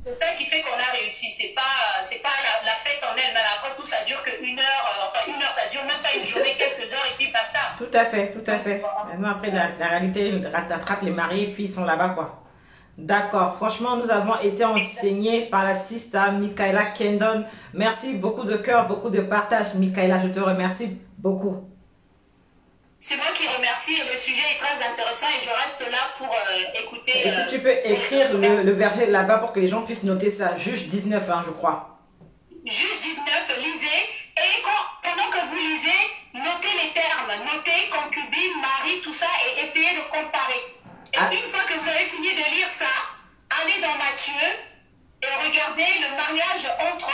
c'est ça qui fait qu'on a réussi. C'est pas, c'est pas la, la fête en elle-même. Après tout, ça dure qu'une heure. Euh, enfin, une heure, ça dure même pas une journée, quelques heures, et puis basta. Tout à fait, tout à fait. Maintenant, après, la, la réalité rattrape les maris, et puis ils sont là-bas, quoi. D'accord. Franchement, nous avons été enseignés par la sista Michaela Kendon. Merci, beaucoup de cœur, beaucoup de partage, Michaela. Je te remercie beaucoup. C'est moi qui remercie. Le sujet est très intéressant et je reste là pour euh, écouter. Et si tu peux écrire le, le verset là-bas pour que les gens puissent noter ça. Juge dix-neuf, hein, je crois. Juge dix-neuf, lisez. Et quand, pendant que vous lisez, notez les termes. Notez concubine, mari, tout ça et essayez de comparer. Et ah. une fois que vous avez fini de lire ça, allez dans Matthieu et regardez le mariage entre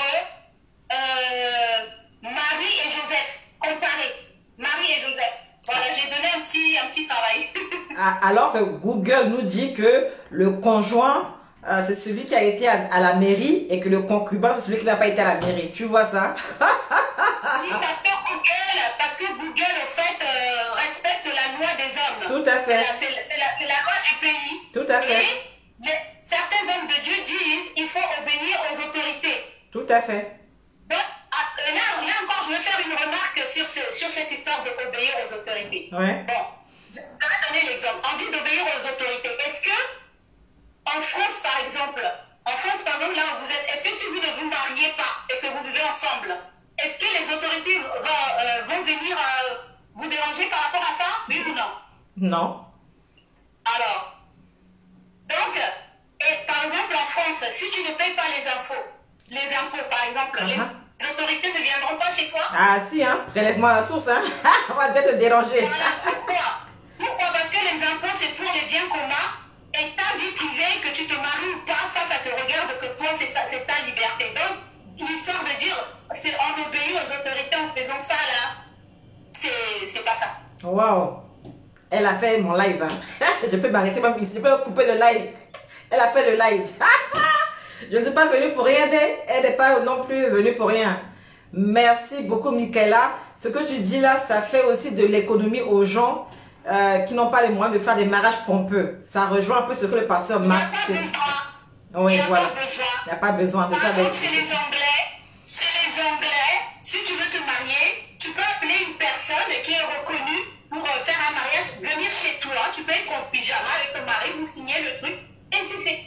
euh, Marie et Joseph. Comparez Marie et Joseph. Voilà, j'ai donné un petit, un petit travail. Alors que Google nous dit que le conjoint, euh, c'est celui qui a été à, à la mairie et que le concubin, c'est celui qui n'a pas été à la mairie. Tu vois ça? Oui, parce que Google, parce que Google, en fait, euh, respecte la loi des hommes. Tout à fait. C'est la, la, la loi du pays. Tout à fait. Et les, certains hommes de Dieu disent qu'il faut obéir aux autorités. Tout à fait. Donc, là, là encore, je vais faire une remarque sur, ce, sur cette histoire d'obéir aux autorités. Ouais. Bon, je vais donner l'exemple. On dit d'obéir aux autorités. Est-ce que, en France, par exemple, en France, par exemple, là où vous êtes, est-ce que si vous ne vous mariez pas et que vous vivez ensemble, est-ce que les autorités vont, euh, vont venir euh, vous déranger par rapport à ça? Oui ou non? Non. Alors, donc, et par exemple, en France, si tu ne payes pas les infos, les impôts, par exemple, uh-huh. les autorités ne viendront pas chez toi? Ah si, hein, prélève-moi à la source, hein. On va peut-être te déranger. Voilà, pourquoi? Pourquoi? Parce que les impôts, c'est pour les biens communs et ta vie privée, que tu te maries ou pas, ça, ça te regarde que toi, c'est ta liberté. Donc, l'histoire de dire, c'est on obéit aux autorités en faisant ça, là, c'est pas ça. Waouh. Elle a fait mon live, hein. Je peux m'arrêter même ici, je peux couper le live. Elle a fait le live. Je ne suis pas venue pour rien d'elle, elle n'est pas non plus venue pour rien. Merci beaucoup, Michaela. Ce que tu dis là, ça fait aussi de l'économie aux gens euh, qui n'ont pas les moyens de faire des mariages pompeux. Ça rejoint un peu ce que le pasteur Max dit. Oui, voilà. Il n'y a pas besoin de Par faire exemple, des... chez les Anglais, chez les Anglais, si tu veux te marier, tu peux appeler une personne qui est reconnue pour faire un mariage, venir chez toi, tu peux être en pyjama avec ton mari, vous signez le truc, et c'est fait.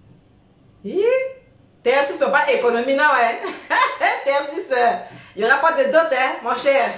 T'es assis, c'est pas économie, non, ouais. T'es assis, il n'y aura pas de dot, hein, mon cher.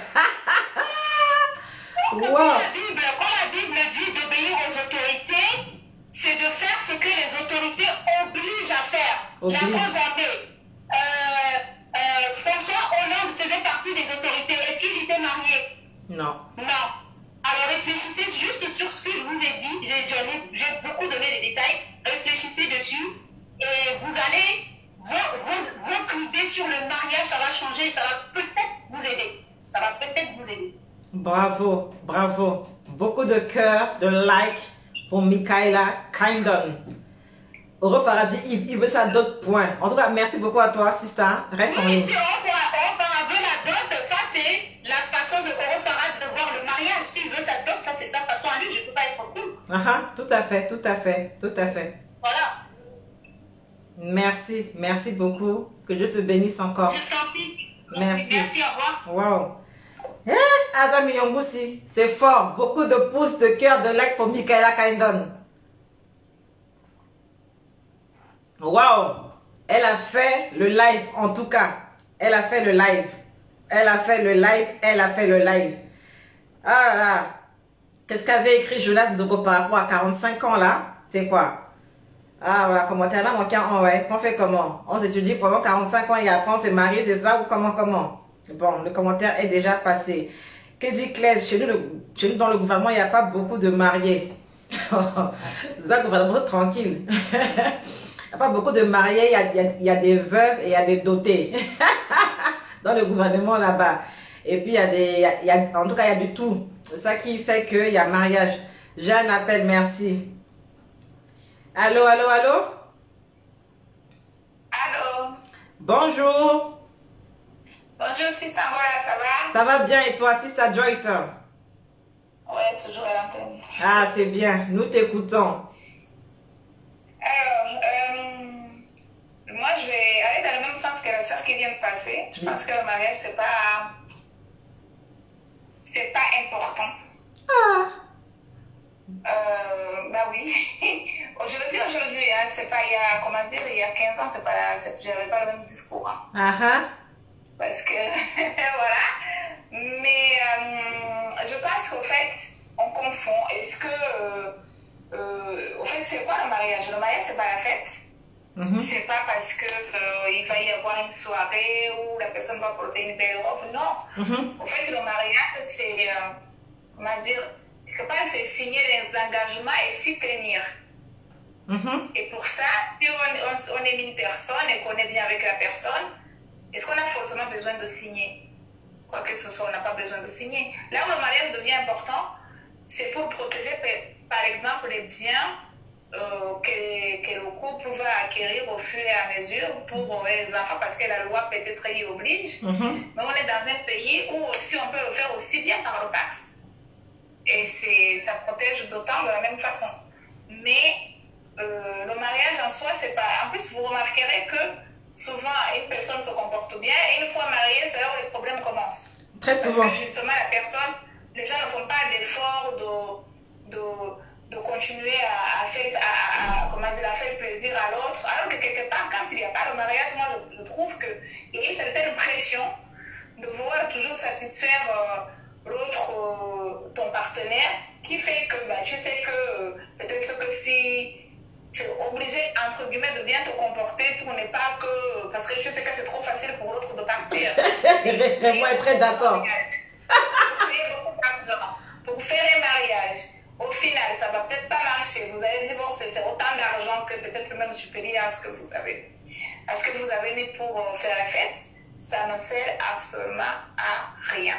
Donc, wow. quand, la Bible, quand la Bible dit d'obéir aux autorités, c'est de faire ce que les autorités obligent à faire. Oblige. La preuve en est, euh, euh, François Hollande faisait partie des autorités. Est-ce qu'il était marié? Non. Non. Alors réfléchissez juste sur ce que je vous ai dit. J'ai beaucoup donné des détails. Réfléchissez dessus. Et vous allez, votre, votre idée sur le mariage, ça va changer, ça va peut-être vous aider. Ça va peut-être vous aider. Bravo, bravo. Beaucoup de cœur, de like pour Michaela Kindon. Oro Faradi, il, il veut ça d'autres points. En tout cas, merci beaucoup à toi, Sista. Reste en ligne. Oui, si Oro Farad veut la dot, ça c'est la façon de Oro Farad de voir le mariage. S'il veut sa dot, ça c'est sa façon à lui, je ne peux pas être contre. Ah, tout à fait, tout à fait, tout à fait. Voilà. Merci, merci beaucoup. Que Dieu te bénisse encore. Je t'en prie. Merci. Merci, au revoir. Wow. Eh, Adam Yongoussi, c'est fort. Beaucoup de pouces, de cœur, de like pour Michaela Kindon. Wow. Elle a fait le live, en tout cas. Elle a fait le live. Elle a fait le live. Elle a fait le live. Ah là. Qu'est-ce qu'avait écrit Jonas Zogo par rapport à quarante-cinq ans là? C'est quoi? Ah voilà, commentaire là, mon cas, ouais. On fait comment? On s'étudie pendant quarante-cinq ans et après on s'est marié, c'est ça ou comment, comment? Bon, le commentaire est déjà passé. Que dit Claire? Chez nous, le, chez nous, dans le gouvernement, il n'y a pas beaucoup de mariés. C'est ça, le gouvernement tranquille. Il n'y a pas beaucoup de mariés, il y a, il y a, il y a des veuves et il y a des dotés. Dans le gouvernement là-bas. Et puis, il y a des, il y a, il y a, en tout cas, il y a du tout. C'est ça qui fait qu'il y a mariage. J'ai un appel, merci. Allô, allô, allô? Allô? Bonjour. Bonjour, Sister Ngola, ça va? Ça va bien et toi, Sister Joyce? Ouais, toujours à l'antenne. Ah, c'est bien, nous t'écoutons. Alors, euh, soeur qui vient de passer, je oui. pense que le mariage, c'est pas... c'est pas important. Ah. Euh, bah oui. Je le dis aujourd'hui, hein, c'est pas il y a, comment dire, il y a quinze ans, c'est pas, j'avais pas le même discours. Hein. Uh-huh. Parce que, voilà. Mais euh, je pense qu'au fait, on confond. Est-ce que, euh, euh, au fait, c'est quoi le mariage? Le mariage, c'est pas la fête. Mm-hmm. C'est pas parce que euh, il va y avoir une soirée où la personne va porter une belle robe. Non. Mm-hmm. Au fait, le mariage, c'est, euh, comment dire, quelque part, c'est signer des engagements et s'y tenir. Mm-hmm. Et pour ça, si on, on, on aime une personne et qu'on est bien avec la personne, est-ce qu'on a forcément besoin de signer? Quoi que ce soit, on n'a pas besoin de signer. Là où le mariage devient important, c'est pour protéger, par exemple, les biens euh, que, que le couple va acquérir au fur et à mesure pour les enfants, parce que la loi peut-être y oblige. Mm-hmm. Mais on est dans un pays où aussi on peut le faire aussi bien par le Pax. Et ça protège d'autant de la même façon. Mais euh, le mariage en soi, c'est pas... En plus, vous remarquerez que souvent, une personne se comporte bien et une fois mariée, c'est là où les problèmes commencent. Très souvent. Parce que justement, la personne, les gens ne font pas d'efforts de, de, de continuer à, à, faire, à, à, comment dire, à faire plaisir à l'autre. Alors que quelque part, quand il n'y a pas le mariage, moi, je, je trouve qu'il y a une certaine pression de vouloir toujours satisfaire euh, l'autre, euh, ton partenaire, qui fait que bah, tu sais que euh, peut-être que si... tu es obligé, entre guillemets, de bien te comporter pour ne pas que... Parce que tu sais que c'est trop facile pour l'autre de partir. Moi, je suis très d'accord. Pour faire un mariage, au final, ça ne va peut-être pas marcher. Vous allez divorcer, c'est autant d'argent que peut-être même supérieur à ce que vous avez. À ce que vous avez mis pour faire la fête, ça ne sert absolument à rien.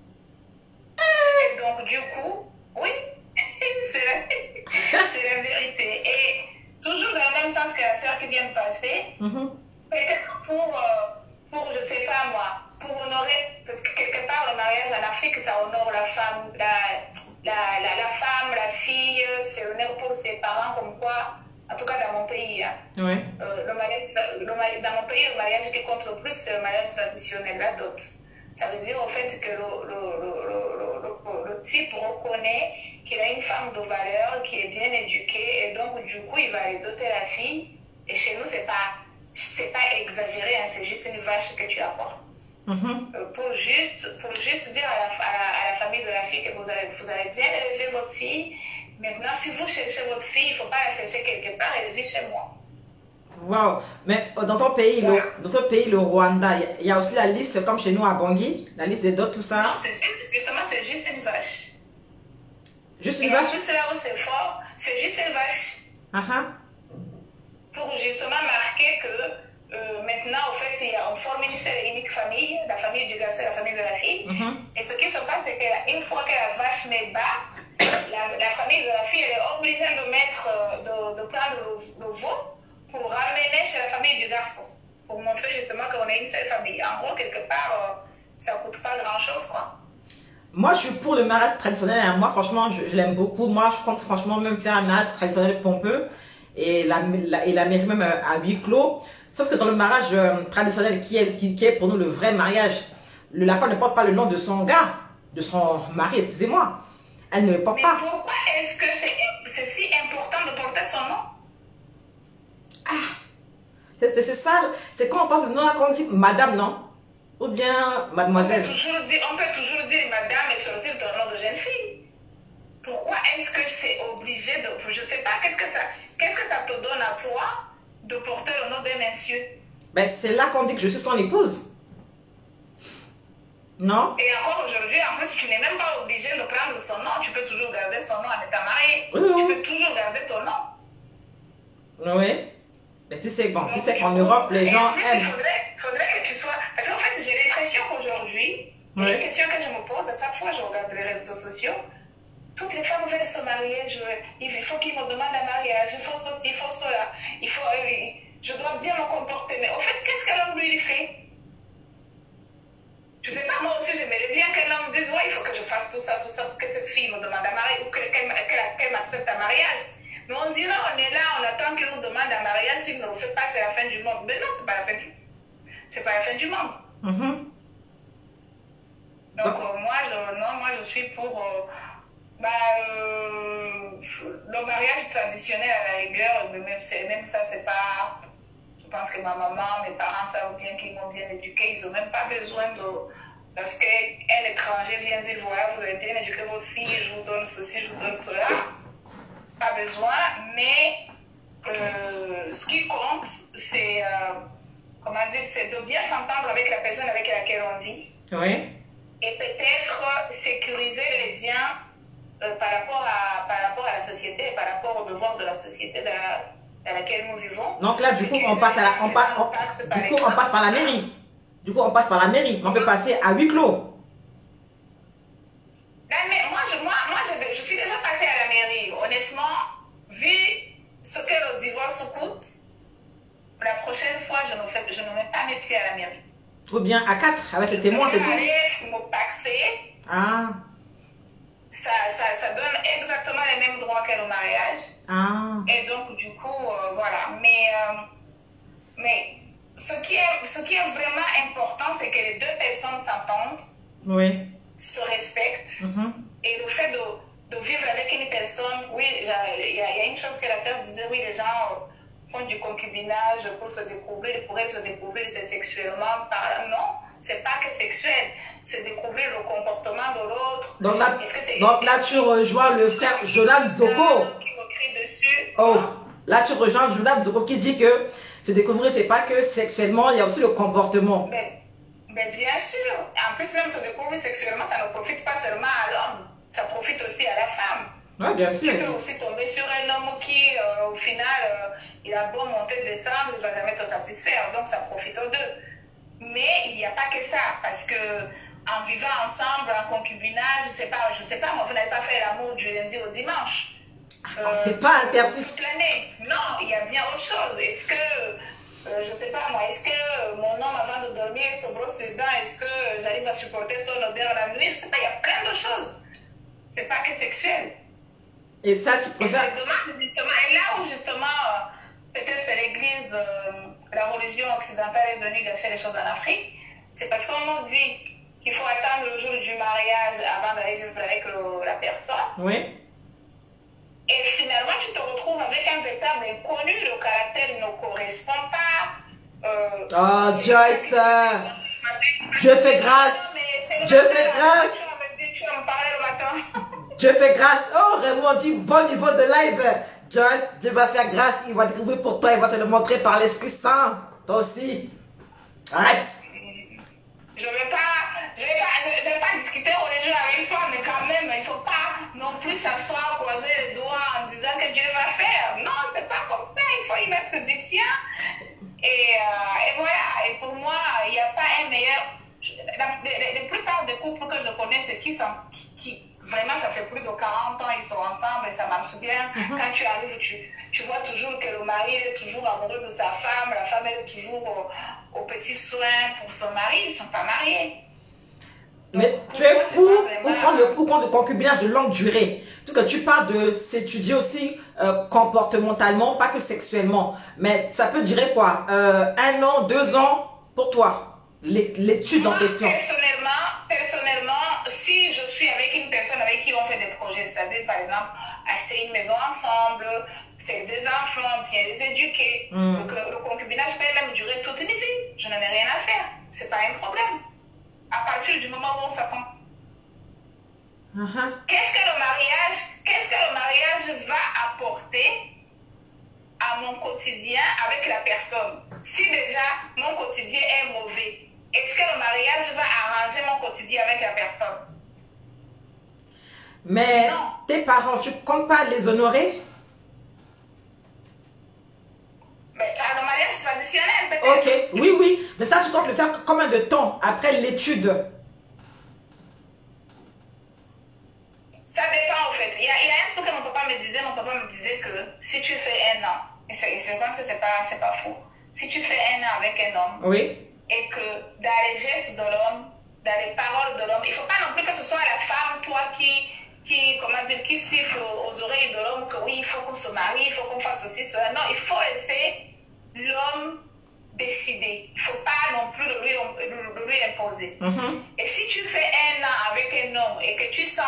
Et donc, du coup, oui, c'est la, c'est la vérité. Et toujours dans le même sens que la sœur qui vient de passer, mm-hmm. peut-être pour, euh, pour, je sais pas moi, pour honorer, parce que quelque part le mariage en Afrique, ça honore la femme, la, la, la, la femme, la fille, c'est honneur pour ses parents, comme quoi, en tout cas dans mon pays, hein, oui. euh, le mariage, le, dans mon pays, le mariage qui compte le plus, c'est le mariage traditionnel, la dot. Ça veut dire au fait que le, le, le, le, le, le type reconnaît qu'il a une femme de valeur, qui est bien éduquée, et donc du coup il va aller doter la fille. Et chez nous, c'est pas, c'est pas exagéré, hein, c'est juste une vache que tu apportes. Mm-hmm. euh, pour, juste, pour juste dire à la, à, la, à la famille de la fille que vous avez, vous avez bien élevé votre fille. Maintenant, si vous cherchez votre fille, il ne faut pas la chercher quelque part, elle vit chez moi. Waouh! Mais dans ton pays, ouais. le, dans ton pays, le Rwanda, il y a aussi la liste, comme chez nous à Bangui, la liste des dots, tout ça? Non, c'est juste, justement, c'est juste une vache. Juste une Et vache? Et juste là où c'est fort, c'est juste une vache. Uh-huh. Pour justement marquer que euh, maintenant, au fait, il y a, on forme une seule et unique famille, la famille du garçon et la famille de la fille. Mm-hmm. Et ce qui se passe, c'est qu'une fois que la vache met bas, la, la famille de la fille, elle est obligée de mettre, de, de prendre le, le veau pour ramener chez la famille du garçon, pour montrer justement qu'on est une seule famille. En gros, quelque part, euh, ça ne coûte pas grand-chose, quoi. Moi, je suis pour le mariage traditionnel. Hein. Moi, franchement, je, je l'aime beaucoup. Moi, je compte franchement même faire un mariage traditionnel pompeux et la, la, et la mairie même à huis clos. Sauf que dans le mariage euh, traditionnel, qui est, qui, qui est pour nous le vrai mariage, le, la femme ne porte pas le nom de son gars, de son mari, excusez-moi. Elle ne le porte Mais pas. Mais pourquoi est-ce que c'est si important de porter son nom? Ah, c'est ça, c'est quand on porte le nom là, quand on dit madame, non? Ou bien mademoiselle? On peut toujours dire, on peut toujours dire madame et sortir ton nom de jeune fille. Pourquoi est-ce que c'est obligé de... Je ne sais pas, qu'est-ce que ça qu'est-ce que ça te donne à toi de porter le nom d'un monsieur? Ben, c'est là qu'on dit que je suis son épouse. Non? Et encore aujourd'hui, en plus, tu n'es même pas obligé de prendre son nom. Tu peux toujours garder son nom en étant marié. Oui, oui. Tu peux toujours garder ton nom. Oui. Mais tu sais, bon, tu sais qu'en Europe, les gens plus, aiment. Il faudrait, faudrait que tu sois... Parce qu'en fait, j'ai l'impression qu'aujourd'hui, il y a une question que je me pose à chaque fois que je regarde les réseaux sociaux. Toutes les femmes veulent se marier. Je, il faut qu'ils me demandent un mariage. Il faut ceci, il faut cela. Il faut, euh, je dois bien me comporter. Mais au fait, qu'est-ce qu'un homme lui fait? Je ne sais pas, moi aussi, j'aimerais bien qu'un homme dise, ouais, il faut que je fasse tout ça, tout ça, pour que cette fille me demande un mariage ou qu'elle qu qu m'accepte un mariage. Mais on dirait, on est là, on attend qu'il nous demande un mariage, s'il ne le fait pas, c'est la fin du monde. Mais non, c'est pas la fin du monde. c'est pas la fin du monde. Mm-hmm. Donc, euh, moi, je, non, moi, je suis pour euh, bah, euh, le mariage traditionnel à la rigueur, même, même ça, c'est pas. Je pense que ma maman, mes parents savent bien qu'ils m'ont bien éduqué, ils n'ont même pas besoin de. Parce qu'un étranger vient dire voilà, vous avez bien éduqué votre fille, je vous donne ceci, je vous donne cela. Pas besoin, mais euh, ce qui compte, c'est. Euh, comment dire, c'est de bien s'entendre avec la personne avec laquelle on vit. Oui. Et peut-être sécuriser les biens euh, par, rapport à, par rapport à la société, par rapport aux devoirs de la société dans, la, dans laquelle nous vivons. Donc là, du coup, on passe, à la, on, pa, on, du coup, on passe par la mairie. Du coup, on passe par la mairie. On peut passer à huis clos. La, mais moi, je, moi, moi je, je suis déjà passée à la mairie. Honnêtement, vu ce que le divorce coûte, la prochaine fois, je ne, fais, je ne mets pas mes pieds à la mairie. Ou bien à quatre, avec les témoins, c'est tout. Je vais me paxer. Ah. Ça, ça, ça donne exactement les mêmes droits que le mariage. Ah. Et donc, du coup, euh, voilà. Mais, euh, mais ce, qui est, ce qui est vraiment important, c'est que les deux personnes s'entendent, oui. se respectent. Mm-hmm. Et le fait de, de vivre avec une personne, oui, il y, y a une chose que la sœur disait, oui, les gens euh, font du concubinage pour se découvrir, pour elles se découvrir, c'est sexuellement parlant. Non, c'est pas que sexuel, c'est découvrir le comportement de l'autre. Donc là, donc là tu rejoins le frère Jonathan Zoko. Qui me crie dessus. Oh, là tu rejoins Jonathan Zoko qui dit que se découvrir, c'est pas que sexuellement, il y a aussi le comportement. Mais, mais bien sûr, en plus même se découvrir sexuellement, ça ne profite pas seulement à l'homme, ça profite aussi à la femme. Oui, bien sûr. Tu peux aussi tomber sur un homme qui, euh, au final, euh, il a beau monter, descendre, il ne va jamais te satisfaire, donc ça profite aux deux. Mais il n'y a pas que ça, parce que en vivant ensemble, en concubinage, je sais pas, je sais pas, moi, vous n'avez pas fait l'amour du lundi au dimanche. Euh, c'est pas interdit. Toute l'année. Non, il y a bien autre chose. Est-ce que, euh, je sais pas moi, est-ce que mon homme avant de dormir se brosse les dents, est-ce que j'arrive à supporter son odeur la nuit? Je sais pas, il y a plein de choses. C'est pas que sexuel. Et ça, tu préfères... Et c'est dommage, justement. Et là où, justement, peut-être l'Église, euh, la religion occidentale est venue gâcher les choses en Afrique, c'est parce qu'on nous dit qu'il faut attendre le jour du mariage avant d'aller vivre avec le, la personne. Oui. Et finalement, tu te retrouves avec un véritable inconnu, le caractère ne correspond pas. Euh, oh, Joyce, euh, je fais grâce. Je fais grâce. Tu vas me dire, tu vas me parler le matin. Je fais grâce. Oh, Raymond dit bon niveau de live. Joyce, Dieu va faire grâce. Il va découvrir pour toi. Il va te le montrer par l'Esprit Saint. Toi aussi. Arrête. Je ne vais pas, je vais pas, je, je vais pas discuter religieux avec toi, mais quand même, il ne faut pas non plus s'asseoir, croiser les doigts en disant que Dieu va faire. Non, c'est pas comme ça. Il faut y mettre du tien. Et, euh, et voilà. Et pour moi, il n'y a pas un meilleur. La, la, la plupart des couples que je connais, c'est qui, sont, qui, qui vraiment, ça fait plus de quarante ans, ils sont ensemble et ça marche bien. Mm-hmm. Quand tu arrives, tu, tu vois toujours que le mari est toujours amoureux de sa femme, la femme est toujours au, au petit soin pour son mari, ils ne sont pas mariés. Mais donc, tu es pour ou contre le, ou contre le concubinage de longue durée? Parce que tu parles de s'étudier aussi euh, comportementalement, pas que sexuellement. Mais ça peut durer quoi? euh, Un an, deux ans pour toi? L'étude en question. Personnellement, personnellement, si je suis avec une personne avec qui on fait des projets, c'est-à-dire par exemple acheter une maison ensemble, faire des enfants, bien les éduquer, mm. donc, le, le concubinage peut même durer toute une vie. Je n'en ai rien à faire. C'est pas un problème. À partir du moment où on s'attend. Uh-huh. Qu'est-ce que le mariage, qu'est-ce que le mariage va apporter à mon quotidien avec la personne? Si déjà mon quotidien est mauvais, est-ce que le mariage va arranger mon quotidien avec la personne? Mais non. Tes parents, tu ne comptes pas les honorer? Mais par le mariage traditionnel, peut-être. Ok, oui, oui. Mais ça, tu comptes le faire combien de temps après l'étude? Ça dépend, en fait. Il y a, il y a un truc que mon papa me disait. Mon papa me disait que si tu fais un an, et, et je pense que ce n'est pas, c'est pas faux, si tu fais un an avec un homme, oui. Et que dans les gestes de l'homme, dans les paroles de l'homme, il ne faut pas non plus que ce soit la femme, toi, qui, qui, comment dire, qui siffle aux oreilles de l'homme que oui, il faut qu'on se marie, il faut qu'on fasse ceci, cela. Non, il faut laisser l'homme décider. Il ne faut pas non plus le lui, le, le lui imposer. Mm-hmm. Et si tu fais un an avec un homme et que tu sens...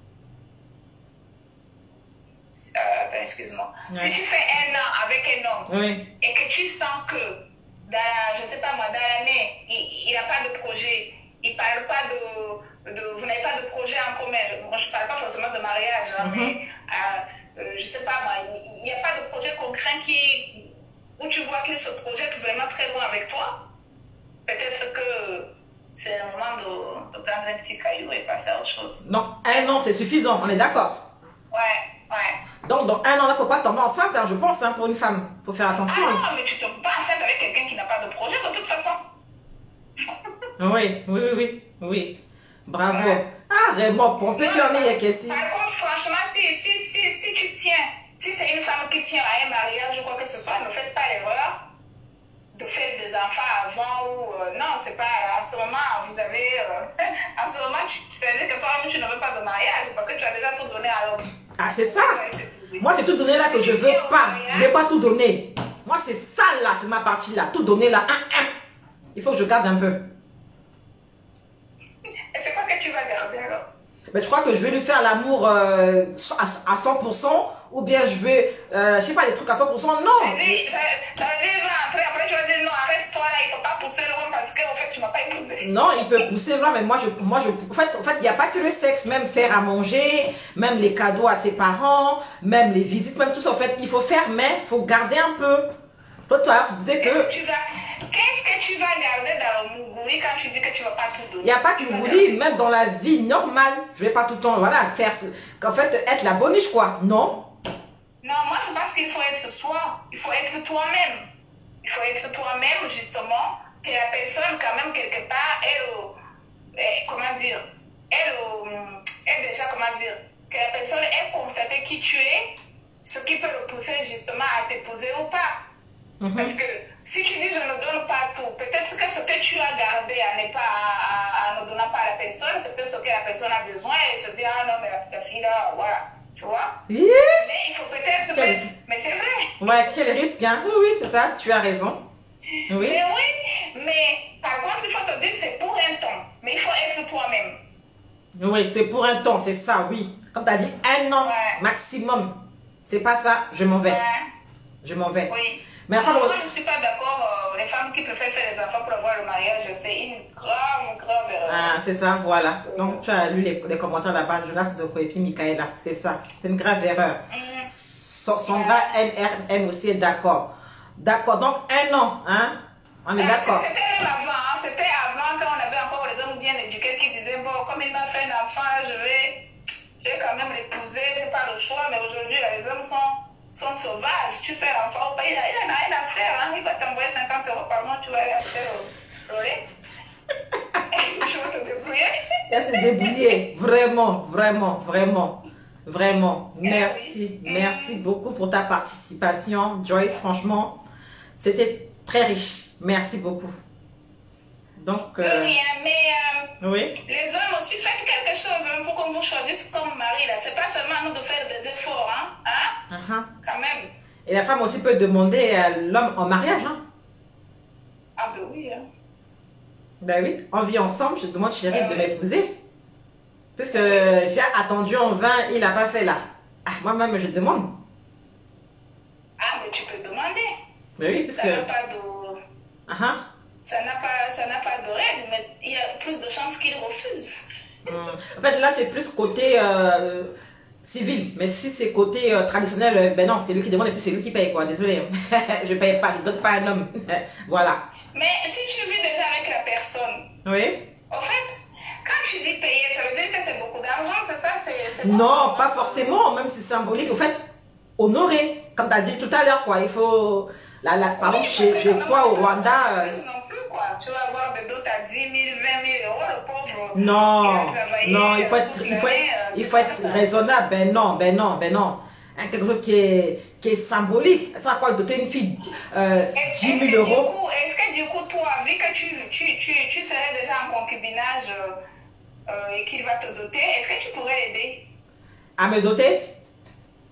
Euh, attends, excuse-moi. Ouais. Si tu fais un an avec un homme Oui. et que tu sens que, dans, je ne sais pas moi, dans l'année, il n'a pas de projet, il ne parle pas de, de... Vous n'avez pas de projet en commun. Je, moi, je ne parle pas forcément de mariage, hein, Mm-hmm. mais euh, euh, je ne sais pas moi, il n'y a pas de projet concret qui, où tu vois qu'il se projette vraiment très loin avec toi. Peut-être que c'est le moment de, de prendre un petit caillou et passer à autre chose. Non, un an, c'est suffisant, on est d'accord. Ouais, ouais. Donc, dans un an, il ne faut pas tomber enceinte, hein, je pense, hein, pour une femme. Il faut faire attention. Ah non, mais tu ne tombes pas enceinte avec quelqu'un qui n'a pas de projet, de toute façon. Oui, oui, oui, oui, oui. Bravo. Ouais. Ah, Raymond, on peut Non, tourner, Kessi. Par contre, franchement, si, si, si, si tu tiens, si c'est une femme qui tient à un mariage ou quoi que ce soit, ne faites pas l'erreur de faire des enfants avant ou... Euh, non, c'est pas... En ce moment, vous avez... Euh, en ce moment, tu, c'est-à-dire que toi-même, tu ne veux pas de mariage parce que tu as déjà tout donné à l'homme. Ah, c'est ça. Moi, c'est tout donner là que je veux pas. Je vais pas tout donner. Moi, c'est ça là, c'est ma partie là. Tout donner là. Un, un. Il faut que je garde un peu. Et c'est quoi que tu vas garder alors? Mais je crois que je vais lui faire l'amour euh, à, à cent pour cent ou bien je vais, euh, je sais pas, des trucs à cent pour cent. Non. Ça veut dire, ça, ça veut dire, il va entrer, après tu vas dire non, arrête-toi là, il faut pas pousser loin parce qu'en fait, tu m'as pas épousé. Non, il peut pousser loin, mais moi, je, moi, je, en fait, en fait, il n'y a pas que le sexe, même faire à manger, même les cadeaux à ses parents, même les visites, même tout ça. En fait, il faut faire, mais il faut garder un peu. Toi, toi, tu disais que... Tu vas, qu'est-ce que tu vas garder dans le mougouri quand tu dis que tu ne vas pas tout donner? Il n'y a pas de mougouri, même dans la vie normale. Je ne vais pas tout le temps, voilà, faire, qu'en fait, être la boniche, quoi. Non. Non, moi, je pense qu'il faut être soi. Il faut être toi-même. Il faut être toi-même, justement, que la personne, quand même, quelque part, elle, elle comment dire, elle, elle déjà, comment dire, que la personne ait constaté qui tu es, ce qui peut le pousser, justement, à t'épouser ou pas. Mm-hmm. Parce que si tu dis je ne donne pas tout, peut-être que ce que tu as gardé à ne pas à, à, à ne donnant pas à la personne, c'est peut-être ce que la personne a besoin et se dit ah non mais la, la fille là, voilà, tu vois. Yeah. Mais il faut peut-être, quel... mais c'est vrai. Ouais, quel risque, hein. Oui, oui, c'est ça, tu as raison. Oui. Mais oui, mais par contre il faut te dire c'est pour un temps, mais il faut être toi-même. Oui, c'est pour un temps, c'est ça, oui. Comme tu as dit, un an ouais. maximum. C'est pas ça, je m'en vais. Ouais. Je m'en vais. Oui. Mais enfin, moi, je ne suis pas d'accord. Euh, les femmes qui préfèrent faire des enfants pour avoir le mariage, c'est une grave, grave erreur. Ah, c'est ça, voilà. Donc, tu as lu les, les commentaires là-bas, Jonas Doko et puis Michaela. C'est ça. C'est une grave erreur. Mm. Sandra M R M aussi est d'accord. D'accord. Donc, un an, hein? On est ah, d'accord. C'était même avant. Hein? C'était avant quand on avait encore les hommes bien éduqués qui disaient bon, comme il m'a fait un enfant, je vais, je vais quand même l'épouser. Je n'ai pas le choix. Mais aujourd'hui, les hommes sont. sont sauvages, tu fais l'enfant, il en a rien à faire, hein? Il va t'envoyer cinquante euros par mois, tu vas aller acheter le lait. Je vais te débrouiller. Elle s'est débrouillée, vraiment, vraiment, vraiment, vraiment. Merci, merci beaucoup pour ta participation, Joyce, franchement, c'était très riche, merci beaucoup. Donc, euh... rien, mais euh, oui. Les hommes aussi, faites quelque chose hein, pour qu'on vous choisisse comme mari. Là, c'est pas seulement à nous de faire des efforts, hein, hein? Uh-huh. Quand même. Et la femme aussi peut demander à l'homme en mariage, hein? Ah ben oui, hein. Ben oui, on vit ensemble, je demande chérie ben de oui. m'épouser. Puisque oui. j'ai attendu en vain, il n'a pas fait là. Ah, moi-même, je demande. Ah, mais tu peux demander. Ben oui, parce ça que... n'a pas de... Uh-huh. Ça n'a pas, ça n'a pas de règle, mais il y a plus de chances qu'il refuse. Hum. En fait, là, c'est plus côté euh, civil. Mais si c'est côté euh, traditionnel, ben non, c'est lui qui demande et puis c'est lui qui paye, quoi. Désolé, je ne paye pas, je ne donne pas un homme. Voilà. Mais si tu vis déjà avec la personne, oui. En fait, quand tu dis payer, ça veut dire que c'est beaucoup d'argent, c'est ça? C'est non, pas forcément, même si c'est symbolique. En fait, honorer, comme tu as dit tout à l'heure, quoi. Il faut... La, la, par exemple, oui, chez, chez toi au Rwanda... Euh... Non plus, quoi. Tu vas avoir des dots à dix mille, vingt mille euros, le pauvre. Non, non, il faut être, il faut être, il faut être raisonnable. Ben non, ben non, ben non. Hein, quelque chose qui est, qui est symbolique. Ça va quoi doter une fille euh, dix mille euros? Est-ce que du coup, toi, vu que tu, tu, tu, tu serais déjà en concubinage euh, euh, et qu'il va te doter, est-ce que tu pourrais l'aider? À me doter?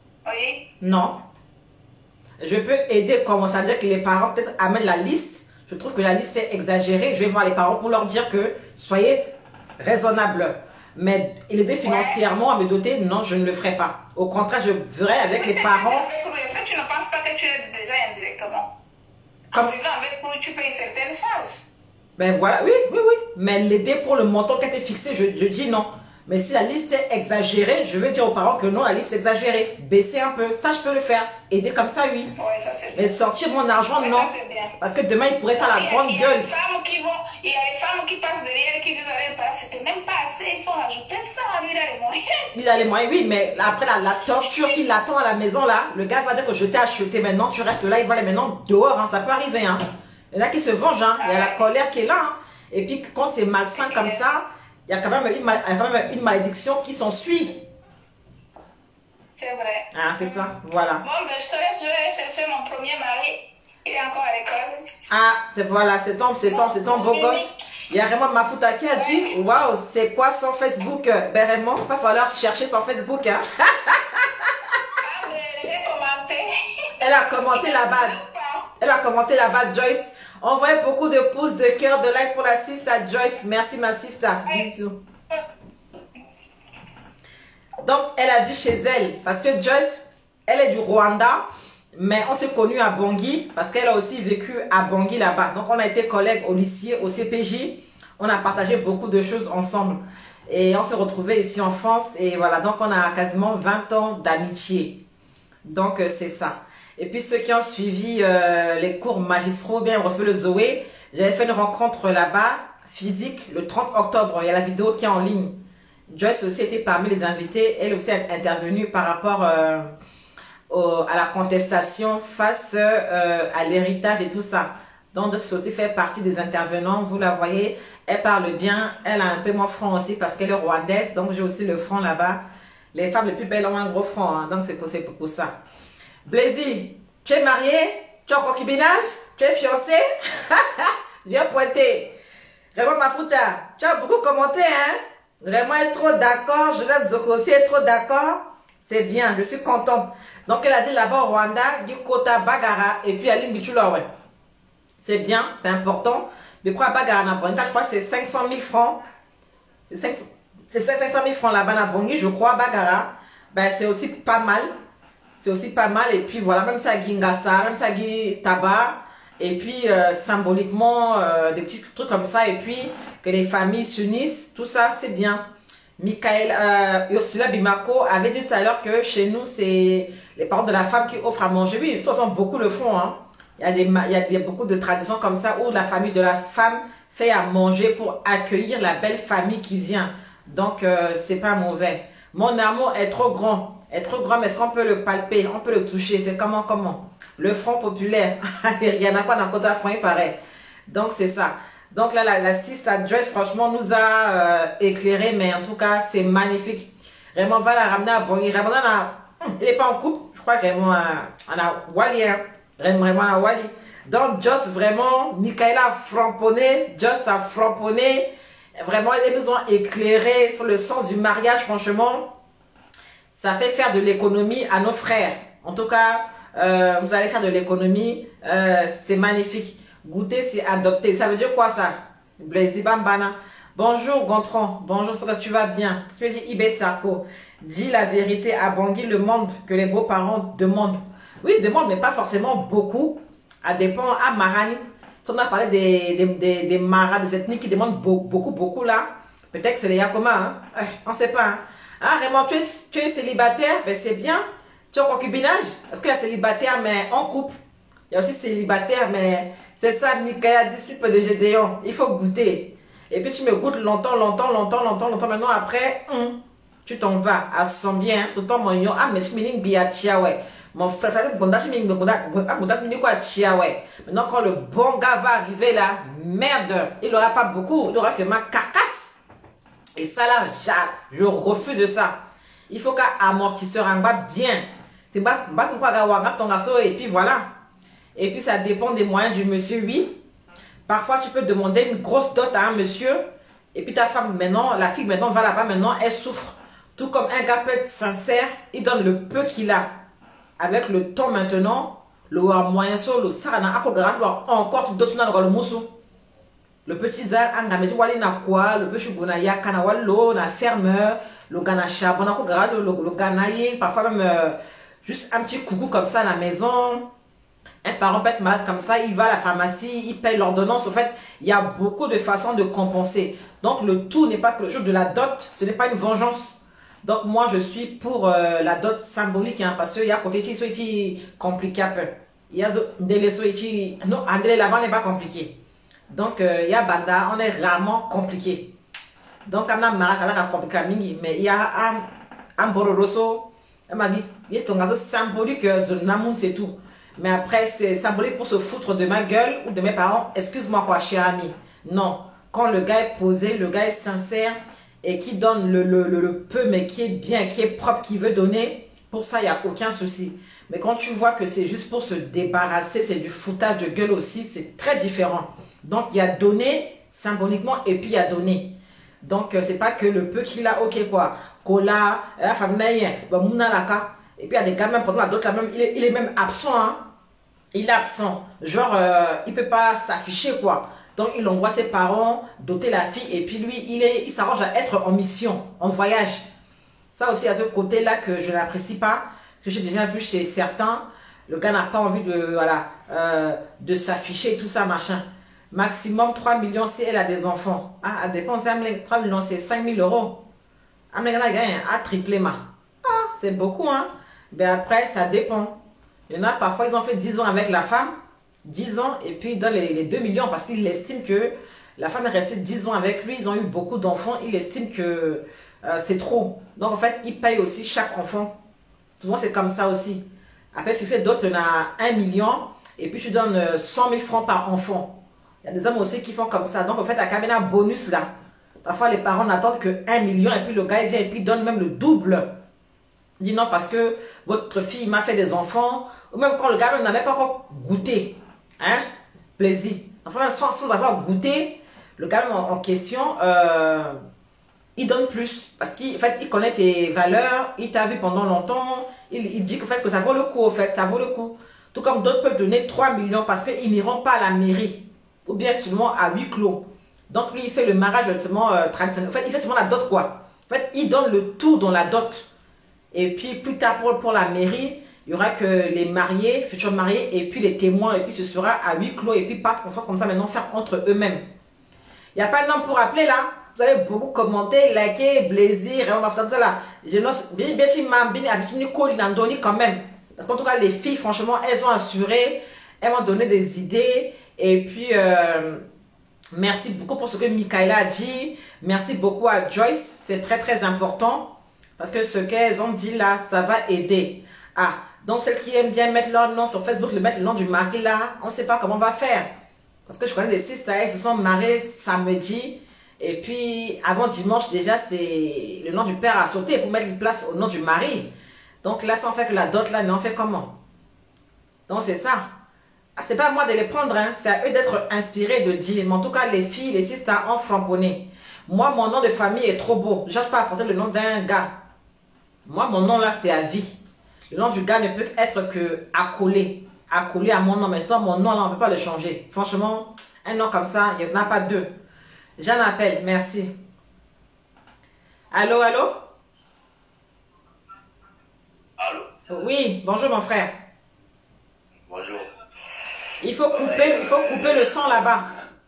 Oui. Non. Je peux aider, comment ça veut dire que les parents peut-être amènent la liste. je trouve que la liste est exagérée. Je vais voir les parents pour leur dire que soyez raisonnables. Mais aider financièrement à me doter, non, je ne le ferai pas. Au contraire, je verrai avec les parents. Est-ce que tu ne penses pas que tu aides déjà indirectement? En vivant avec lui, tu payes certaines charges. Ben voilà, oui, oui, oui. Mais l'aider pour le montant qui a été fixé, je, je dis non. Mais si la liste est exagérée, je vais dire aux parents que non, la liste est exagérée. Baisser un peu, ça je peux le faire. Aider comme ça, oui. Oui, ça c'est bien. Mais sortir mon argent, ouais, non. Ça, c'est bien. Parce que demain, il pourrait faire la grande il y a, gueule. Il y a des femmes qui vont, il y a des femmes qui passent derrière et qui disent, allez, bah, c'était même pas assez, il faut rajouter ça, lui, il a les moyens. Il a les moyens, oui, mais après la, la torture qui l'attend à la maison, là, le gars va dire que je t'ai acheté maintenant, tu restes là, il va aller maintenant dehors, hein, ça peut arriver, hein. Il y en a qui se vengent, hein. Il y a la colère qui est là, hein. Et puis quand c'est malsain comme ça, il y a quand même une, mal, quand même une malédiction qui s'ensuit. C'est vrai. Ah, c'est ça, voilà. Bon, ben je te laisse, je vais aller chercher mon premier mari. Il est encore à l'école. Ah, c'est voilà, c'est ton, c'est ton, c'est ton beau gosse. Il y a Raymond Mafuta qui a dit, waouh, c'est quoi son Facebook? Ben Raymond, il va falloir chercher son Facebook, hein. Ah, ben j'ai commenté. Elle a commenté là-bas. Elle a commenté là-bas, Joyce. Envoyez beaucoup de pouces, de cœur, de like pour la sister Joyce. Merci ma sister. Bisous. Donc, elle a dit chez elle, parce que Joyce, elle est du Rwanda, mais on s'est connus à Bangui, parce qu'elle a aussi vécu à Bangui là-bas. Donc, on a été collègues au lycée, au C P J. On a partagé beaucoup de choses ensemble. Et on s'est retrouvés ici en France. Et voilà, donc on a quasiment vingt ans d'amitié. Donc, euh, c'est ça. Et puis ceux qui ont suivi euh, les cours magistraux, bien reçu le Zoé, j'avais fait une rencontre là-bas, physique, le trente octobre. Il y a la vidéo qui est en ligne. Joyce aussi était parmi les invités. Elle aussi est intervenue par rapport euh, au, à la contestation face euh, à l'héritage et tout ça. Donc Joyce aussi fait partie des intervenants. Vous la voyez, elle parle bien. Elle a un peu moins front aussi parce qu'elle est rwandaise. Donc j'ai aussi le front là-bas. Les femmes les plus belles ont un gros front. Hein, donc c'est pour, pour, pour ça. Blazy, tu es marié? Tu es en concubinage? Tu es fiancé? Viens pointer. Raymond Mafuta, tu as beaucoup commenté, hein? Vraiment être trop d'accord. Je laisse Zoko aussi être trop d'accord. C'est bien, je suis contente. Donc elle a dit là-bas au Rwanda, du Kota Bagara, et puis Aline Bichula, ouais. C'est bien, c'est important. Mais quoi, Bagara, na Bongi, je crois que c'est cinq cent mille francs. C'est cinq cent mille francs là-bas, na Bongi, je crois, Bagara. Ben, c'est aussi pas mal. C'est aussi pas mal. Et puis voilà, même ça Gingasa, même ça Tabac. Et puis euh, symboliquement, euh, des petits trucs comme ça. Et puis que les familles s'unissent. Tout ça, c'est bien. Michael, euh, Ursula Bimako avait dit tout à l'heure que chez nous, c'est les parents de la femme qui offrent à manger. Oui, de toute façon, beaucoup le font. Hein. Il y a des, il y a, il y a beaucoup de traditions comme ça où la famille de la femme fait à manger pour accueillir la belle famille qui vient. Donc, euh, c'est pas mauvais. Mon amour est trop grand. Est trop grand, mais est-ce qu'on peut le palper? On peut le toucher. C'est comment, comment? Le Front populaire. Il y en a quoi dans le côté front, il paraît. Donc, c'est ça. Donc là, la, la sister Joyce, franchement, nous a euh, éclairé, mais en tout cas, c'est magnifique. Raymond va la ramener à Bangui. Raymond, a, il n'est pas en couple. Je crois que Raymond a, a Wally. Hein. Raymond a Wally. Donc, Joss, vraiment, Michaela a framponné. Joss a framponné. Vraiment, ils nous ont éclairé sur le sens du mariage, franchement. Ça fait faire de l'économie à nos frères. En tout cas, euh, vous allez faire de l'économie. Euh, c'est magnifique. Goûter, c'est adopter. Ça veut dire quoi ça? Blazy Bambana. Bonjour Gontran. Bonjour, j'espère que tu vas bien. Tu dis Ibé Sarko. Dis la vérité à Bangui, le monde que les beaux-parents demandent. Oui, demandent, mais pas forcément beaucoup. À dépend à Marani. Si on a parlé des, des, des, des maras, des ethnies qui demandent beaucoup, beaucoup, beaucoup là. Peut-être que c'est les Yakoma. Hein? Eh, on ne sait pas. Hein? Ah, Raymond, tu es, tu es célibataire, ben c'est bien. Tu es en concubinage. Est-ce qu'il y a célibataire, mais en couple? Il y a aussi célibataire, mais c'est ça, Michael, disciple de Gédéon. Il faut goûter. Et puis tu me goûtes longtemps, longtemps, longtemps, longtemps, longtemps. Maintenant, après, hum, tu t'en vas. À son bien, tout le temps, mon yon. Ah, mais je me dis, ouais. Mon frère, ça me dit, ouais. Maintenant, quand le bon gars va arriver là, merde, il n'aura pas beaucoup. Il aura que ma carcasse. Et ça là, je refuse ça. Il faut qu'un amortisseur en bas bien. C'est pas ton garçon et puis voilà. Et puis ça dépend des moyens du monsieur, oui. Parfois tu peux demander une grosse dot à un monsieur. Et puis ta femme maintenant, la fille maintenant va là-bas, maintenant elle souffre. Tout comme un gars peut être sincère, il donne le peu qu'il a. Avec le temps maintenant, le moyen sur le sarana, encore d'autres dans le moussou. Le petit zar, angameti wali na quoi, le petit gona ya kanawalo, na fermeur, le gana charbon, le ganaye, parfois même euh, juste un petit coucou comme ça à la maison. Un parent peut être malade comme ça, il va à la pharmacie, il paye l'ordonnance. En fait, il y a beaucoup de façons de compenser. Donc, le tout n'est pas que le jour de la dot, ce n'est pas une vengeance. Donc, moi, je suis pour euh, la dot symbolique, hein, parce qu'il y a côté qui est compliqué un peu. Il y a des qui non, André là-bas n'est pas compliqué. Donc, il euh, y a Banda, on est rarement compliqué. Donc, on a Marakala compliqué, mais il y a un, un Bororoso, elle m'a dit, il est ton gâteau symbolique, Namoun, c'est tout. Mais après, c'est symbolique pour se foutre de ma gueule ou de mes parents. Excuse-moi, quoi, cher ami. Non. Quand le gars est posé, le gars est sincère et qui donne le, le, le, le peu, mais qui est bien, qui est propre, qui veut donner, pour ça, il n'y a aucun souci. Mais quand tu vois que c'est juste pour se débarrasser, c'est du foutage de gueule aussi, c'est très différent. Donc, il y a donné symboliquement et puis il y a donné. Donc, c'est pas que le peu qu'il a, ok, quoi. Cola, la famille, Mounalaka. Et puis il y a des gars même pendant d'autres même il est, il est même absent, hein. Il est absent, genre euh, il peut pas s'afficher quoi. Donc il envoie ses parents doter la fille et puis lui il est il s'arrange à être en mission, en voyage. Ça aussi à ce côté là que je n'apprécie pas, que j'ai déjà vu chez certains. Le gars n'a pas envie de voilà euh, de s'afficher et tout ça machin. Maximum trois millions si elle a des enfants. Ah, elle dépense trois millions c'est cinq mille euros. Ah mais elle a gagné à tripler ma. Ah c'est beaucoup hein. Ben après, ça dépend. Il y en a parfois, ils ont fait dix ans avec la femme, dix ans, et puis dans les, les deux millions, parce qu'il estime que la femme est restée dix ans avec lui, ils ont eu beaucoup d'enfants, il estime que euh, c'est trop. Donc en fait, il paye aussi chaque enfant. Souvent, c'est comme ça aussi. Après, fixer d'autres, il y en a un million, et puis tu donnes cent mille francs par enfant. Il y a des hommes aussi qui font comme ça. Donc en fait, il y a quand même un bonus là. Parfois, les parents n'attendent que un million, et puis le gars, il vient et puis il donne même le double. Il dit non parce que votre fille m'a fait des enfants, ou même quand le gars n'a même pas encore goûté, hein, plaisir. Enfin, sans, sans avoir goûté, le gars en, en question, euh, il donne plus, parce qu'il fait, il connaît tes valeurs, il t'a vu pendant longtemps, il, il dit que, fait, que ça vaut le coup, au fait, ça vaut le coup. Tout comme d'autres peuvent donner trois millions parce qu'ils n'iront pas à la mairie, ou bien seulement à huis clos. Donc lui, il fait le mariage justement euh, traditionnel. En fait, il fait seulement la dot, quoi. En fait, il donne le tout dans la dot. Et puis plus tard pour, pour la mairie, il y aura que les mariés, futurs mariés, et puis les témoins, et puis ce sera à huis clos, et puis pas comme ça maintenant faire entre eux-mêmes. Il n'y a pas de nom pour appeler là. Vous avez beaucoup commenté, liké, plaisir, et on va faire ça là. Je n'ose bien bien bien avec une colle d'Andoni quand même. Parce qu'en tout cas, les filles, franchement, elles ont assuré, elles m'ont donné des idées, et puis euh, merci beaucoup pour ce que Michaela a dit. Merci beaucoup à Joyce, c'est très très important. Parce que ce qu'elles ont dit là, ça va aider. Ah, donc celles qui aiment bien mettre leur nom sur Facebook, le mettre le nom du mari là, on ne sait pas comment on va faire. Parce que je connais des sisters, elles se sont mariées samedi. Et puis, avant dimanche, déjà, c'est le nom du père a sauté pour mettre une place au nom du mari. Donc là, ça en fait que la dot là, mais on fait comment? Donc c'est ça. Ah, c'est pas à moi de les prendre, hein. C'est à eux d'être inspirés, de dire. Mais en tout cas, les filles, les sisters ont framponné. Moi, mon nom de famille est trop beau. Je ne cherche pas à porter le nom d'un gars. Moi, mon nom là, c'est à vie. Le nom du gars ne peut être que accolé. Accolé à mon nom. Mais sans mon nom là, on ne peut pas le changer. Franchement, un nom comme ça, il n'y en a pas deux. J'en appelle, merci. Allô, allô? Allô? Oui, bonjour mon frère. Bonjour. Il faut couper, il faut couper le son là-bas.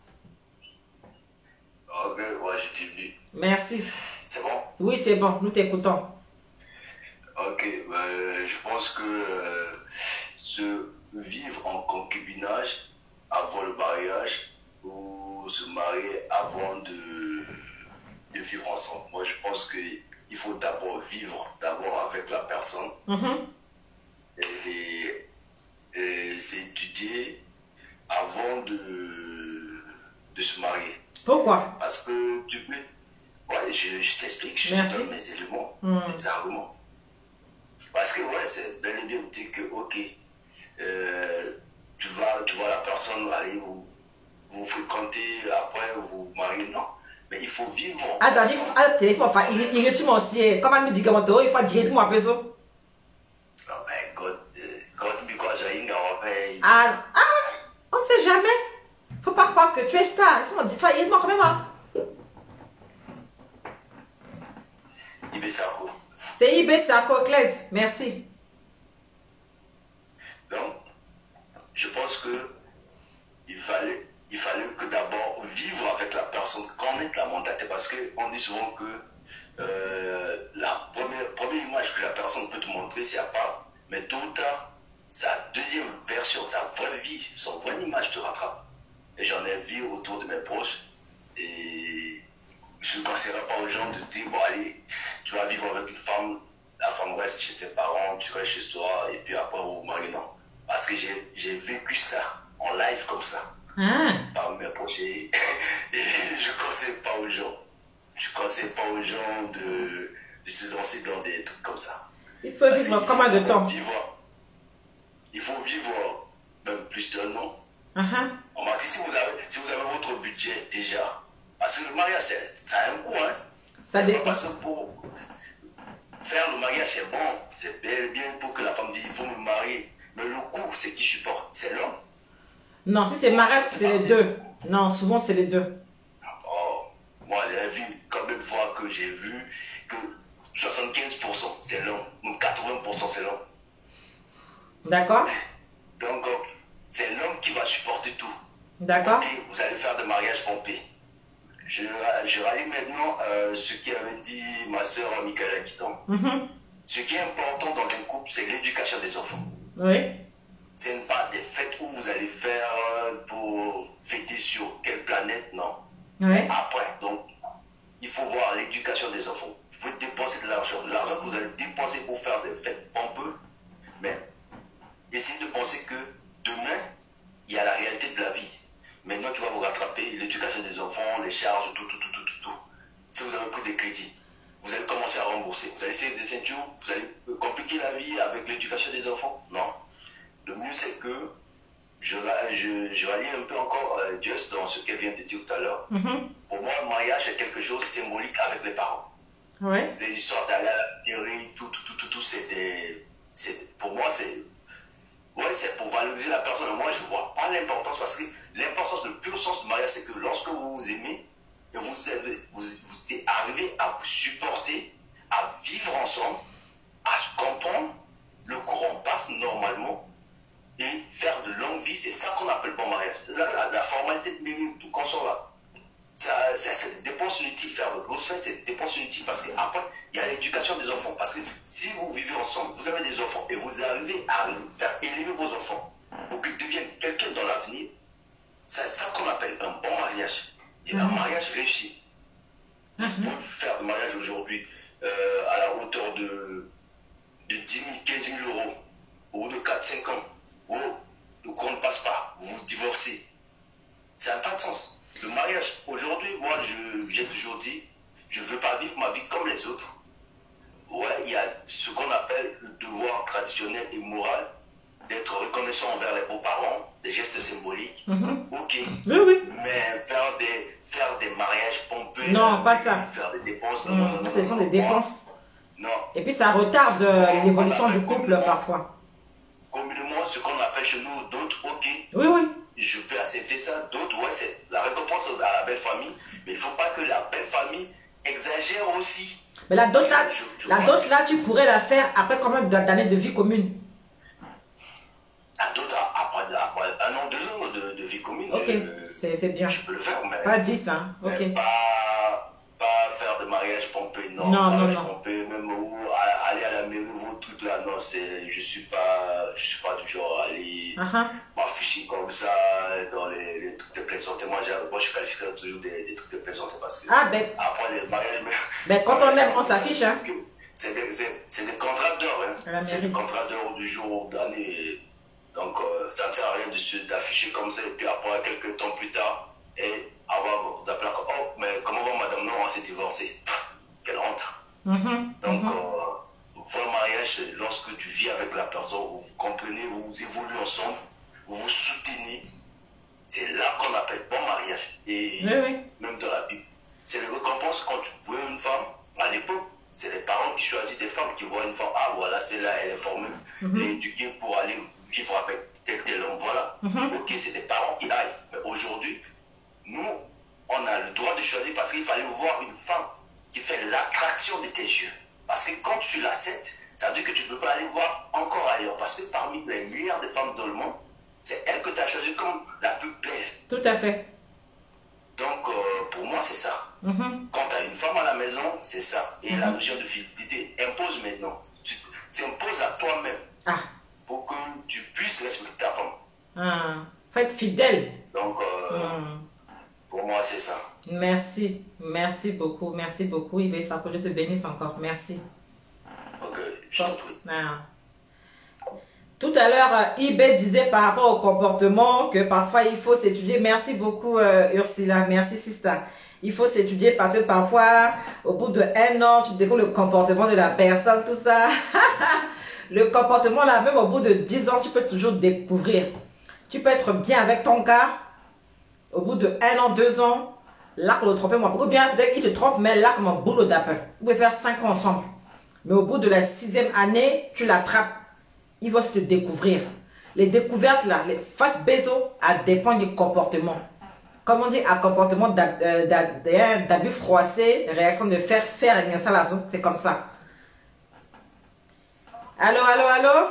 Ok, ouais, je t'ai vu. Merci. C'est bon? Oui, c'est bon, nous t'écoutons. Ok, euh, je pense que euh, se vivre en concubinage avant le mariage ou se marier avant de, de vivre ensemble. Moi, je pense qu'il faut d'abord vivre d'abord avec la personne Mm-hmm. et, et s'étudier avant de, de se marier. Pourquoi? Parce que tu peux. Ouais, je, je t'explique, je Merci. te donne mes éléments, Mm. mes arguments. Parce que, ouais, c'est bel et bien de dire que, ok, euh, tu, vas, tu vois la personne aller, vous, vous fréquentez, après vous vous mariez, non. Mais il faut vivre. Ah, ça dit, ah, téléphone, enfin, il il est tu aussi. Comment me dit que mon il faut dire tout mon peso? Non, mais God, euh, God, mais quoi, j'ai Faïnga, ouais. Ah, ah, on ne sait jamais. Faut pas croire que tu es star. Il faut me dire, il manque quand même. Hein. Ibé Sako. C'est Ibé Sako, Claise. Merci. Donc, je pense que il fallait, il fallait que d'abord vivre avec la personne, connaître la mentalité, parce qu'on dit souvent que euh, la première, première image que la personne peut te montrer, c'est à part, mais tôt ou tard, sa deuxième version, sa vraie vie, son vraie image te rattrape. Et j'en ai vu autour de mes proches, et je ne conseillerais pas aux gens de dire, bon allez, tu vas vivre avec une femme, la femme reste chez ses parents, tu restes chez toi, et puis après vous vous mariez, non. Parce que j'ai vécu ça en live comme ça. Ah. Par mes proches. Et, et je ne conseille pas aux gens. Je ne conseille pas aux gens de, de se lancer dans des trucs comme ça. Il faut Parce vivre combien de temps vivre, Il faut vivre même plus d'un an. Uh-huh. On m'a dit si vous, avez, si vous avez votre budget déjà. Parce que le mariage, ça a un coût. Hein. Ça dépend. Parce que pour faire le mariage, c'est bon. C'est bien pour que la femme dise il faut me marier. Mais le coût, c'est qui supporte? C'est l'homme. Non, si c'est mariage, c'est les deux. Non, souvent c'est les deux. Oh, moi, j'ai vu quand même voir que j'ai vu que soixante-quinze pour cent c'est l'homme, donc quatre-vingts pour cent c'est l'homme. D'accord. Donc, c'est l'homme qui va supporter tout. D'accord. Okay, vous allez faire des mariages pompés. Je, je rallie maintenant euh, ce qu'avait dit ma soeur Michaela Guiton. Mm-hmm. Ce qui est important dans un couple, c'est l'éducation des enfants. Oui. Ce n'est pas des fêtes où vous allez faire pour fêter sur quelle planète, non. Oui. Après, donc, il faut voir l'éducation des enfants. Vous pouvez dépenser de l'argent. L'argent que vous allez dépenser pour faire des fêtes pompeuses, mais essayez de penser que demain, il y a la réalité de la vie. Maintenant, tu vas vous rattraper l'éducation des enfants, les charges, tout, tout, tout, tout, tout, tout. Si vous avez pris des crédits, vous allez commencer à rembourser. Vous allez essayer des ceintures, vous allez compliquer la vie avec l'éducation des enfants. Non. Le mieux, c'est que je, je, je rallie un peu encore euh, Dieu dans ce qu'elle vient de dire tout à l'heure. Mm-hmm. Pour moi, le mariage est quelque chose de symbolique avec les parents. Ouais. Les histoires d'aller à la mairie, tout, tout, tout, tout, tout c'est des. Pour moi, c'est. Ouais, c'est pour valoriser la personne. Moi, je ne vois pas l'importance parce que l'importance, le pur sens du mariage, c'est que lorsque vous vous aimez et vous, avez, vous, vous êtes arrivé à vous supporter, à vivre ensemble, à se comprendre, le courant passe normalement et faire de longue vie, c'est ça qu'on appelle bon mariage. La, la, la formalité de mairie, tout qu'on sort là, ça, ça, c'est des dépenses inutiles. Faire de grosses fêtes, c'est des dépenses inutiles parce qu'après, il y a l'éducation des enfants. Parce que si vous vivez ensemble, vous avez des enfants et vous arrivez à faire élever vos enfants pour qu'ils deviennent quelqu'un dans l'avenir, c'est ça qu'on appelle un bon mariage. Et mmh. un mariage réussi. Mmh. Vous pouvez faire de mariage aujourd'hui euh, à la hauteur de, de dix mille, quinze mille euros ou de quatre cinq ans. Où le courant ne passe pas, vous vous divorcez. Ça n'a pas de sens. Le mariage, aujourd'hui, moi, j'ai toujours dit, je ne veux pas vivre ma vie comme les autres. Ouais, il y a ce qu'on appelle le devoir traditionnel et moral d'être reconnaissant envers les beaux-parents, des gestes symboliques. Mm-hmm. Ok. Oui, oui. Mais faire des, faire des mariages pompeux. Non, pas ça. Faire des dépenses. Non, mmh, non, non, ce sont des dépenses. Non. Et puis ça retarde l'évolution du couple parfois. Communément, ce qu'on appelle chez nous d'autres, ok. Oui, oui. Je peux accepter ça. D'autres, ouais, c'est la récompense à la belle famille. Mais il ne faut pas que la belle famille exagère aussi. Mais la dot là, je, je la dot là, tu pourrais la faire après combien d'années de vie commune? La dot, après, après un an, deux ans de, de vie commune. Ok, euh, c'est bien. Je peux le faire, mais. Pas dix, hein. Ok. Pas, pas faire de mariage pompé, non. Non, mariage non, non. Pompé, même où, aller à la mairie, vos trucs là, non, c'est, je suis pas, je suis pas du genre à aller uh-huh. m'afficher comme ça dans les, les trucs de plaisanterie. Moi, moi, je qualifie toujours des, des trucs de plaisanterie parce que. Ah, ben. Après les mariages, mais. Ben, quand on aime, on s'affiche, hein. C'est des, c'est des contrats d'heures, hein. C'est des contrats d'heures du jour, d'année. Donc, euh, ça ne sert à rien d'afficher comme ça, et puis après, quelques temps plus tard, et avoir d'appeler comme, oh, mais comment va madame? Non, on s'est divorcé. Quelle honte. Mm-hmm. Donc, mm-hmm. euh, votre mariage, c'est lorsque tu vis avec la personne, vous vous comprenez, vous, vous évoluez ensemble, vous vous soutenez. C'est là qu'on appelle bon mariage. Et oui, oui. même dans la Bible. C'est les récompenses quand tu vois une femme, à l'époque, c'est les parents qui choisissent des femmes qui voient une femme, ah voilà, celle-là, elle est formée, mm-hmm. elle est éduquée pour aller vivre avec tel tel homme, voilà. Mm-hmm. Ok, c'est des parents qui aillent. Mais aujourd'hui, nous, on a le droit de choisir parce qu'il fallait voir une femme qui fait l'attraction de tes yeux. Parce que quand tu l'acceptes, ça veut dire que tu ne peux pas aller voir encore ailleurs. Parce que parmi les milliards de femmes dans le monde, c'est elle que tu as choisie comme la plus belle. Tout à fait. Donc, euh, pour moi, c'est ça. Mm-hmm. Quand tu as une femme à la maison, c'est ça. Et mm-hmm. la notion de fidélité impose maintenant. Tu t'imposes à toi-même ah. pour que tu puisses respecter ta femme. Ah. Faut être fidèle. Donc, euh, mm. pour moi, c'est ça. Merci. Merci beaucoup. Merci beaucoup. Il va ça que je te bénisse encore. Merci. Ok, je t'en prie. Ah. Tout à l'heure, Ibé disait par rapport au comportement que parfois il faut s'étudier. Merci beaucoup euh, Ursula, merci Sista. Il faut s'étudier parce que parfois, au bout d'un an, tu découvres le comportement de la personne, tout ça. Le comportement là, même au bout de dix ans, tu peux toujours découvrir. Tu peux être bien avec ton gars, au bout de un an, deux ans, là qu'on le trompe moi. Ou bien peut-être qu'il te trompe, mais là comme un boulot d'appel. Vous pouvez faire cinq ans ensemble. Mais au bout de la sixième année, tu l'attrapes. Il va se découvrir. Les découvertes là, les face bézo, à dépend du comportement. Comme on dit, à comportement d'abus froissé, réaction de fer, fer et installation, c'est comme ça. Allô, allô, allô?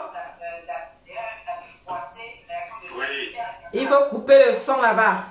Oui. Il faut couper le son là-bas.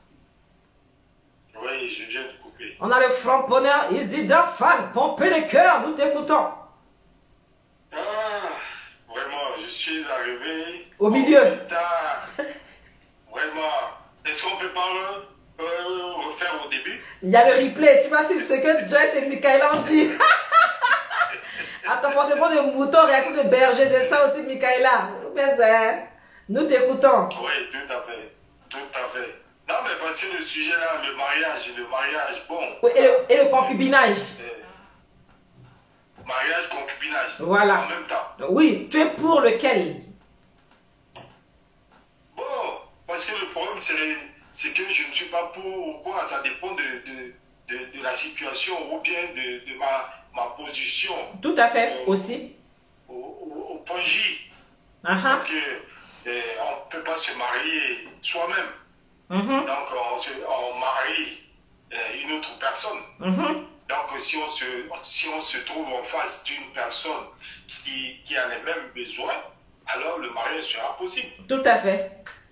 Oui, je viens de couper. On a le framponneur Isidore Fan, pomper les cœurs, nous t'écoutons. Ah. Vraiment, je suis arrivé au milieu. Tard. Vraiment. Est-ce qu'on peut pas euh, refaire au début? Il y a le replay. Tu vois ce que Joyce et Michaela ont dit. Un comportement de mouton, réaction de berger, c'est ça aussi, Michaela. Nous t'écoutons. Oui, tout à fait. Tout à fait. Non, mais parce que le sujet là, le mariage, le mariage, bon. Oui, et, le, et le concubinage. Euh, Mariage, concubinage. Voilà. En même temps. Oui, tu es pour lequel? Bon, parce que le problème, c'est que je ne suis pas pour ou quoi. Ça dépend de, de, de, de la situation ou bien de, de ma, ma position. Tout à fait, au, aussi. Au, au, au point J. Uh-huh. Parce que eh, on ne peut pas se marier soi-même. Mm-hmm. Donc, on, se, on marie eh, une autre personne. Mm-hmm. Donc, si on, se, si on se trouve en face d'une personne qui, qui a les mêmes besoins, alors le mariage sera possible. Tout à fait.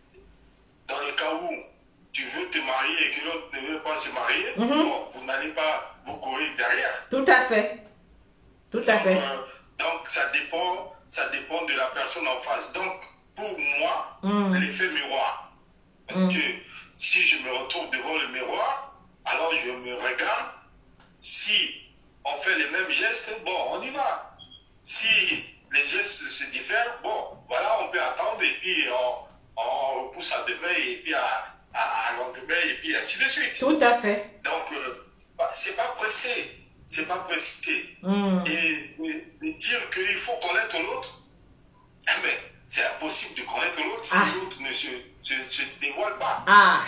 Dans le cas où tu veux te marier et que l'autre ne veut pas se marier, mm-hmm. bon, vous n'allez pas vous courir derrière. Tout à fait. Tout à donc, fait. Euh, donc, ça dépend, ça dépend de la personne en face. Donc, pour moi, mm. l'effet miroir. Parce mm. que si je me retrouve devant le miroir, alors je me regarde. Si on fait les mêmes gestes, bon, on y va. Si les gestes se diffèrent, bon, voilà, on peut attendre et puis on, on repousse à demain et puis à, à, à lendemain et puis ainsi de suite. Tout à fait. Donc, euh, bah, c'est pas pressé. C'est pas pressé. Mm. Et, et, et dire qu'il faut connaître l'autre, mais c'est impossible de connaître l'autre si ah. l'autre ne se, se, se dévoile pas. Ah,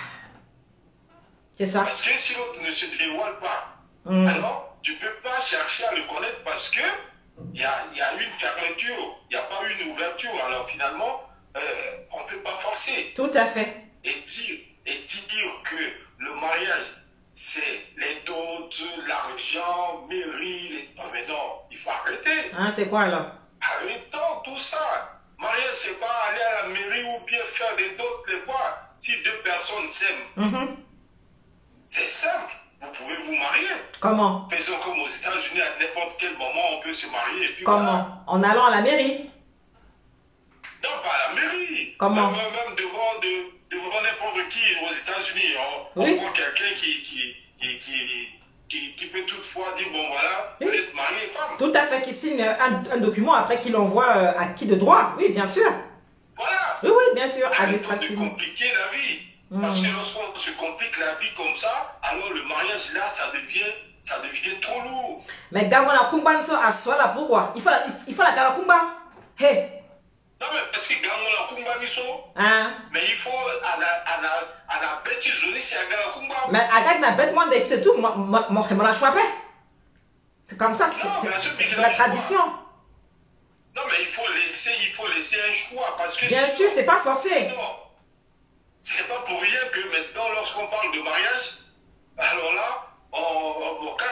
c'est ça. Parce que si l'autre ne se dévoile pas, Mmh. alors tu ne peux pas chercher à le connaître parce que il y a, y a une fermeture, il n'y a pas une ouverture. Alors finalement, euh, on ne peut pas forcer. Tout à fait. Et dire, et dire que le mariage, c'est les dots, l'argent, mairie, les... non mais non, il faut arrêter. Hein, c'est quoi alors? Arrêtons tout ça. Mariage, c'est pas aller à la mairie ou bien faire des dots, les quoi. Si deux personnes s'aiment, mmh. c'est simple. Vous pouvez vous marier. Comment? Faisons comme aux États-Unis, à n'importe quel moment, on peut se marier. Et puis Comment? Voilà. En allant à la mairie? Non, pas à la mairie. Comment? Même, même devant, de, devant n'importe qui aux États-Unis. On, oui. on voit quelqu'un qui, qui, qui, qui, qui, qui peut toutefois dire, bon voilà, oui. vous êtes marié femme. Tout à fait, qui signe un, un document après qu'il l'envoie à qui de droit. Oui, bien sûr. Voilà. Oui, oui, bien sûr. Arrêtons de compliquer la vie. Parce que lorsqu'on se complique la vie comme ça, alors le mariage là, ça devient, ça devient trop lourd. Mais Gamona Kumba, à soi là, pourquoi? Il faut la, il faut la Gamona Hey! Non, mais parce que Gamona Kumba, hein? Mais il faut à la, à la, à la bête isolée, c'est à Gamona Kumba. Mais à la bête, moi, c'est tout, moi, moi, moi, la choix. C'est comme ça, c'est la tradition. Non, mais il faut laisser, il faut laisser un choix. Parce que bien sinon, sûr, c'est pas forcé. Sinon, c'est pas pour rien que maintenant, lorsqu'on parle de mariage, alors là, on, on, on, quand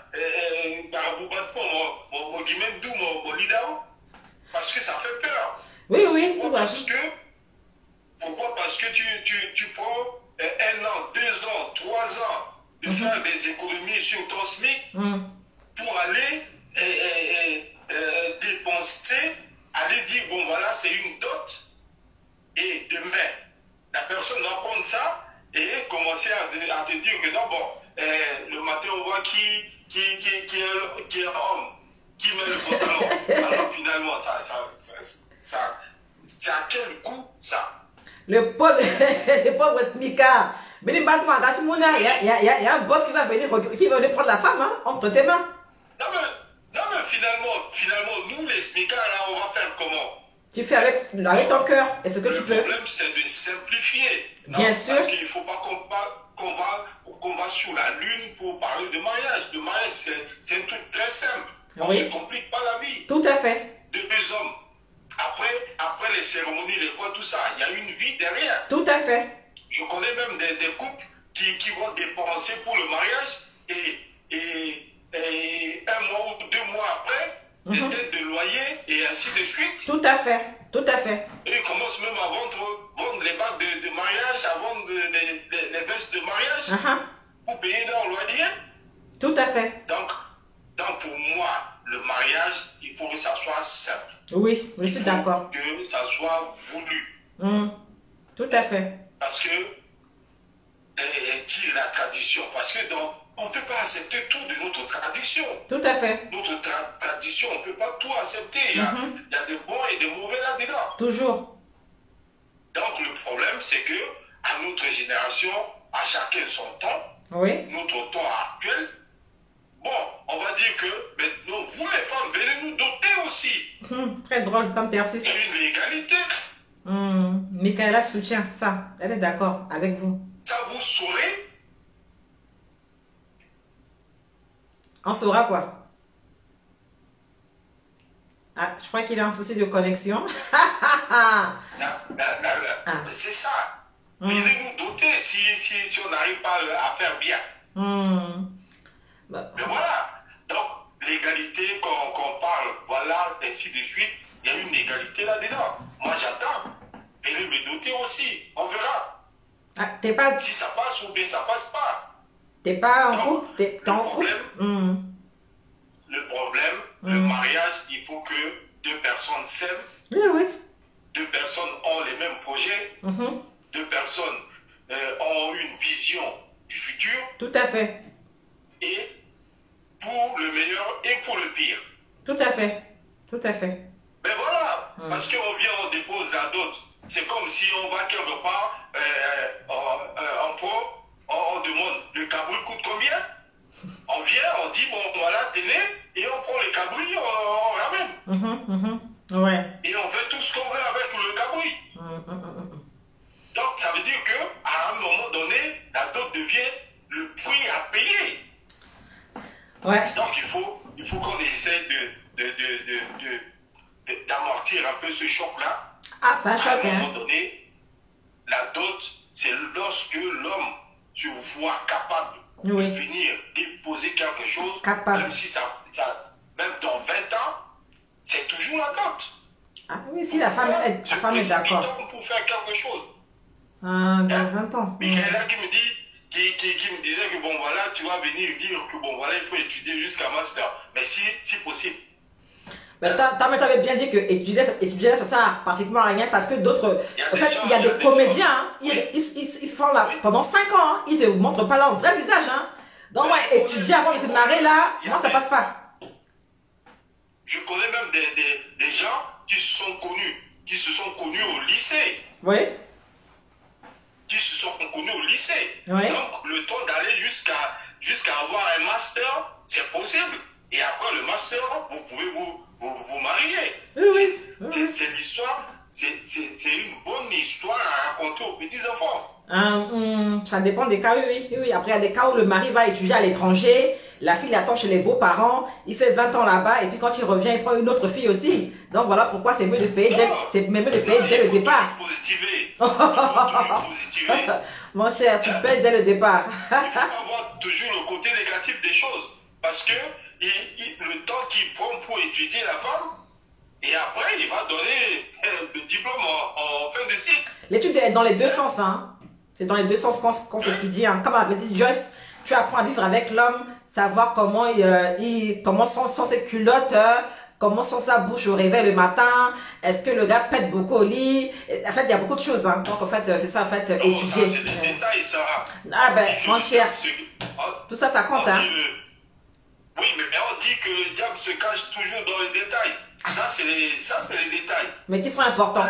parce que ça fait peur. Oui, oui, pourquoi tout va parce que, pourquoi parce que tu, tu, tu prends un an, deux ans, trois ans de mm-hmm. faire des économies sur ton SMIC mm. pour aller eh, eh, eh, dépenser, aller dire, bon voilà, c'est une dot, et demain, la personne va prendre ça et commencer à te, à te dire que non, bon, eh, le matin on voit qui, qui, qui, qui, est, qui est homme, qui met le pantalon. Alors finalement, ça, ça, ça, ça, ça a quel goût ça? Le pauvre, le pauvre Smika. Mais il y a, y, a, y a un boss qui va venir, qui va venir prendre la femme hein, entre tes mains. Non mais, non mais finalement, finalement, nous les Smika, là, on va faire comment? Tu fais avec, avec ton cœur et ce que le tu peux. Le problème, c'est de simplifier. Bien non, sûr. Parce qu'il ne faut pas qu'on qu'on va, qu'on va sur la lune pour parler de mariage. Le mariage, c'est un truc très simple. On ne oui. se complique pas la vie. Tout à fait. De deux hommes. Après, après les cérémonies, les quoi, tout ça, il y a une vie derrière. Tout à fait. Je connais même des, des couples qui, qui vont dépenser pour le mariage et, et, et un mois ou deux mois après, mm-hmm. des têtes de loyer et ainsi de suite. Tout à fait. Tout à fait. Et ils commencent même à vendre, vendre les bagues de, de mariage, à vendre les, les, les vestes de mariage uh-huh. pour payer leur loyer. Tout à fait. Donc, donc, pour moi, le mariage, il faut que ça soit simple. Oui, je suis d'accord. Que ça soit voulu. Mmh. Tout à fait. Parce que, elle dit la tradition. Parce que donc, on ne peut pas accepter tout de notre tradition. Tout à fait. Notre tra tradition, on ne peut pas tout accepter. Il y, a, mmh. il y a des bons et des mauvais là-dedans. Toujours. Donc, le problème, c'est que, à notre génération, à chacun son temps, oui. notre temps actuel, bon, on va dire que maintenant, vous les femmes, venez nous doter aussi. Mmh, très drôle comme tercis. C'est une légalité. Mmh, Michaela soutient ça. Elle est d'accord avec vous. Ça vous saurez. On saura quoi? Ah, je crois qu'il a un souci de connexion. ah. C'est ça. Mmh. Venez nous doter si, si, si on n'arrive pas à faire bien. Mmh. Bah. Mais voilà. Donc, l'égalité, quand, quand on parle, voilà, ainsi de suite, il y a une égalité là-dedans. Moi, j'attends. Venez me doter aussi. On verra. Ah, t'es pas... Si ça passe ou bien ça passe pas. T'es pas en couple? T'es en couple? Mmh. Le problème, mmh. le mariage, il faut que deux personnes s'aiment. Oui, oui. Deux personnes ont les mêmes projets. Mmh. Deux personnes euh, ont une vision du futur. Tout à fait. Et pour le meilleur et pour le pire. Tout à fait. Tout à fait. Mais voilà, mmh. parce qu'on vient, on dépose la dot. C'est comme si on va quelque part, euh, en, en pro, on, on demande le cabri coûte combien? On vient, on dit, bon, voilà, tenez, et on prend le cabri, on, on ramène. Mmh, mmh, ouais. Et on fait tout ce qu'on veut avec le cabri. Mmh, mmh. Donc, ça veut dire qu'à un moment donné, la dot devient le prix à payer. Ouais. Donc, il faut, il faut qu'on essaie de, de, de, de, de, d'amortir un peu ce choc-là. Ah, ça choque, hein. À un moment hein. donné, la dot, c'est lorsque l'homme se voit capable oui. de venir déposer quelque chose, capable. même si ça, ça, même dans vingt ans, c'est toujours la dot. Ah oui, si la femme est, la femme est d'accord. Pour faire quelque chose. Ah, dans hein? vingt ans. Michaela mmh. qui me dit, qui, qui, qui me disait que bon voilà, tu vas venir dire que bon voilà, il faut étudier jusqu'à master. Mais si, si possible. Mais t'avais bien dit que étudier, étudier ça sert pratiquement à rien parce que d'autres. En fait, il y a des comédiens, hein, oui. ils, ils, ils, ils font là oui. pendant cinq ans, hein, ils ne te montrent pas leur vrai visage. Hein. Donc, ouais, ouais, étudier avant de se marier là, moi ça passe pas. Je connais même des, des, des gens qui se sont connus, qui se sont connus au lycée. Oui. Qui se sont connus au lycée. Oui. Donc, le temps d'aller jusqu'à jusqu'à avoir un master, c'est possible. Et après le master, vous pouvez vous, vous, vous marier. Oui, oui. C'est l'histoire, c'est une bonne histoire. histoires à raconter aux petits-enfants. Hum, hum, ça dépend des cas, oui, oui, oui. Après, il y a des cas où le mari va étudier à l'étranger, la fille l'attend chez les beaux-parents, il fait vingt ans là-bas, et puis quand il revient, il prend une autre fille aussi. Donc voilà pourquoi c'est mieux de payer dès, c'est mieux de payer dès le départ. Il faut positiver. Il faut toujours positiver. Mon cher, tu payes dès le départ. Il faut avoir toujours le côté négatif des choses. Parce que il, il, le temps qu'il prend pour étudier la femme, et après, il va donner le diplôme en, en fin de cycle. L'étude est dans les deux sens, hein. C'est dans les deux sens qu'on qu'on s'étudie. Hein. Comme avait dit Joyce, tu apprends à vivre avec l'homme, savoir comment il, euh, il comment sont, sont ses culottes, euh, comment sont sa bouche au réveil le matin, est-ce que le gars pète beaucoup au lit. En fait, il y a beaucoup de choses. Hein. Donc, en fait, c'est ça, en fait, non, étudier. Ça, c'est des euh... détails, ça. Ah ben, mon le cher, diable, tout ça, ça compte. Hein. Le... Oui, mais on dit que le diable se cache toujours dans les détails. Ça, c'est les... ça, c'est les détails. Mais qui sont importants.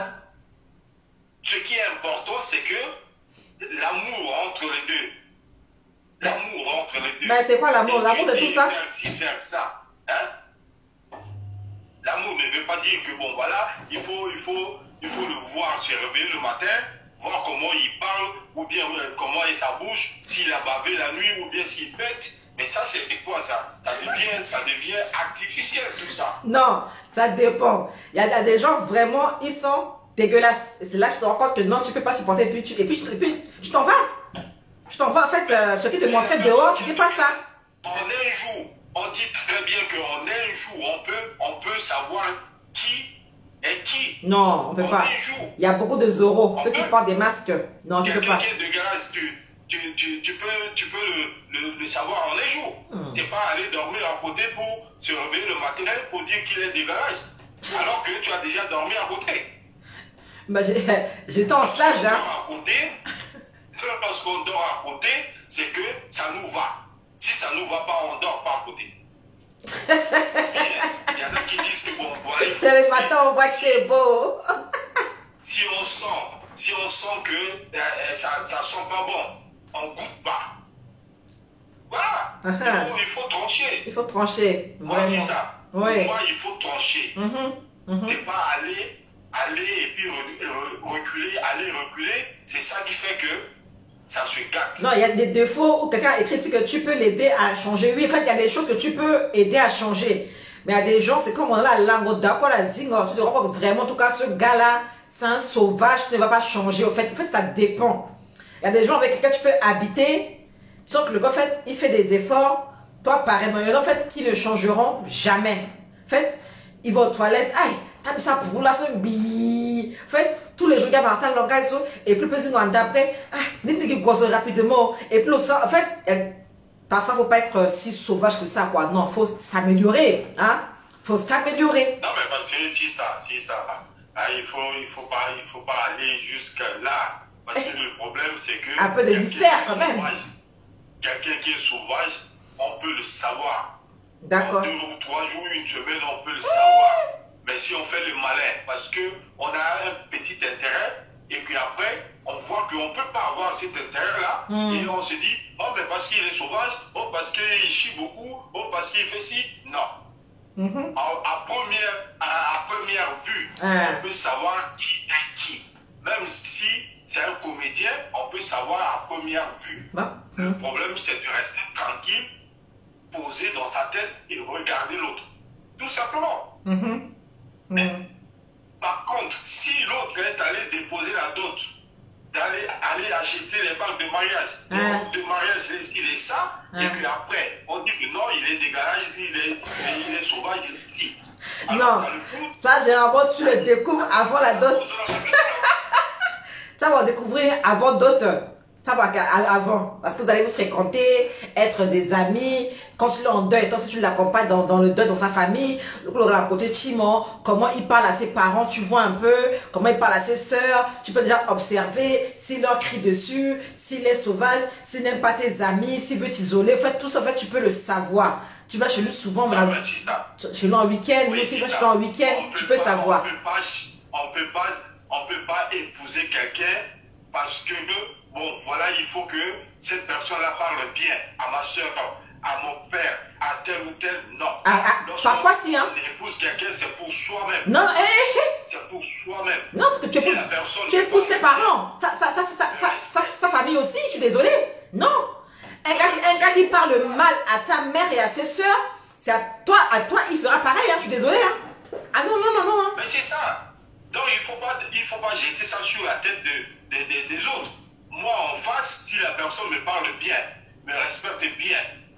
Ce qui est important, c'est que l'amour entre les deux. L'amour entre les deux. Mais c'est quoi l'amour? L'amour, c'est tout ça. Faire ci, faire ça. Hein? L'amour ne veut pas dire que, bon, voilà, il faut, il faut, il faut le voir se réveiller le matin, voir comment il parle, ou bien euh, comment est sa bouche, s'il a bavé la nuit, ou bien s'il pète. Mais ça, c'est quoi ça? Ça devient, ça devient artificiel, tout ça. Non, ça dépend. Il y a des gens, vraiment, ils sont dégueulasse. Et c'est là que tu te rends compte que non, tu ne peux pas supporter. Et puis tu et puis, et puis, tu t'en vas. Tu t'en vas. En fait, euh, ce qui te montrait dehors, tu ne fais pas ça. En un jour, on dit très bien qu'en un jour, on peut, on peut savoir qui est qui. Non, on ne peut en pas. Un jour. Il y a beaucoup de Zorro, ceux qui peut. portent des masques. Non, tu ne peux pas. Quelqu'un de grâce, tu, tu, tu, tu peux, tu peux le, le, le savoir en un jour. Hmm. Tu n'es pas allé dormir à côté pour se réveiller le matin pour dire qu'il est dégueulasse. Alors que tu as déjà dormi à côté. Bah, j'étais en stage, hein. Parce qu'on dort à côté, c'est que ça nous va. Si ça nous va pas, on dort pas à côté. Il y en a qui disent que bon, voilà. C'est le matin, on voit que c'est beau. Si on sent, si on sent que euh, ça, ça sent pas bon, on goûte pas. Voilà. il, faut, il faut trancher. Il faut trancher. Moi, c'est ça. Oui. Moi, il faut trancher. Mm-hmm. Mm-hmm. T'es pas allé. Aller et puis reculer, aller reculer, c'est ça qui fait que ça se gâte. Non, il y a des défauts où quelqu'un écrit que tu peux l'aider à changer. Oui, en fait, il y a des choses que tu peux aider à changer. Mais il y a des gens, c'est comme on a la langue d'accord, la zingo. Tu te rends compte vraiment, en tout cas, ce gars-là, c'est un sauvage qui ne va pas changer. En fait, en fait, ça dépend. Il y a des gens avec lesquels tu peux habiter. Tu sens que le gars, en fait, il fait des efforts. Toi, pareil. Mais il y en a, en fait, qui ne changeront jamais. En fait, ils vont aux toilettes. Aïe! T'as mis ça pour la semaine, bi. En fait, tous les jours, il y a un langage, et puis, plus d'après, ah, n'est-ce qui gosse rapidement, et puis, ça, en fait, elle, parfois, il ne faut pas être si sauvage que ça, quoi. Non, il faut s'améliorer, hein. Il faut s'améliorer. Non, mais parce que si ça, si ça, hein, il faut, il faut pas, il faut pas aller jusqu'à là. Parce que le problème, c'est que. Un peu de mystère, quand même. Quelqu'un qui est sauvage, on peut le savoir. D'accord. En deux ou trois jours, une semaine, on peut le savoir. Mais si on fait le malin, parce qu'on a un petit intérêt, et qu'après, on voit qu'on ne peut pas avoir cet intérêt-là, mm. et on se dit, oh, mais parce qu'il est sauvage, oh, parce qu'il chie beaucoup, oh, parce qu'il fait ci. Non. Mm-hmm. à, à, première, à, à première vue, mm. on peut savoir qui est qui. Même si c'est un comédien, on peut savoir à première vue. Mm. Le problème, c'est de rester tranquille, posé dans sa tête et regarder l'autre. Tout simplement. Mm-hmm. Mais, mmh. par contre, si l'autre est allé déposer la dot, d'aller aller acheter les bagues de mariage, mmh. de mariage, il est ça, mmh. et puis après, on dit que non, il est dégueulasse, il est, il est sauvage, il dit. Alors, non, coup, ça, généralement, tu le découvres avant la dot. Ça va découvrir avant dot. Ça va avant, parce que vous allez vous fréquenter, être des amis. Quand tu es en deuil, toi, si tu l'accompagnes dans, dans le deuil, dans sa famille, le côté Chimon, comment il parle à ses parents, tu vois un peu, comment il parle à ses sœurs, tu peux déjà observer s'il leur crie dessus, s'il est sauvage, s'il n'aime pas tes amis, s'il veut t'isoler. En fait, tout ça, en fait, tu peux le savoir. Tu vas chez lui souvent, mais là, c'est chez lui en week-end, oui, lui aussi, tu vas chez lui en week-end, tu peux pas, savoir. On peut pas, on peut pas, on peut pas épouser quelqu'un parce que bon, voilà, il faut que cette personne-là parle bien à ma soeur, à mon père, à tel ou tel, non. Ah, ah, parfois si, hein. On épouse quelqu'un, c'est pour soi-même. Non, eh, eh, C'est pour soi-même. non, parce que tu Si épouses, la personne tu n'est épouses pas ses parents, sa, sa, sa, sa, sa, sa, sa famille aussi, je suis désolée. Non. Un gars, un gars qui parle mal à sa mère et à ses soeurs, c'est à toi, à toi, il fera pareil, hein, je suis désolée. Hein. Ah non, non, non, non. Hein. Mais c'est ça. Donc il ne faut pas, il faut pas jeter ça sur la tête de, de, de- des autres. Moi en face, si la personne me parle bien, me respecte bien,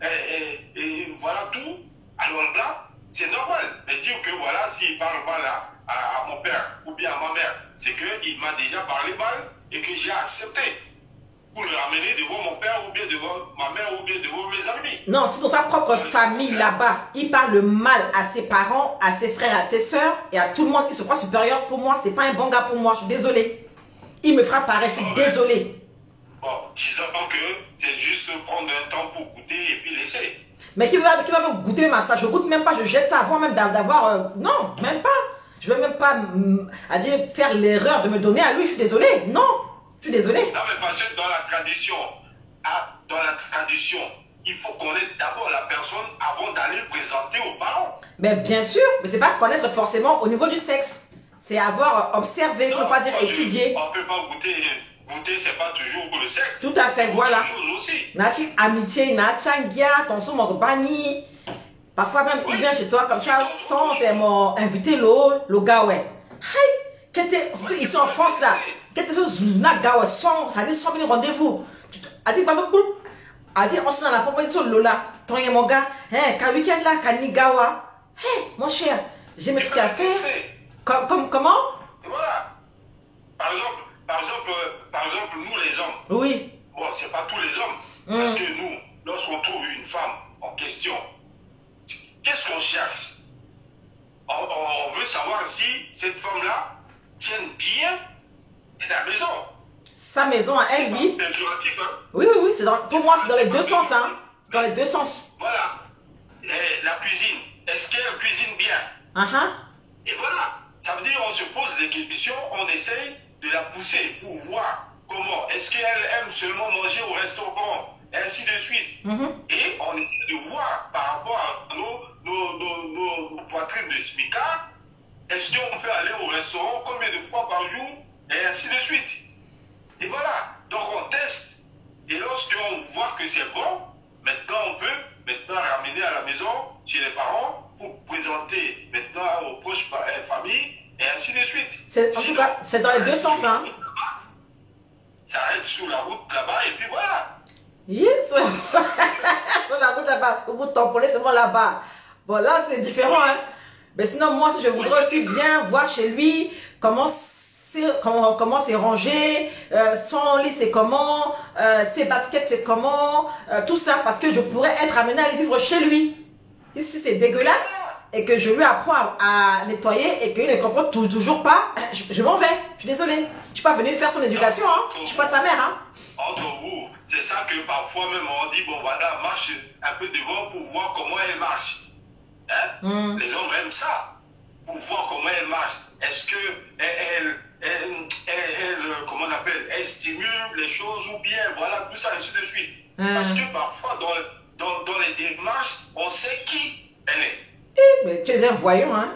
et, et- et voilà tout, alors là, c'est normal. Mais dire que voilà, s'il parle mal à, à- à mon père ou bien à ma mère, c'est qu'il m'a déjà parlé mal et que j'ai accepté pour le ramener devant mon père ou bien devant ma mère ou bien devant mes amis. Non, c'est dans sa propre famille là-bas. Il parle mal à ses parents, à ses frères, à ses soeurs et à tout le monde. Il se croit supérieur pour moi. C'est pas un bon gars pour moi. Je suis désolée. Il me fera pareil. Je suis désolée. Bon, disons que c'est juste prendre un temps pour goûter et puis laisser. Mais qui va, qui va me goûter ma ça? Je goûte même pas. Je jette ça avant même d'avoir. Euh, non, même pas. Je veux même pas mm, à dire, faire l'erreur de me donner à lui. Je suis désolée. Non, je suis désolée. Non, mais parce que dans la tradition, ah, dans la tradition, il faut connaître d'abord la personne avant d'aller le présenter aux parents. Mais bien sûr, mais c'est pas connaître forcément au niveau du sexe. C'est avoir observé, pour ne pas dire moi, je- étudié. On ne peut pas goûter, goûter, c'est pas toujours pour le sexe. Tout à fait, C'est voilà. autre chose aussi. Nati amitié, Nachangia, attention mon compagnie. Parfois même, il vient chez toi comme ça, sans vraiment inviter l'eau, le gars, ouais. Hey, qu'était, surtout ici en France là, qu'était ce zuna gars, ouais, sans, ça dit sans venir rendez-vous. A dit, par exemple, a dit, on se dans la proposition Lola, ton et mon gars, hein, qu'un week-end là, qu'un nigawa. Hey, mon cher, j'ai mes Tu trucs à peux faire. tester. Comme, comme, comment? Et voilà. Par exemple, par exemple, euh, par exemple, nous les hommes, Oui. bon, c'est pas tous les hommes, Mm. parce que nous, lorsqu'on trouve une femme en question, qu'est-ce qu'on cherche? on, on- on veut savoir si cette femme-là tienne bien la maison. Sa maison à elle, oui. C'est péjoratif, hein? Oui, oui, oui, c'est dans, pour moi, c'est dans les deux sens, hein. Dans les deux sens. Voilà. Et la cuisine, est-ce qu'elle cuisine bien? Ah ah. Et voilà. Ça veut dire on se pose des questions, on essaye de la pousser pour voir comment. Est-ce qu'elle aime seulement manger au restaurant? Et ainsi de suite. Mhm. Et on essaie de voir par rapport à nos, nos, nos, nos, nos poitrines de smicard, est-ce qu'on peut aller au restaurant combien de fois par jour? Et ainsi de suite. Et voilà. Donc on teste. Et lorsqu'on voit que c'est bon, maintenant on peut maintenant ramener à la maison chez les parents pour présenter maintenant aux proches fa- euh, familles et ainsi de suite. C'est- en tout cas, c'est dans les deux sens, hein. Ça reste sous la route là-bas et puis voilà. Yes, sur, sur la route là-bas, vous tamponnez seulement là-bas. Bon, là, c'est différent, hein. Mais sinon, moi, si je voudrais aussi bien voir chez lui comment c'est comment, comment c'est rangé, euh, son lit c'est comment, euh, ses baskets c'est comment, euh, tout ça, parce que je pourrais être amenée à aller vivre chez lui. Ici, c'est dégueulasse et que je lui apprends à nettoyer et qu'il ne comprend tou- toujours pas, je, je m'en vais. Je suis désolée. Je suis pas venue faire son éducation, hein. Je suis pas sa mère, hein. Entre vous, c'est ça que parfois même on dit, bon voilà, marche un peu devant pour voir comment elle marche. Hein? Mm. Les hommes aiment ça, pour voir comment elle marche. Est-ce que elle, elle, elle, elle- elle, comment on appelle, elle stimule les choses ou bien, voilà, tout ça, ainsi de suite. Mm. Parce que parfois, dans, dans, dans les démarches, on sait qui elle est. Eh, mais tu es un voyant, hein.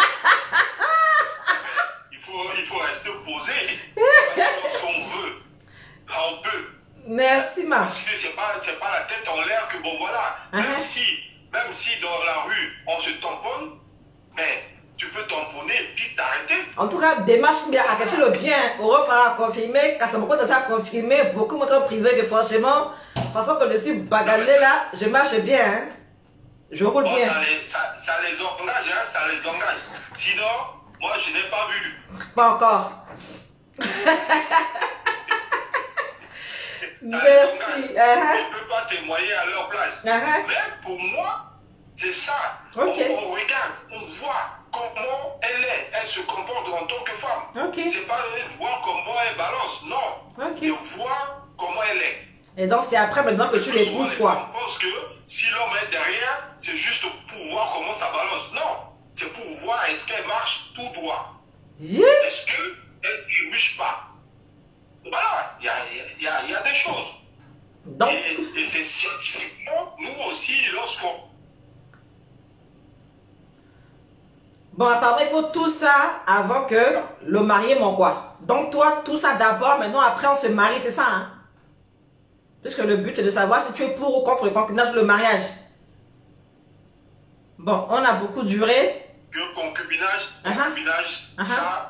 Il faut, il faut rester posé. Parce que lorsqu'on veut, on peut. Merci, ma. Parce que c'est pas, c'est pas la tête en l'air que bon voilà. Même Uh-huh. si, même si dans la rue on se tamponne, mais tu peux tamponner et puis t'arrêter. En tout cas, démarche bien, à cacher le bien, au refera confirmer, car c'est beaucoup de ça confirmer, beaucoup moins privé que franchement, parce que je suis bagalé là, je marche bien, hein. Je roule Bon, bien. ça, les, ça, ça les engage, hein, ça les engage. Sinon, moi je n'ai pas vu. Pas encore. Ça les Merci. engage. Uh-huh. Je ne peux pas témoigner à leur place. Uh-huh. Mais pour moi, c'est ça. Ok. On, on regarde, on voit comment elle est, elle se comporte en tant que femme. Ok. C'est pas de voir comment elle balance, non. Ok. C'est voir comment elle est. Et donc c'est après maintenant que tu l'épouses, Souvent, quoi. les femmes pensent que si l'homme est derrière, c'est juste pour voir comment ça balance. Non, c'est pour voir est-ce qu'elle marche tout droit. Yeah. Est-ce qu'elle ne trébuche pas. Voilà, il y a, il y, a, il y a des choses. Donc, et, et c'est scientifiquement, nous aussi, lorsqu'on... Bon, apparemment, il faut tout ça avant que le marié m'envoie. Donc, toi, tout ça d'abord, maintenant, après, on se marie, c'est ça, hein? Puisque le but, c'est de savoir si tu es pour ou contre le concubinage ou le mariage. Bon, on a beaucoup duré. Le concubinage, Uh -huh. concubinage, Uh -huh. ça...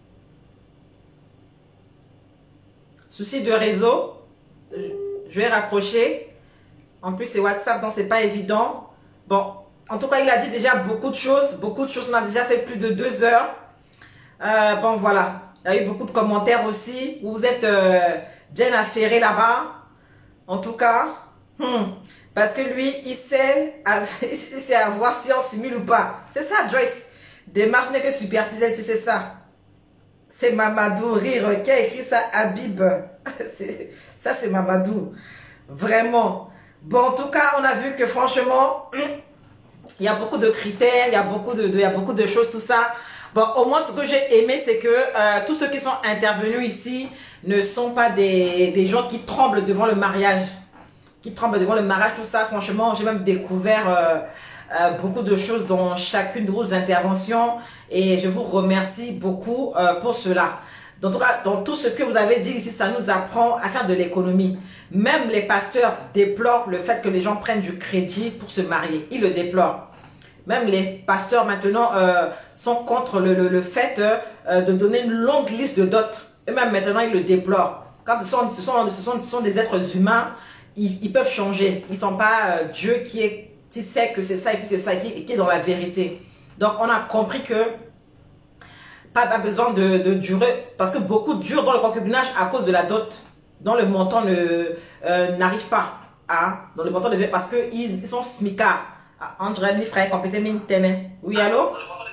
Souci de réseau. Je vais raccrocher. En plus, c'est WhatsApp, donc c'est pas évident. Bon, en tout cas, il a dit déjà beaucoup de choses. Beaucoup de choses. On a déjà fait plus de deux heures. Euh, bon, voilà. Il y a eu beaucoup de commentaires aussi. Vous êtes euh, bien affairés là-bas. En tout cas, hmm, parce que lui, il sait, il sait à voir si on simule ou pas. C'est ça, Joyce. Démarche n'est que superficielle, si c'est ça. C'est Mamadou Rire qui a écrit ça, Habib. Ça, c'est Mamadou. Vraiment. Bon, en tout cas, on a vu que franchement, il y a beaucoup de critères, il y a beaucoup de, de, il y a beaucoup de choses, tout ça. Bon, au moins, ce que j'ai aimé, c'est que euh, tous ceux qui sont intervenus ici ne sont pas des, des gens qui tremblent devant le mariage. Qui tremblent devant le mariage, tout ça. Franchement, j'ai même découvert euh, euh, beaucoup de choses dans chacune de vos interventions. Et je vous remercie beaucoup euh, pour cela. En tout cas, dans tout ce que vous avez dit ici, ça nous apprend à faire de l'économie. Même les pasteurs déplorent le fait que les gens prennent du crédit pour se marier. Ils le déplorent. Même les pasteurs maintenant euh, sont contre le, le, le fait euh, de donner une longue liste de dots. Et même maintenant, ils le déplorent. Quand ce sont, ce sont, ce sont, ce sont des êtres humains, ils, ils peuvent changer. Ils ne sont pas euh, Dieu qui, est, qui sait que c'est ça et puis c'est ça qui, qui est dans la vérité. Donc, on a compris que pas, pas besoin de, de durer, parce que beaucoup durent dans le concubinage à cause de la dot, dont le montant ne euh, n'arrive pas. Hein, dans le montant de parce qu'ils ils sont smicards. André, mes frères, compétent, mine, témé. Oui, allô?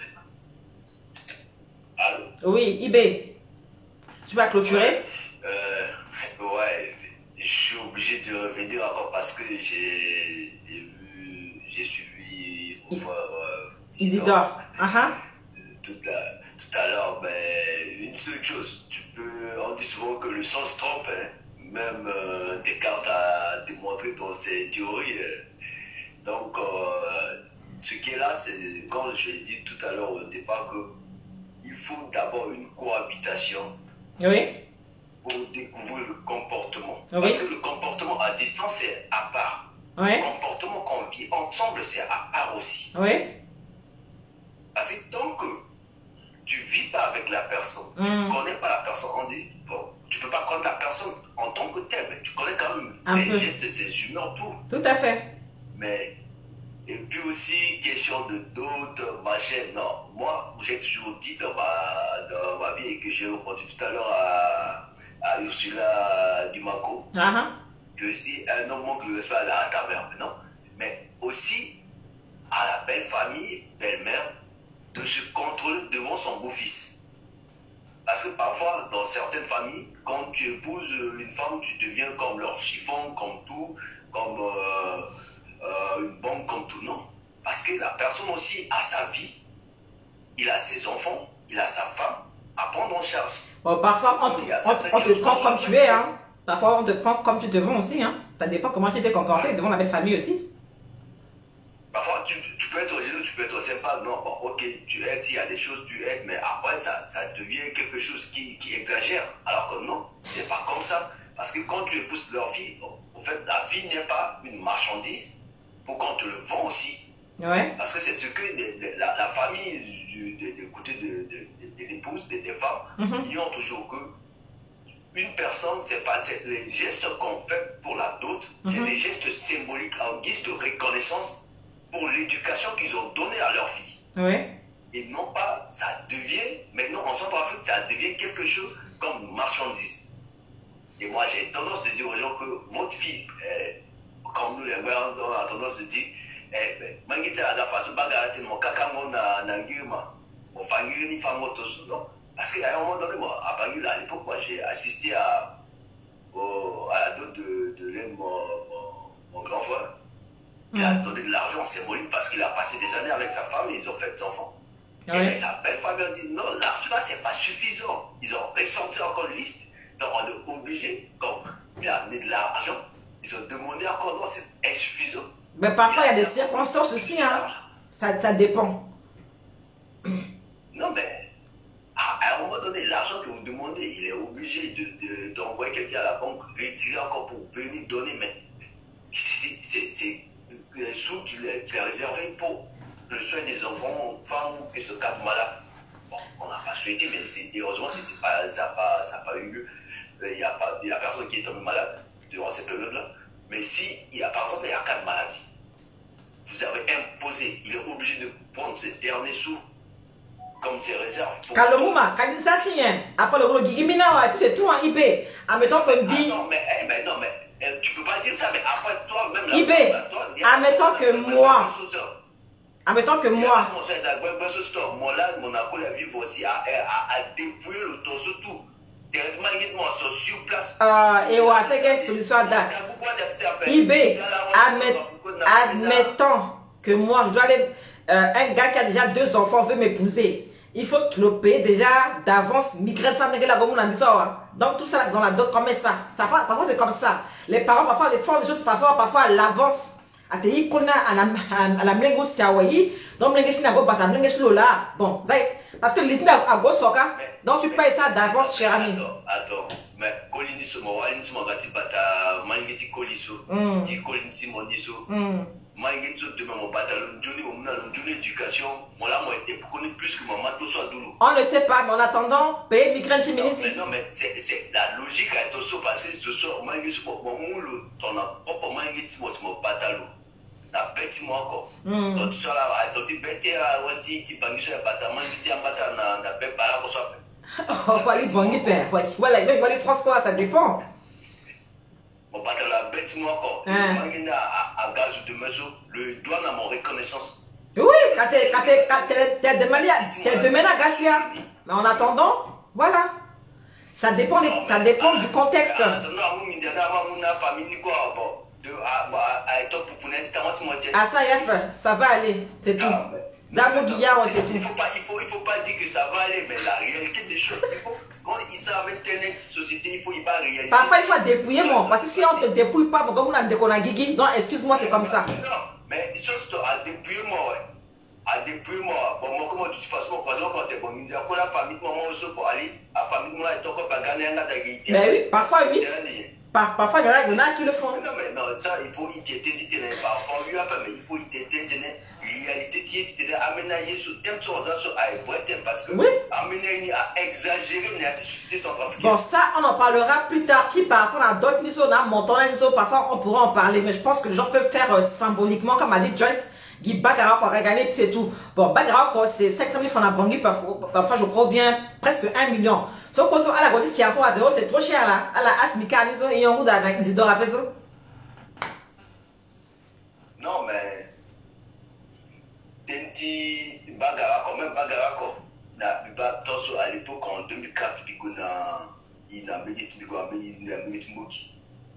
Allô? Oui, Ibé. Tu vas clôturer? Euh, ouais, je suis obligé de revenir encore parce que j'ai vu, j'ai suivi frère euh, Isidore. Uh -huh. tout à, tout à l'heure, mais une seule chose, tu peux, on dit souvent que le sens trompe, hein. Même euh, Descartes a démontré dans ses théories. Euh, Donc, euh, ce qui est là, c'est, comme je l'ai dit tout à l'heure au départ, qu'il faut d'abord une cohabitation oui. pour découvrir le comportement. Oui. Parce que le comportement à distance, c'est à part. Oui. Le comportement qu'on vit ensemble, c'est à part aussi. Oui. Parce que tant que tu ne vis pas avec la personne, mm. tu ne connais pas la personne, on dit, bon, tu ne peux pas connaître la personne en tant que telle, mais tu connais quand même Un ses peu. gestes, ses humeurs, tout. Tout à fait. Mais, et puis aussi, question de d'autres machins, non. Moi, j'ai toujours dit dans ma, dans ma vie, et que j'ai répondu tout à l'heure à, à Ursula Dumaco, uh -huh. que si un homme manque le respect à ta mère, non. Mais aussi, à la belle famille, belle-mère, de se contrôler devant son beau-fils. Parce que parfois, dans certaines familles, quand tu épouses une femme, tu deviens comme leur chiffon, comme tout, comme... Euh, Euh, une bombe comme tout, non. Parce que la personne aussi a sa vie, il a ses enfants, il a sa femme à prendre en charge. Bon, parfois, on, te, on, on te prend comme tu es, hein. Parfois, on te prend comme tu te vends aussi, hein. Ça dépend comment tu t'es comporté devant la belle famille aussi. Parfois, tu, tu peux être généreux, tu peux être sympa, non, bon, ok, tu aides, s'il y a des choses, tu aides, mais après, ça, ça devient quelque chose qui, qui exagère. Alors que non, c'est pas comme ça. Parce que quand tu épouses leur fille, en fait, la fille n'est pas une marchandise, pour qu'on te le vend aussi. Ouais. Parce que c'est ce que les, les, la, la famille du, de, de côté de, de, de, de l'épouse, des de femmes, mm -hmm. ils ont toujours que une personne, c'est pas les gestes qu'on fait pour la dot, mm -hmm. c'est des gestes symboliques en guise de reconnaissance pour l'éducation qu'ils ont donnée à leur fille. Ouais. Et non pas, ça devient, maintenant en Centrafrique, ça devient quelque chose comme marchandise. Et moi, j'ai tendance de dire aux gens que votre fille, euh, comme nous les gars, on a tendance de dire, eh ben, mangita à la façon, bagarre, mon caca, mon nangirma, mon famille, ni femme, non. Parce qu'à un moment donné, moi, à Bangui, à l'époque, moi, j'ai assisté à, au, à la dot de, de l'un de mon, mon, mon grand frère. Il mm. a donné de l'argent symbolique parce qu'il a passé des années avec sa femme et ils ont fait des enfants. Ouais. Et sa belle famille a dit, non, l'argent là, c'est pas suffisant. Ils ont ressorti encore une liste. Donc, on est obligé, comme il a amené de l'argent, Ils ont demandé encore, non, c'est insuffisant. Mais parfois, il y a des circonstances aussi, hein. Ça, ça dépend. Non, mais à, à un moment donné, l'argent que vous demandez, il est obligé de, de, d'envoyer quelqu'un à la banque, retirer encore pour venir donner, mais c'est les sous qu'il a, qu'il a réservés pour le soin des enfants, femmes qui se cadrent malades. Bon, on n'a pas souhaité, mais heureusement, pas, ça n'a pas, pas eu lieu. Il n'y a, a personne qui est tombé malade durant cette période-là. Mais si, il y a, par exemple, il y a quatre maladies, vous avez imposé, il est obligé de prendre ces derniers sous comme ses réserves. Kalomuma, quand ça signe, après le gros Guimina, c'est tout en I B. Admettons que B. Non, mais, eh, mais non, mais eh, tu peux pas dire ça, mais après toi-même. I B, admettons que moi. Admettons que moi. Moi, là, mon accord la vivre aussi à, à, à dépouiller le torse tout. Directement, il moi sur place. Euh, et ouais, c'est quelle solution à date? I B, admettons que moi, je dois aller. Euh, un gars qui a déjà deux enfants veut m'épouser. Il faut te le payer déjà d'avance. Migraine, ça, la gomme, donc tout ça dans la dot comme ça. ça parfois c'est comme ça. Les parents parfois les font des choses parfois parfois à l'avance. À te y qu'on a à la à la mlengo siawayi. Donc mlengo china go bata mlengo chlo là. Bon, parce que l'idée à go soka. Donc tu payes ça d'avance, cher ami. Attends, attends. Mais kolini so mo wali so magati bata mangeti koliso. Qui kolini moniso. Mangeti demain mon pantalon Johnny mon Johnny éducation. Moi là moi était pour connaître plus que maman tout soit doulou. On ne sait pas, mais en attendant, payer migraine chez ministre. Non mais c'est c'est la logique à tout ça parce que ce soir mangeti mon mon ton propre mangeti mon pantalon. Na bête moi encore. Donc tout ça là, donc tu bête à wanti tu bangi sur appartement tu en bata na na bête para pour ça. Oh, voilà, bon, voilà, voilà, France quoi, ça dépend. Mon patron la bête moi encore. Hein. À gaz de mesure, le doigt dans mon reconnaissance. Oui, quand tu es demandé à Gassia. Mais en attendant, voilà. Ça dépend, des, ça dépend du contexte. Ah ça y est, ça va aller, c'est tout. D'abord, il il faut pas, il faut, il faut pas dire que ça va aller, mais la réalité des choses, il faut, quand ils savent Internet, société, il faut y pas réaliser. Parfois, il faut dépouiller, moi, parce que si on te dépouille pas, comme on a des conagigi, non, excuse-moi, c'est comme ça. Non, mais il faut à dépouiller, moi, ouais. À dépouiller, moi. Bon, moi, comment tu te fasses, moi, quand t'es bon, il me dit, quoi, la famille, moi, moi, aussi, pour aller, la famille, moi, est encore pas gagner un attaque. Mais oui, parfois, oui. Par, parfois, il y en a qui le font. Non, mais non, ça, il faut y t'aider, parfois, lui, mais il faut y t'aider, réalité, tu es amené sur thème sur un vrai thème parce que oui. amené à exagérer la société centrafricaine. Bon, ça, on en parlera plus tard. Si par rapport à d'autres niveaux, montant parfois, on pourra en parler, mais je pense que les gens peuvent faire euh, symboliquement, comme a dit Joyce. Guy Bagara pour gagner, puis c'est tout. Bon, Bagara, c'est cinq cent mille francs à Bangui, parfois, parfois, je crois bien, presque un million. Sauf qu'au à la côté qui a quoi, c'est trop cher là. À la Asmika, ils ont un roue d'Isidore à peso. Non, mais. Tenti Bagara, quand même Bagara, quand. À l'époque, en deux mille quatre, il a il a mis il a mis Moki.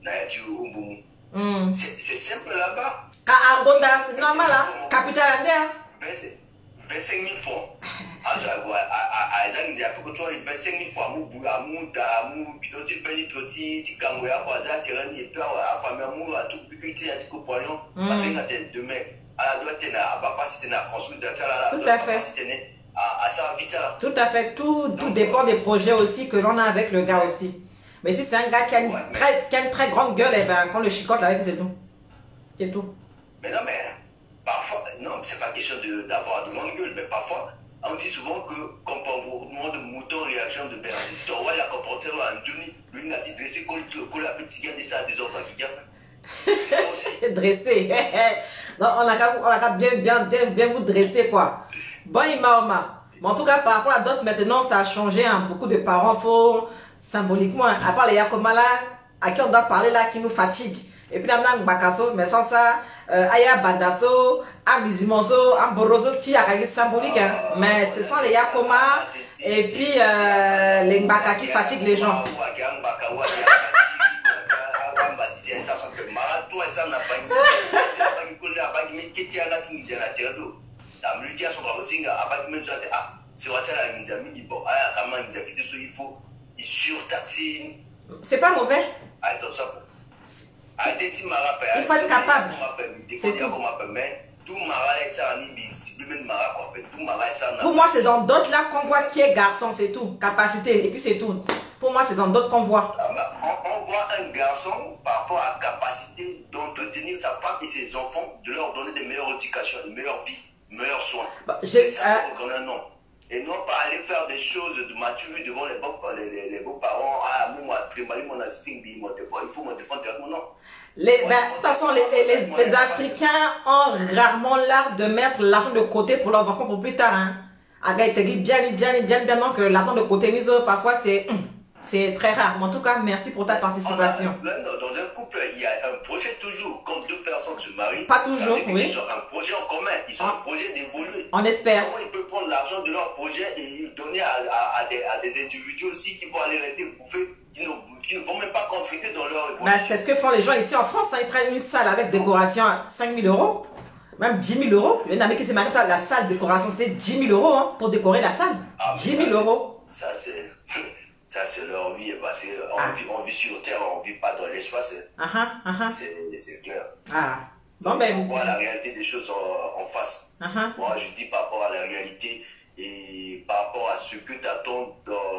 C'est simple là-bas. À Gonda, c'est normal là. Capitale Andea. vingt-cinq mille francs. À Zang, il y a beaucoup de choses, vingt-cinq mille francs. Mou Boula, Mou Da, Mou Bidon, tu fais les trottis, tu camouilles à quoi, ça, tu rentres, et puis à famille, Mou, à tout, puis tu as dit qu'au poignon, parce que tu demain, à la droite, tu as pas si tu as construit de ça, tout à fait. À ça, vite ça. Tout à fait, tout, tout dépend des projets aussi que l'on a avec le gars aussi. Mais si c'est un gars qui a une, ouais, très, qui a une très grande gueule, et ben quand le chicote avec, c'est tout. C'est tout. Mais non, mais parfois, non, c'est pas question d'avoir de, de grande gueule, mais parfois, on dit souvent que comportement de mouton, réaction de persistance, ouais, la comportement en Johnny, lui, il a dit dressé comme la petite gagne ça des autres qui gagnent. C'est ça aussi. Dressé. Non, on a qu'à bien, bien, bien, bien vous dresser, quoi. Bon, Imaoma. Mais en tout cas, par rapport à d'autres, maintenant, ça a changé. Hein. Beaucoup de parents font symboliquement, à part les Yakomala, à qui on doit parler là, qui nous fatigue. Et puis, on Bakaso, mais sans ça, euh, Aya Bandaso, Amusumonso, Amboroso, qui a symbolique. Hein. Mais ce sont les Yakoma et puis euh, les Mbaka qui fatiguent les gens. C'est pas mauvais. Il faut être capable. Pour moi, c'est dans d'autres là qu'on voit qui est garçon, c'est tout. Capacité, et puis c'est tout. Pour moi, c'est dans d'autres qu'on voit. On voit un garçon par rapport à la capacité d'entretenir sa femme et ses enfants, de leur donner des meilleures éducations, de meilleures vies, de meilleurs soins. Bah, c'est ça euh... qu'on a un homme. Et non pas aller faire des choses de mature devant les beaux-parents. Les, les beaux ah, moi, il faut me défendre. Non. Les, ben, de toute façon, les, les, les, les Africains ont rarement l'art de mettre l'argent de côté pour leurs enfants pour plus tard. Hein. Bien, bien, bien, bien, bien, donc l'argent de côté, parfois, c'est c'est très rare. Mais en tout cas, merci pour ta participation. Dans un couple, il y a un projet toujours. Quand deux personnes se marient, pas toujours, oui. Ils ont un projet en commun. Ils ont ah. un projet d'évoluer. On espère. Comment ils peuvent prendre l'argent de leur projet et le donner à, à, à, des, à des individus aussi qui vont aller rester bouffés, qui ne, qui ne vont même pas contribuer dans leur évolution. Ben, c'est ce que font les gens ici en France. Hein. Ils prennent une salle avec décoration à cinq mille euros, même dix mille euros. Il y en a qui s'est marié, la salle décoration, c'était dix mille euros hein, pour décorer la salle. Ah, dix mille euros. Ça, c'est. Ça, c'est leur vie. Parce qu'on ah. vit, on vit sur Terre, on ne vit pas dans l'espace. Uh -huh, uh -huh. C'est clair. Ah. Bon, ben. On voit la réalité des choses en, en face. Uh -huh. Moi, je dis par rapport à la réalité et par rapport à ce que tu attends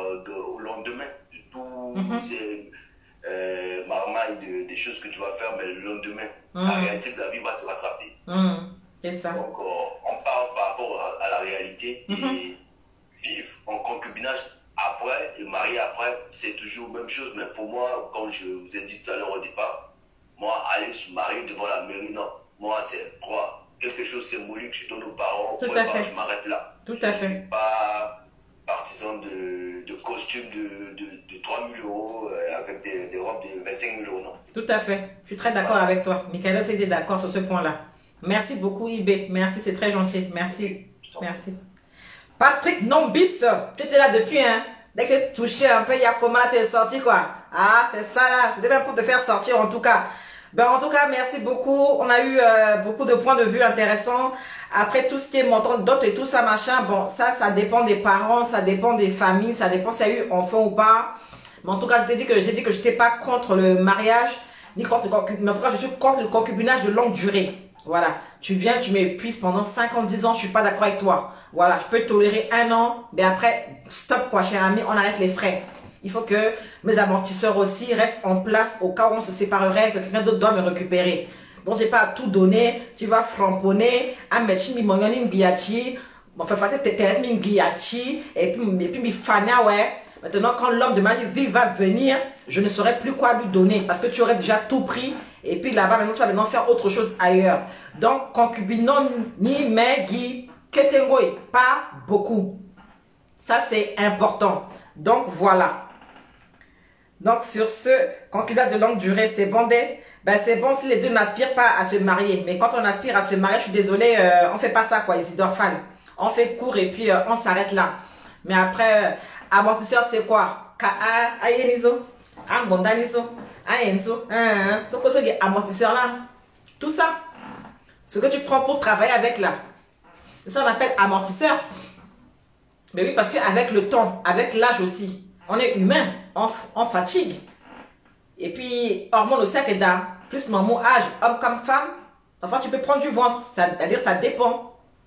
au lendemain de tout uh -huh. ces euh, marmailles de, des choses que tu vas faire, mais le lendemain, uh -huh. la réalité de la vie va te rattraper. Uh -huh. C'est ça. Donc, euh, on parle par rapport à, à la réalité uh -huh. et vivre en concubinage. Après, et marié après, c'est toujours la même chose. Mais pour moi, comme je vous ai dit tout à l'heure au départ, moi, aller se marier devant la mairie, non. Moi, c'est quoi? Quelque chose de symbolique, je donne aux parents. Tout pour à fait. Je m'arrête là. Tout à fait. Je ne suis pas partisan de, de costumes de, de, de trois mille euros euh, avec des, des robes de vingt-cinq mille euros, non. Tout à fait. Je suis très d'accord avec toi. Michael aussi était d'accord sur ce point-là. Merci beaucoup, Ibé. Merci, c'est très gentil. Merci. Merci. Patrick Nombis, tu étais là depuis, hein. Dès que tu touché un peu, il y a comment tu es sorti, quoi. Ah, c'est ça, là. C'était même pour te faire sortir, en tout cas. Ben, en tout cas, merci beaucoup. On a eu euh, beaucoup de points de vue intéressants. Après, tout ce qui est montant d'autres et tout ça, machin, bon, ça, ça dépend des parents, ça dépend des familles, ça dépend s'il y a eu enfant ou pas. Mais en tout cas, je t'ai dit que j'ai dit que je n'étais pas contre le mariage, ni contre le concubinage. Mais en tout cas, je suis contre le concubinage de longue durée. Voilà, tu viens, tu m'épuises pendant cinquante, dix ans, je suis pas d'accord avec toi. Voilà, je peux tolérer un an, mais après, stop quoi, cher ami, on arrête les frais. Il faut que mes amortisseurs aussi restent en place au cas où on se séparerait, que quelqu'un d'autre doit me récupérer. Donc, j'ai pas à tout donner, tu vas framponner, à mettre mi monyoni mbiachi, enfin, peut-être mi mbiachi, et puis, et puis mi fana, ouais. Maintenant, quand l'homme de ma vie va venir, je ne saurais plus quoi lui donner parce que tu aurais déjà tout pris. Et puis là-bas, maintenant, tu vas maintenant faire autre chose ailleurs. Donc, concubinons ni megi ketengoi, pas beaucoup. Ça, c'est important. Donc, voilà. Donc, sur ce, concubinage de longue durée, c'est bon, ben, c'est bon si les deux n'aspirent pas à se marier. Mais quand on aspire à se marier, je suis désolée, euh, on fait pas ça, quoi, Isidore Fall. On fait court et puis euh, on s'arrête là. Mais après, euh, amortisseur, c'est quoi? Ka ayenizo, angondanizo, ayenzo, ce que c'est amortisseur là. Tout ça. Ce que tu prends pour travailler avec là. C'est ça qu'on appelle amortisseur. Mais oui, parce qu'avec le temps, avec l'âge aussi, on est humain, on, on fatigue. Et puis, hormones aussi, plus mon âge, homme comme femme, enfin, tu peux prendre du ventre. C'est-à-dire, ça dépend.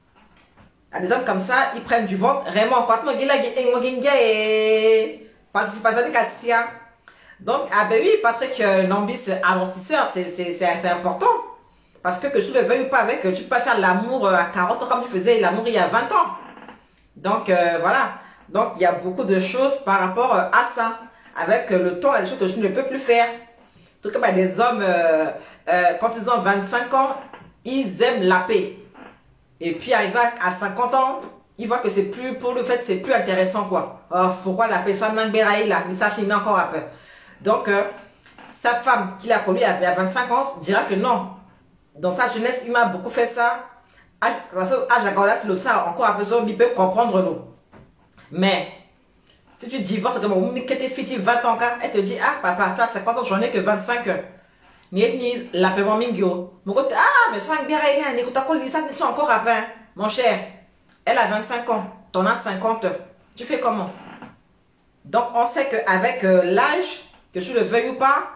À des hommes comme ça, ils prennent du ventre. Vraiment, quand on participation de Cassia. Donc, ah ben oui, Patrick euh, Nambis, amortisseur, c'est important. Parce que que tu le veuilles ou pas avec, tu peux pas faire l'amour à quarante ans comme tu faisais l'amour il y a vingt ans. Donc, euh, voilà. Donc, il y a beaucoup de choses par rapport euh, à ça. Avec euh, le temps, il y a des choses que je ne peux plus faire. En tout cas, bah, des hommes, euh, euh, quand ils ont vingt-cinq ans, ils aiment la paix. Et puis, arrivé à cinquante ans, ils voient que c'est plus, pour le fait, c'est plus intéressant, quoi. Oh, pourquoi la paix soit n'angberaï là, mais ça finit encore un peu. Donc, euh, sa femme qui l'a connu à vingt-cinq ans dira que non. Dans sa jeunesse, il m'a beaucoup fait ça. Parce que à la c'est le ça, encore un peu, il peut comprendre l'eau. Mais, si tu divorces, comme tu es fille vingt ans, elle te dit, ah papa, tu as cinquante ans, j'en ai que vingt-cinq ans. Ni la paiement mingyo. Ah, mais sois bien rien, n'écoute pas ça, ils sont encore à vingt. Mon cher, elle a vingt-cinq ans, t'en as cinquante. Tu fais comment? Donc, on sait qu'avec euh, l'âge, que tu le veuilles ou pas,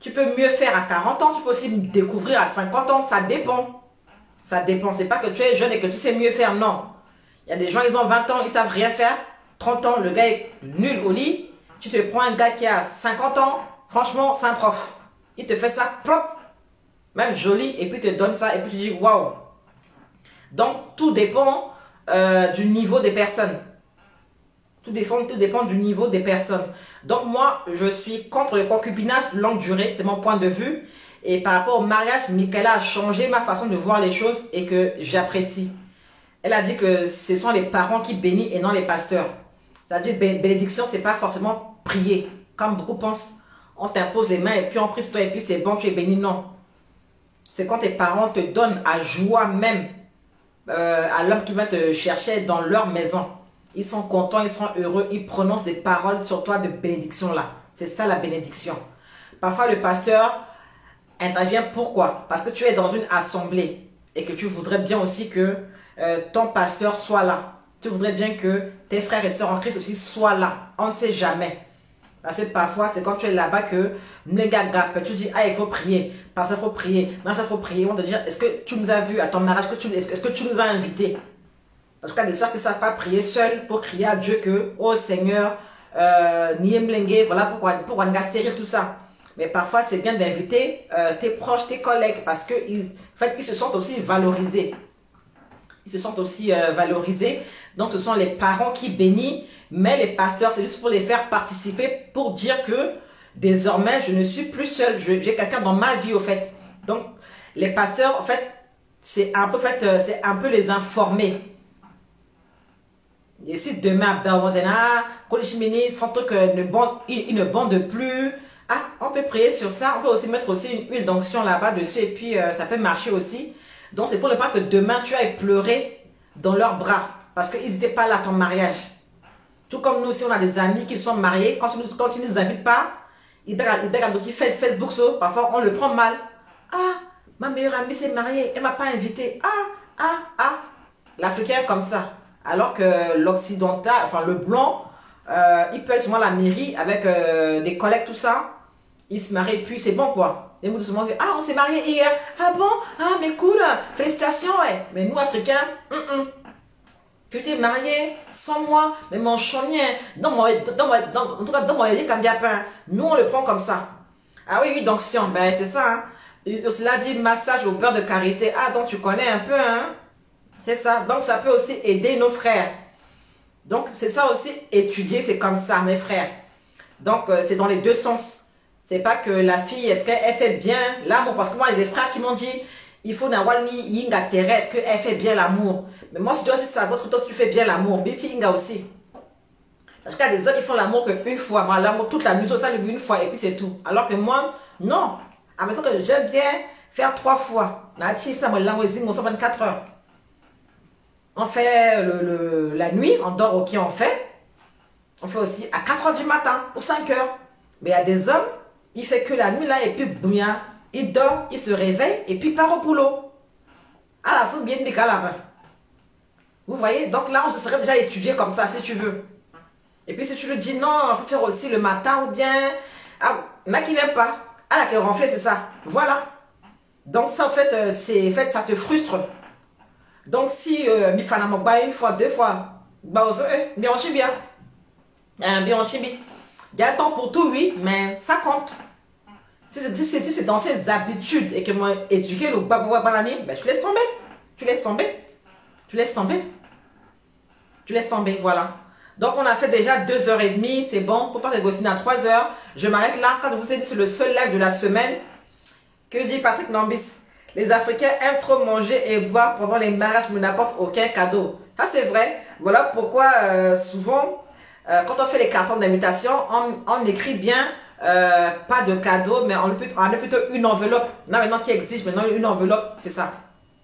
Tu peux mieux faire à quarante ans, tu peux aussi découvrir à cinquante ans, ça dépend. Ça dépend, c'est pas que tu es jeune et que tu sais mieux faire, non. Il y a des gens, ils ont vingt ans, ils savent rien faire. trente ans, le gars est nul au lit. Tu te prends un gars qui a cinquante ans, franchement, c'est un prof. Il te fait ça propre, même joli, et puis il te donne ça, et puis tu dis waouh. Donc, tout dépend euh, du niveau des personnes. Tout dépend, tout dépend du niveau des personnes. Donc, moi, je suis contre le concubinage de longue durée, c'est mon point de vue. Et par rapport au mariage, Michaela a changé ma façon de voir les choses et que j'apprécie. Elle a dit que ce sont les parents qui bénissent et non les pasteurs. C'est-à-dire, bénédiction, c'est pas forcément prier. Comme beaucoup pensent, on t'impose les mains et puis on prie sur toi et puis c'est bon, tu es béni. Non. C'est quand tes parents te donnent à joie même euh, à l'homme qui va te chercher dans leur maison. Ils sont contents, ils sont heureux, ils prononcent des paroles sur toi de bénédiction là. C'est ça la bénédiction. Parfois, le pasteur intervient. Pourquoi? Parce que tu es dans une assemblée et que tu voudrais bien aussi que euh, ton pasteur soit là. Tu voudrais bien que tes frères et sœurs en Christ aussi soient là. On ne sait jamais. Parce que parfois, c'est quand tu es là-bas que tu dis, ah, il faut prier. Parce qu'il faut prier. Non, il faut prier. On te dit, est-ce que tu nous as vus à ton mariage? Est-ce que tu nous as invités? Parce qu'il y a des sœurs qui ne savent pas prier seules pour crier à Dieu que, oh Seigneur, euh, Niemlenge, voilà pourquoi, pour on stérile tout ça. Mais parfois, c'est bien d'inviter euh, tes proches, tes collègues, parce qu'ils en fait, ils se sentent aussi valorisés. Ils se sentent aussi euh, valorisés. Donc, ce sont les parents qui bénissent, mais les pasteurs, c'est juste pour les faire participer, pour dire que désormais, je ne suis plus seule. J'ai quelqu'un dans ma vie, au fait. Donc, les pasteurs, en fait, c'est un peu, en fait, euh, c'est un peu les informer. Et si demain, sans truc, ils ne bondent plus. Ah, on peut prier sur ça. On peut aussi mettre aussi une huile d'onction là-bas dessus et puis euh, ça peut marcher aussi. Donc, c'est pour ne pas que demain, tu ailles pleurer dans leurs bras parce qu'ils n'étaient pas là à ton mariage. Tout comme nous, si on a des amis qui sont mariés, quand ils ne nous, nous invitent pas, ils regardent qui fait Facebook, so, parfois on le prend mal. Ah, ma meilleure amie s'est mariée, elle ne m'a pas invité. Ah, ah, ah. L'Africain comme ça. Alors que l'occidental, enfin le blanc, euh, il peut être souvent à la mairie avec euh, des collègues, tout ça. Ils se marient, puis c'est bon quoi. Les mots doucement, ah, on s'est marié hier. Ah bon? Ah, mais cool. Félicitations, ouais. Mais nous, Africains, mm -mm. Tu t'es marié sans moi, mais mon chonien, dans mon, dans mon, dans, en tout cas, dans mon lit, comme pain. Nous, on le prend comme ça. Ah oui, oui, donc, ben, c'est ça, hein. Cela dit, massage au beurre de karité. Ah, donc, tu connais un peu, hein. C'est ça. Donc, ça peut aussi aider nos frères. Donc, c'est ça aussi, étudier, c'est comme ça, mes frères. Donc, euh, c'est dans les deux sens. C'est pas que la fille, est-ce qu'elle fait bien l'amour? Parce que moi, il y a des frères qui m'ont dit, il faut n'avoir ni yinga terre, est-ce qu'elle fait bien l'amour? Mais moi, je dois aussi savoir ce que toi, tu fais bien l'amour. Biti yinga aussi. Parce qu'il y a des hommes qui font l'amour qu'une fois. Moi, l'amour, toute la nuit, ça le une fois, et puis c'est tout. Alors que moi, non. Admettons que j'aime bien faire trois fois. Ça, moi, vingt-quatre heures. On fait le, le, la nuit, on dort au pied, on fait. On fait aussi à quatre heures du matin, ou cinq heures. Mais il y a des hommes, il fait que la nuit là, et puis bien, il dort, il se réveille, et puis il part au boulot. Ah la soupe bien de là. Vous voyez, donc là, on se serait déjà étudié comme ça, si tu veux. Et puis si tu le dis, non, il faut faire aussi le matin, ou bien, ah, il y en a qui n'aiment pas. Ah la qui est renflée, c'est ça. Voilà. Donc ça, en fait, euh, c'est, en fait, ça te frustre. Donc si euh, mi fana mogba une fois, deux fois, bah bien on bien, bien on chibi. Il y a un temps pour tout, oui, mais ça compte. Si c'est si dans ces habitudes et que moi éduquer le babouba banani, ben tu laisses tomber, tu laisses tomber, tu laisses tomber, tu laisses tomber, voilà. Donc on a fait déjà deux heures et demie, c'est bon. Pour pas négocier à trois heures, je m'arrête là. Quand vous avez dit c'est le seul live de la semaine, que dit Patrick Nambis? Les Africains aiment trop manger et boire pendant les mariages, mais n'apportent aucun cadeau. Ça, c'est vrai. Voilà pourquoi, euh, souvent, euh, quand on fait les cartons d'invitation, on, on écrit bien, euh, pas de cadeau, mais on met plutôt, on met plutôt une enveloppe. Non, maintenant qui existe, maintenant une enveloppe, c'est ça.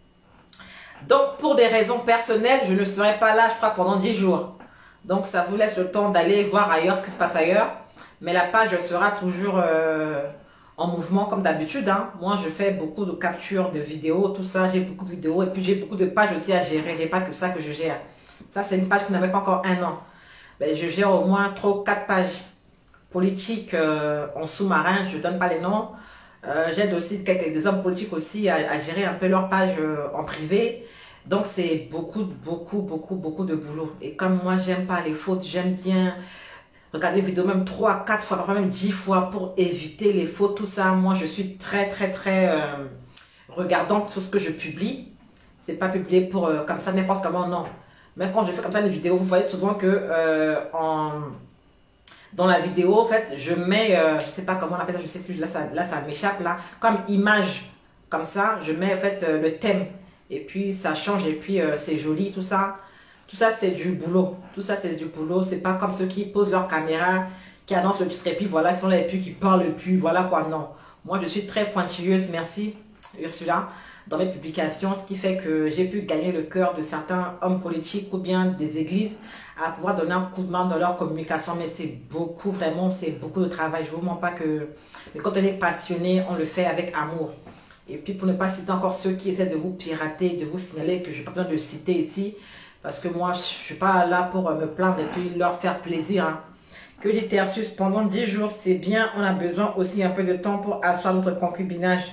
Donc, pour des raisons personnelles, je ne serai pas là, je crois, pendant dix jours. Donc, ça vous laisse le temps d'aller voir ailleurs ce qui se passe ailleurs. Mais la page sera toujours... Euh, en mouvement comme d'habitude, hein. Moi je fais beaucoup de captures de vidéos, tout ça, j'ai beaucoup de vidéos et puis j'ai beaucoup de pages aussi à gérer, j'ai pas que ça que je gère. Ça c'est une page qui n'avait pas encore un an, ben, je gère au moins trois quatre pages politiques euh, en sous-marin, je ne donne pas les noms. Euh, J'aide aussi quelques, des hommes politiques aussi à, à gérer un peu leur page euh, en privé. Donc c'est beaucoup, beaucoup, beaucoup, beaucoup de boulot. Et comme moi, j'aime pas les fautes, j'aime bien regarder les vidéos même trois, quatre fois, parfois même dix fois pour éviter les fautes, tout ça. Moi, je suis très, très, très euh, regardante sur ce que je publie. C'est pas publié pour euh, comme ça, n'importe comment, non. Même quand je fais comme ça une vidéo, vous voyez souvent que euh, en, dans la vidéo, en fait, je mets, euh, je sais pas comment on appelle ça, je sais plus, là ça, là, ça m'échappe, là, comme image, comme ça, je mets en fait euh, le thème. Et puis ça change et puis euh, c'est joli, tout ça. Tout ça c'est du boulot. Tout ça c'est du boulot. C'est pas comme ceux qui posent leur caméra, qui annoncent le titre et puis voilà, ils sont là et puis qui parlent plus. Voilà quoi, non. Moi je suis très pointilleuse, merci Ursula, dans mes publications. Ce qui fait que j'ai pu gagner le cœur de certains hommes politiques ou bien des églises à pouvoir donner un coup de main dans leur communication. Mais c'est beaucoup, vraiment, c'est beaucoup de travail. Je ne vous mens pas que mais quand on est passionné, on le fait avec amour. Et puis pour ne pas citer encore ceux qui essaient de vous pirater, de vous signaler que je n'ai pas besoin de le citer ici, parce que moi je ne suis pas là pour me plaindre et puis leur faire plaisir. Hein. Que dit Tertius, pendant dix jours, c'est bien, on a besoin aussi un peu de temps pour asseoir notre concubinage.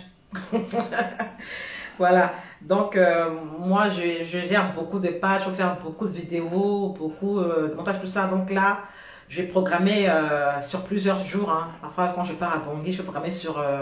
Voilà, donc euh, moi je, je gère beaucoup de pages, je vais faire beaucoup de vidéos, beaucoup euh, de montage, tout ça. Donc là, je vais programmer euh, sur plusieurs jours. Hein. Parfois quand je pars à Bangui, je vais programmer sur... Euh,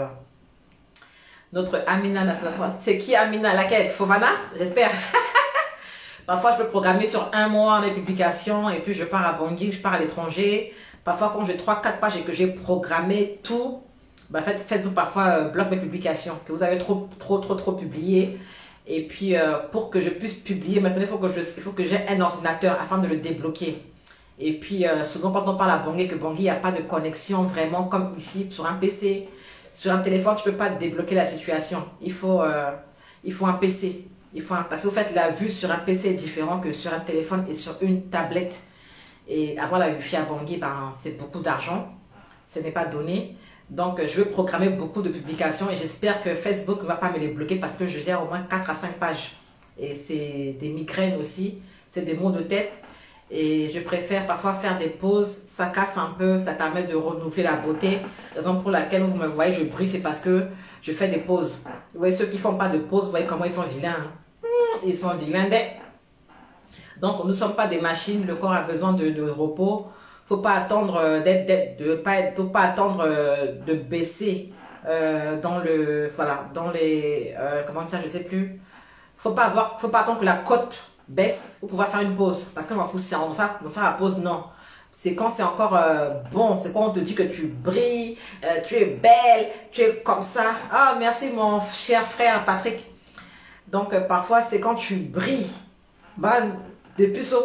notre Amina Nassala. C'est qui Amina? Laquelle? Fofana? J'espère. Parfois, je peux programmer sur un mois mes publications et puis je pars à Bangui, je pars à l'étranger. Parfois, quand j'ai trois quatre pages et que j'ai programmé tout, ben, en fait, Facebook parfois euh, bloque mes publications, que vous avez trop, trop, trop, trop publié. Et puis, euh, pour que je puisse publier, maintenant, il faut que je, il faut que j'ai un ordinateur afin de le débloquer. Et puis, euh, souvent, quand on parle à Bangui, que Bangui, il n'y a pas de connexion vraiment comme ici sur un P C. Sur un téléphone, tu ne peux pas débloquer la situation. Il faut, euh, il faut un P C. Il faut un, parce que vous faites la vue sur un P C est différent que sur un téléphone et sur une tablette. Et avoir la Wi-Fi à Bangui, ben, c'est beaucoup d'argent. Ce n'est pas donné. Donc, je vais programmer beaucoup de publications et j'espère que Facebook ne va pas me les bloquer parce que je gère au moins quatre à cinq pages. Et c'est des migraines aussi. C'est des maux de tête. Et je préfère parfois faire des pauses, ça casse un peu, ça permet de renouveler la beauté. La raison pour laquelle vous me voyez, je brille, c'est parce que je fais des pauses. Vous voyez, ceux qui ne font pas de pauses, vous voyez comment ils sont vilains. Hein? Ils sont vilains. Donc, nous ne sommes pas des machines, le corps a besoin de, de repos. Il ne faut pas attendre d'être, de pas être, faut pas attendre de baisser euh, dans le, voilà, dans les, euh, comment ça, je sais plus. Faut pas avoir, faut pas attendre que la côte baisse pour pouvoir faire une pause. Parce qu'on va foutre ça, ça, ça la pause, non. C'est quand c'est encore euh, bon, c'est quand on te dit que tu brilles, euh, tu es belle, tu es comme ça. Ah, merci mon cher frère Patrick. Donc, euh, parfois, c'est quand tu brilles. Bah, depuis ça,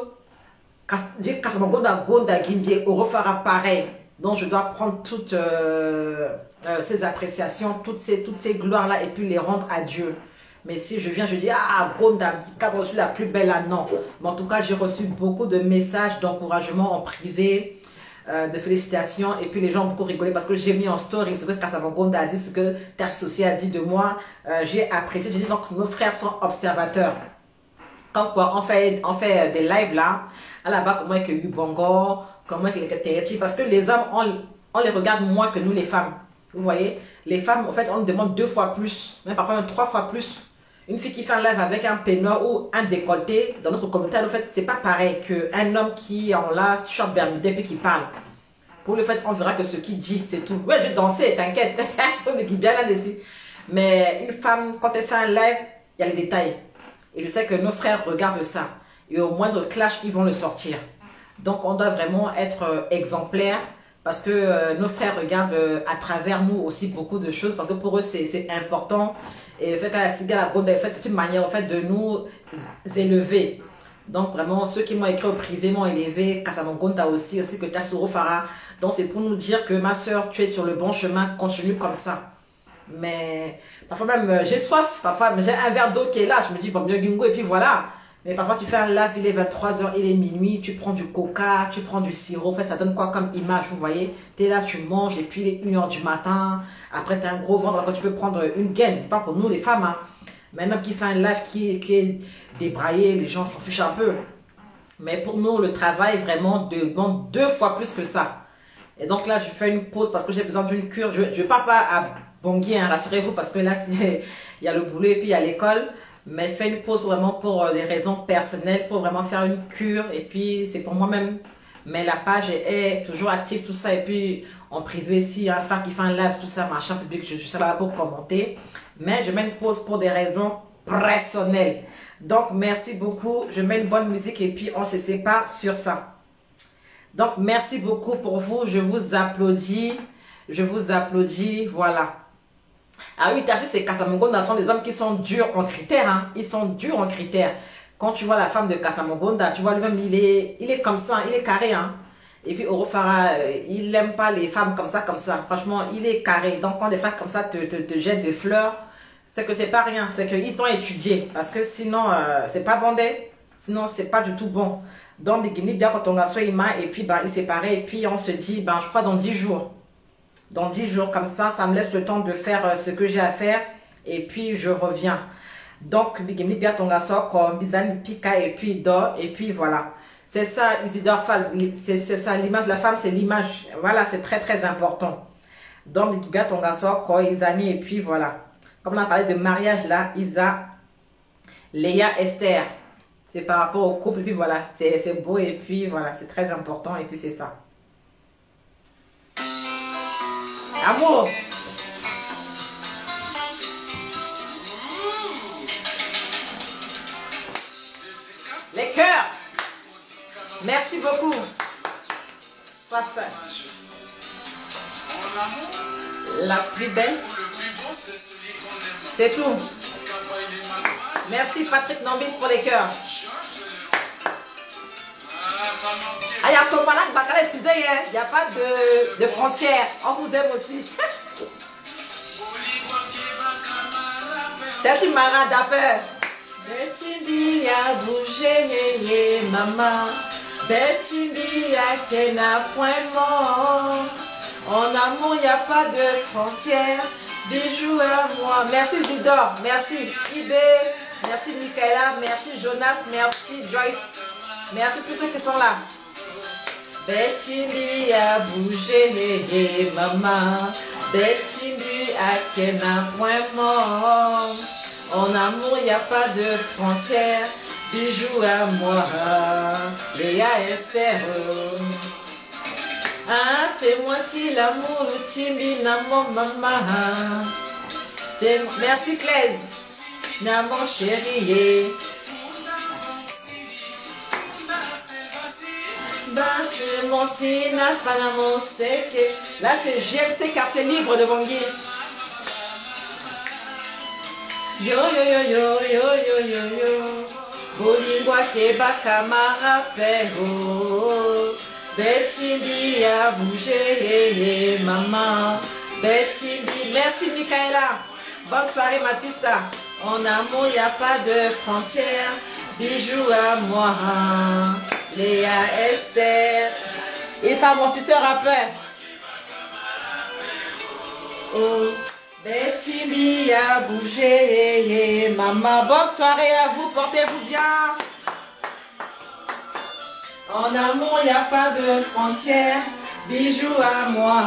Dieu Kasamagonda Gonda Gimbie refera pareil. Donc, je dois prendre toutes euh, euh, ces appréciations, toutes ces, toutes ces gloires-là et puis les rendre à Dieu. Mais si je viens, je dis, ah, Gonda, je suis la plus belle là, non. Mais en tout cas, j'ai reçu beaucoup de messages d'encouragement en privé, euh, de félicitations. Et puis les gens ont beaucoup rigolé parce que j'ai mis en story ce que Kasama Gonda a dit, ce que Terre Sociale a dit de moi. Euh, j'ai apprécié. J'ai dit, donc, nos frères sont observateurs. Quand quoi, on fait, on fait des lives là, à la bas, comment est que Ubongo, comment est que Tereti, parce que les hommes, on, on les regarde moins que nous les femmes. Vous voyez, les femmes, en fait, on nous demande deux fois plus, même parfois même trois fois plus. Une fille qui fait un live avec un peignoir ou un décolleté, dans notre communauté, en fait, c'est pas pareil qu'un homme qui est en là, short bermudé, puis qui parle. Pour le fait, on verra que ce qu'il dit, c'est tout. Ouais, je vais danser, t'inquiète. Mais qui bien là-dessus. Mais une femme, quand elle fait un live, il y a les détails. Et je sais que nos frères regardent ça. Et au moindre clash, ils vont le sortir. Donc, on doit vraiment être euh, exemplaire. Parce que euh, nos frères regardent euh, à travers nous aussi beaucoup de choses. Parce que pour eux, c'est important. Et le fait que la cigale, la fait, c'est une manière en fait, de nous élever. Donc vraiment, ceux qui m'ont écrit au privé m'ont élevé. Kasamongonta aussi, ainsi que Tassoro Farah. Donc c'est pour nous dire que ma soeur, tu es sur le bon chemin. Continue comme ça. Mais parfois même, euh, j'ai soif. Parfois, j'ai un verre d'eau qui est là. Je me dis, bon, mieux gingo. Et puis voilà. Mais parfois, tu fais un live, il est vingt-trois heures, il est minuit, tu prends du coca, tu prends du sirop. En fait, ça donne quoi comme image, vous voyez? Tu es là, tu manges, et puis il est une heure du matin. Après, tu as un gros ventre, alors que tu peux prendre une gaine. Pas pour nous, les femmes. Hein. Maintenant, qui fait un live qui, qui est débraillé, les gens s'en fichent un peu. Mais pour nous, le travail vraiment demande deux fois plus que ça. Et donc là, je fais une pause parce que j'ai besoin d'une cure. Je ne pars pas à Bangui, hein, rassurez-vous, parce que là, il y a le boulot et puis il y a l'école. Mais je fais une pause vraiment pour euh, des raisons personnelles, pour vraiment faire une cure. Et puis, c'est pour moi-même. Mais la page est toujours active, tout ça. Et puis, en privé, si un frère qui fait un live, tout ça, machin public, je ne suis pas là pour commenter. Mais je mets une pause pour des raisons personnelles. Donc, merci beaucoup. Je mets une bonne musique et puis on se sépare sur ça. Donc, merci beaucoup pour vous. Je vous applaudis. Je vous applaudis. Voilà. Ah oui, Tachi, c'est Kasamongonda. Ce sont des hommes qui sont durs en critères. Hein. Ils sont durs en critères. Quand tu vois la femme de Kasamongonda, tu vois lui-même, il est, il est comme ça. Il est carré. Hein. Et puis, Orofara, il n'aime pas les femmes comme ça, comme ça. Franchement, il est carré. Donc, quand des femmes comme ça te, te, te jettent des fleurs, c'est que c'est pas rien. C'est qu'ils ont étudié. Parce que sinon, euh, c'est pas bandé. Sinon, c'est pas du tout bon. Donc, Bigini, bien quand on a soit Ima, et puis, bah, il s'est paré. Et puis, on se dit, ben, je crois dans dix jours. Dans dix jours, comme ça, ça me laisse le temps de faire euh, ce que j'ai à faire. Et puis, je reviens. Donc, Bigini, bien ton garçon, comme Bizan, Pika, et puis il dort. Et puis, voilà. C'est ça, Isidore Fall. C'est ça, l'image de la femme, c'est l'image. Voilà, c'est très, très important. Donc, Bigini, bien ton garçon, quoi, Isani, et puis, voilà. Comme on a parlé de mariage, là, Isa, Léa, Esther. C'est par rapport au couple, et puis voilà, c'est beau, et puis voilà, c'est très important, et puis c'est ça. Amour. Les cœurs. Merci beaucoup. Soit ça. La plus belle. C'est tout. Merci Patrick Nambis pour les cœurs. Ah, il y a Kopanak Bakala, excusez, il n'y a pas de, de frontières. On vous aime aussi. Tati Mara Dapper. Betty a bougé, maman. Betty a kena point mort. En amour, il n'y a pas de frontières. Bijou à moi. Merci Zidor, merci Ibé, merci Michaela, merci Jonas, merci Joyce. Merci tous ceux qui sont là. Betty a bougé, maman. Betty a kena point mort. En amour, il n'y a pas de frontières. Bijou à moi. Léa Esther. Ah, témoin-t-il l'amour, le timbi, mon maman. Merci Claise. Mon chéri. Là, c'est G M C quartier libre de Bangui. Yo yo yo yo yo yo yo yo. Bolingwa keba kamara pero. Betty a bougé, maman. Betty, merci Michaela. Bonne soirée ma sister. En amour, il n'y a pas de frontières. Bijou à moi. Léa Esther. Et par mon tuteur rappeur. Oh, Betty a bougé, maman. Bonne soirée à vous, portez-vous bien. En amour, il n'y a pas de frontières. Bijou à moi.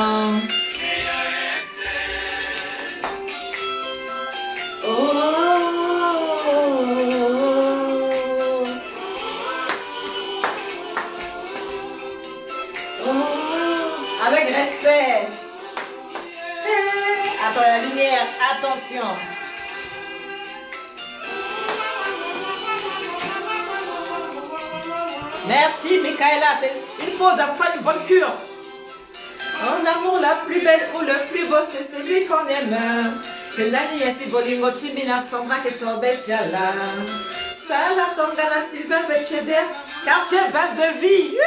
Oh, oh, oh, oh. Avec respect. Attends, la lumière, attention. Merci Michaela, c'est une pause à faire une bonne cure. En amour, la plus belle ou le plus beau, c'est celui qu'on aime. Que Nani Yesi Bolingo Chimina Sandra que Sorbetiala. Sala Tongana Silver Betcheder, quartier base de vie.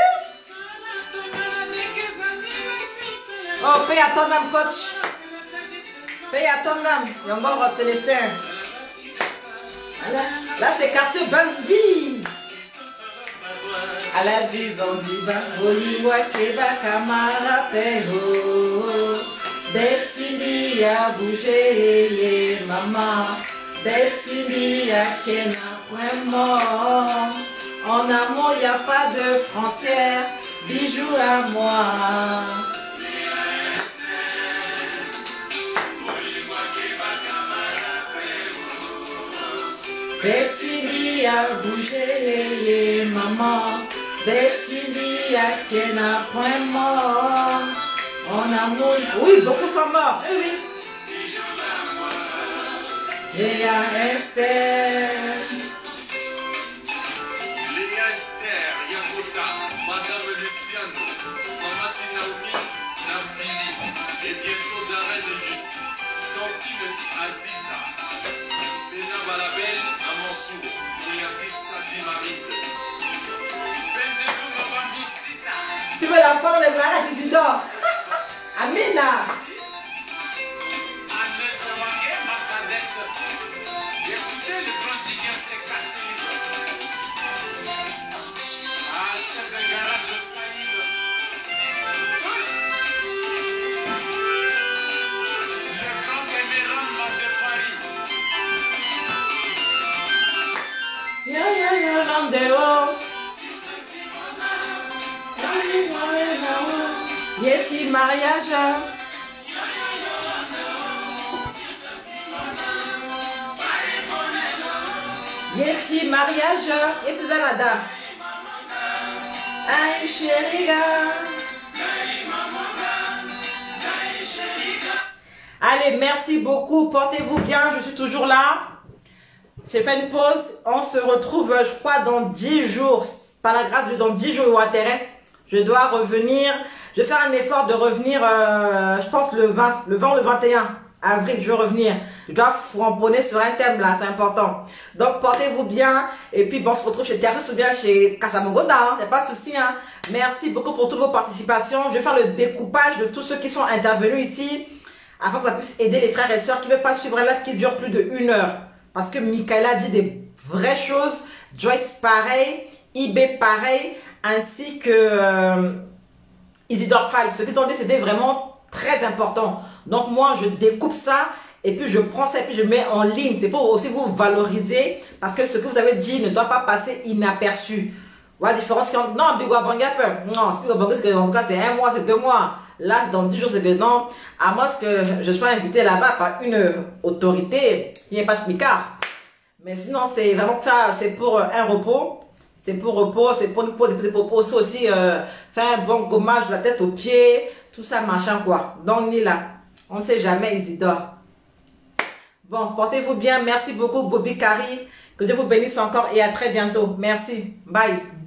Oh, paye à ton âme, coach. Paye à ton âme. Et on va voir Célestin. Là, c'est quartier base vie. À la Zanzibar, Bolingwa Keba Kamara Pero. Betty a bougé, maman. Betty a kena point mort. En amour, il n'y a pas de frontières. bijou à moi. Betty a bougé, maman. Betty a qu'elle n'a point mort. En amour. Oui, beaucoup sont morts. Oui, oui. Léa Esther. Léa Esther, Yakota, Madame Luciano, Maman Tinaoumi, Nafili, et bientôt Darren Yussi, Tantine Aziza, Sénat Balabel, Amansour, Mouyatis Sadi Marise, Bendego Mabamboussita. Tu veux la prendre les malades du dehors. Amina. Écoutez le grand giga c'est Catherine. Ah, chef de garage Saïd. Le grand Béméran de Paris. Ya ya ya Landeo. Yeti mariage. Yeti mariage. Yeti Zalada. Aïe chérie. Allez, merci beaucoup. Portez-vous bien. Je suis toujours là. J'ai fait une pause. On se retrouve, je crois, dans dix jours. Par la grâce de dans dix jours ou intérêt. Je dois revenir. Je vais faire un effort de revenir, euh, je pense, le vingt, le vingt ou le vingt et un avril. Je vais revenir. Je dois framponner sur un thème là. C'est important. Donc, portez-vous bien. Et puis, bon, on se retrouve chez Tertus ou bien chez Kasamogoda. Hein. Il n'y a pas de souci. Hein. Merci beaucoup pour toutes vos participations. Je vais faire le découpage de tous ceux qui sont intervenus ici. Afin que ça puisse aider les frères et sœurs qui ne veulent pas suivre un live qui dure plus d'une heure. Parce que Michaela dit des vraies choses. Joyce, pareil. Ibé, pareil. Ainsi que euh, Isidore Fall. Ce qu'ils ont dit, c'était vraiment très important. Donc, moi, je découpe ça. Et puis, je prends ça et puis je mets en ligne. C'est pour aussi vous valoriser. Parce que ce que vous avez dit ne doit pas passer inaperçu. Voilà la différence. Non, Bigwa Banga peut. Non, Bigwa Banga, c'est que en tout cas, c'est un mois, c'est deux mois. Là, dans dix jours, c'est que non. À moins que je sois invité là-bas par une autorité qui n'est pas smicard. Mais sinon, c'est vraiment ça. C'est pour un repos. C'est pour repos. C'est pour une pause. C'est pour aussi, aussi euh, faire un bon gommage de la tête aux pieds. Tout ça, machin, quoi. Donc, ni là. On ne sait jamais, Isidore. Bon, portez-vous bien. Merci beaucoup, Bobby Kari. Que Dieu vous bénisse encore et à très bientôt. Merci. Bye.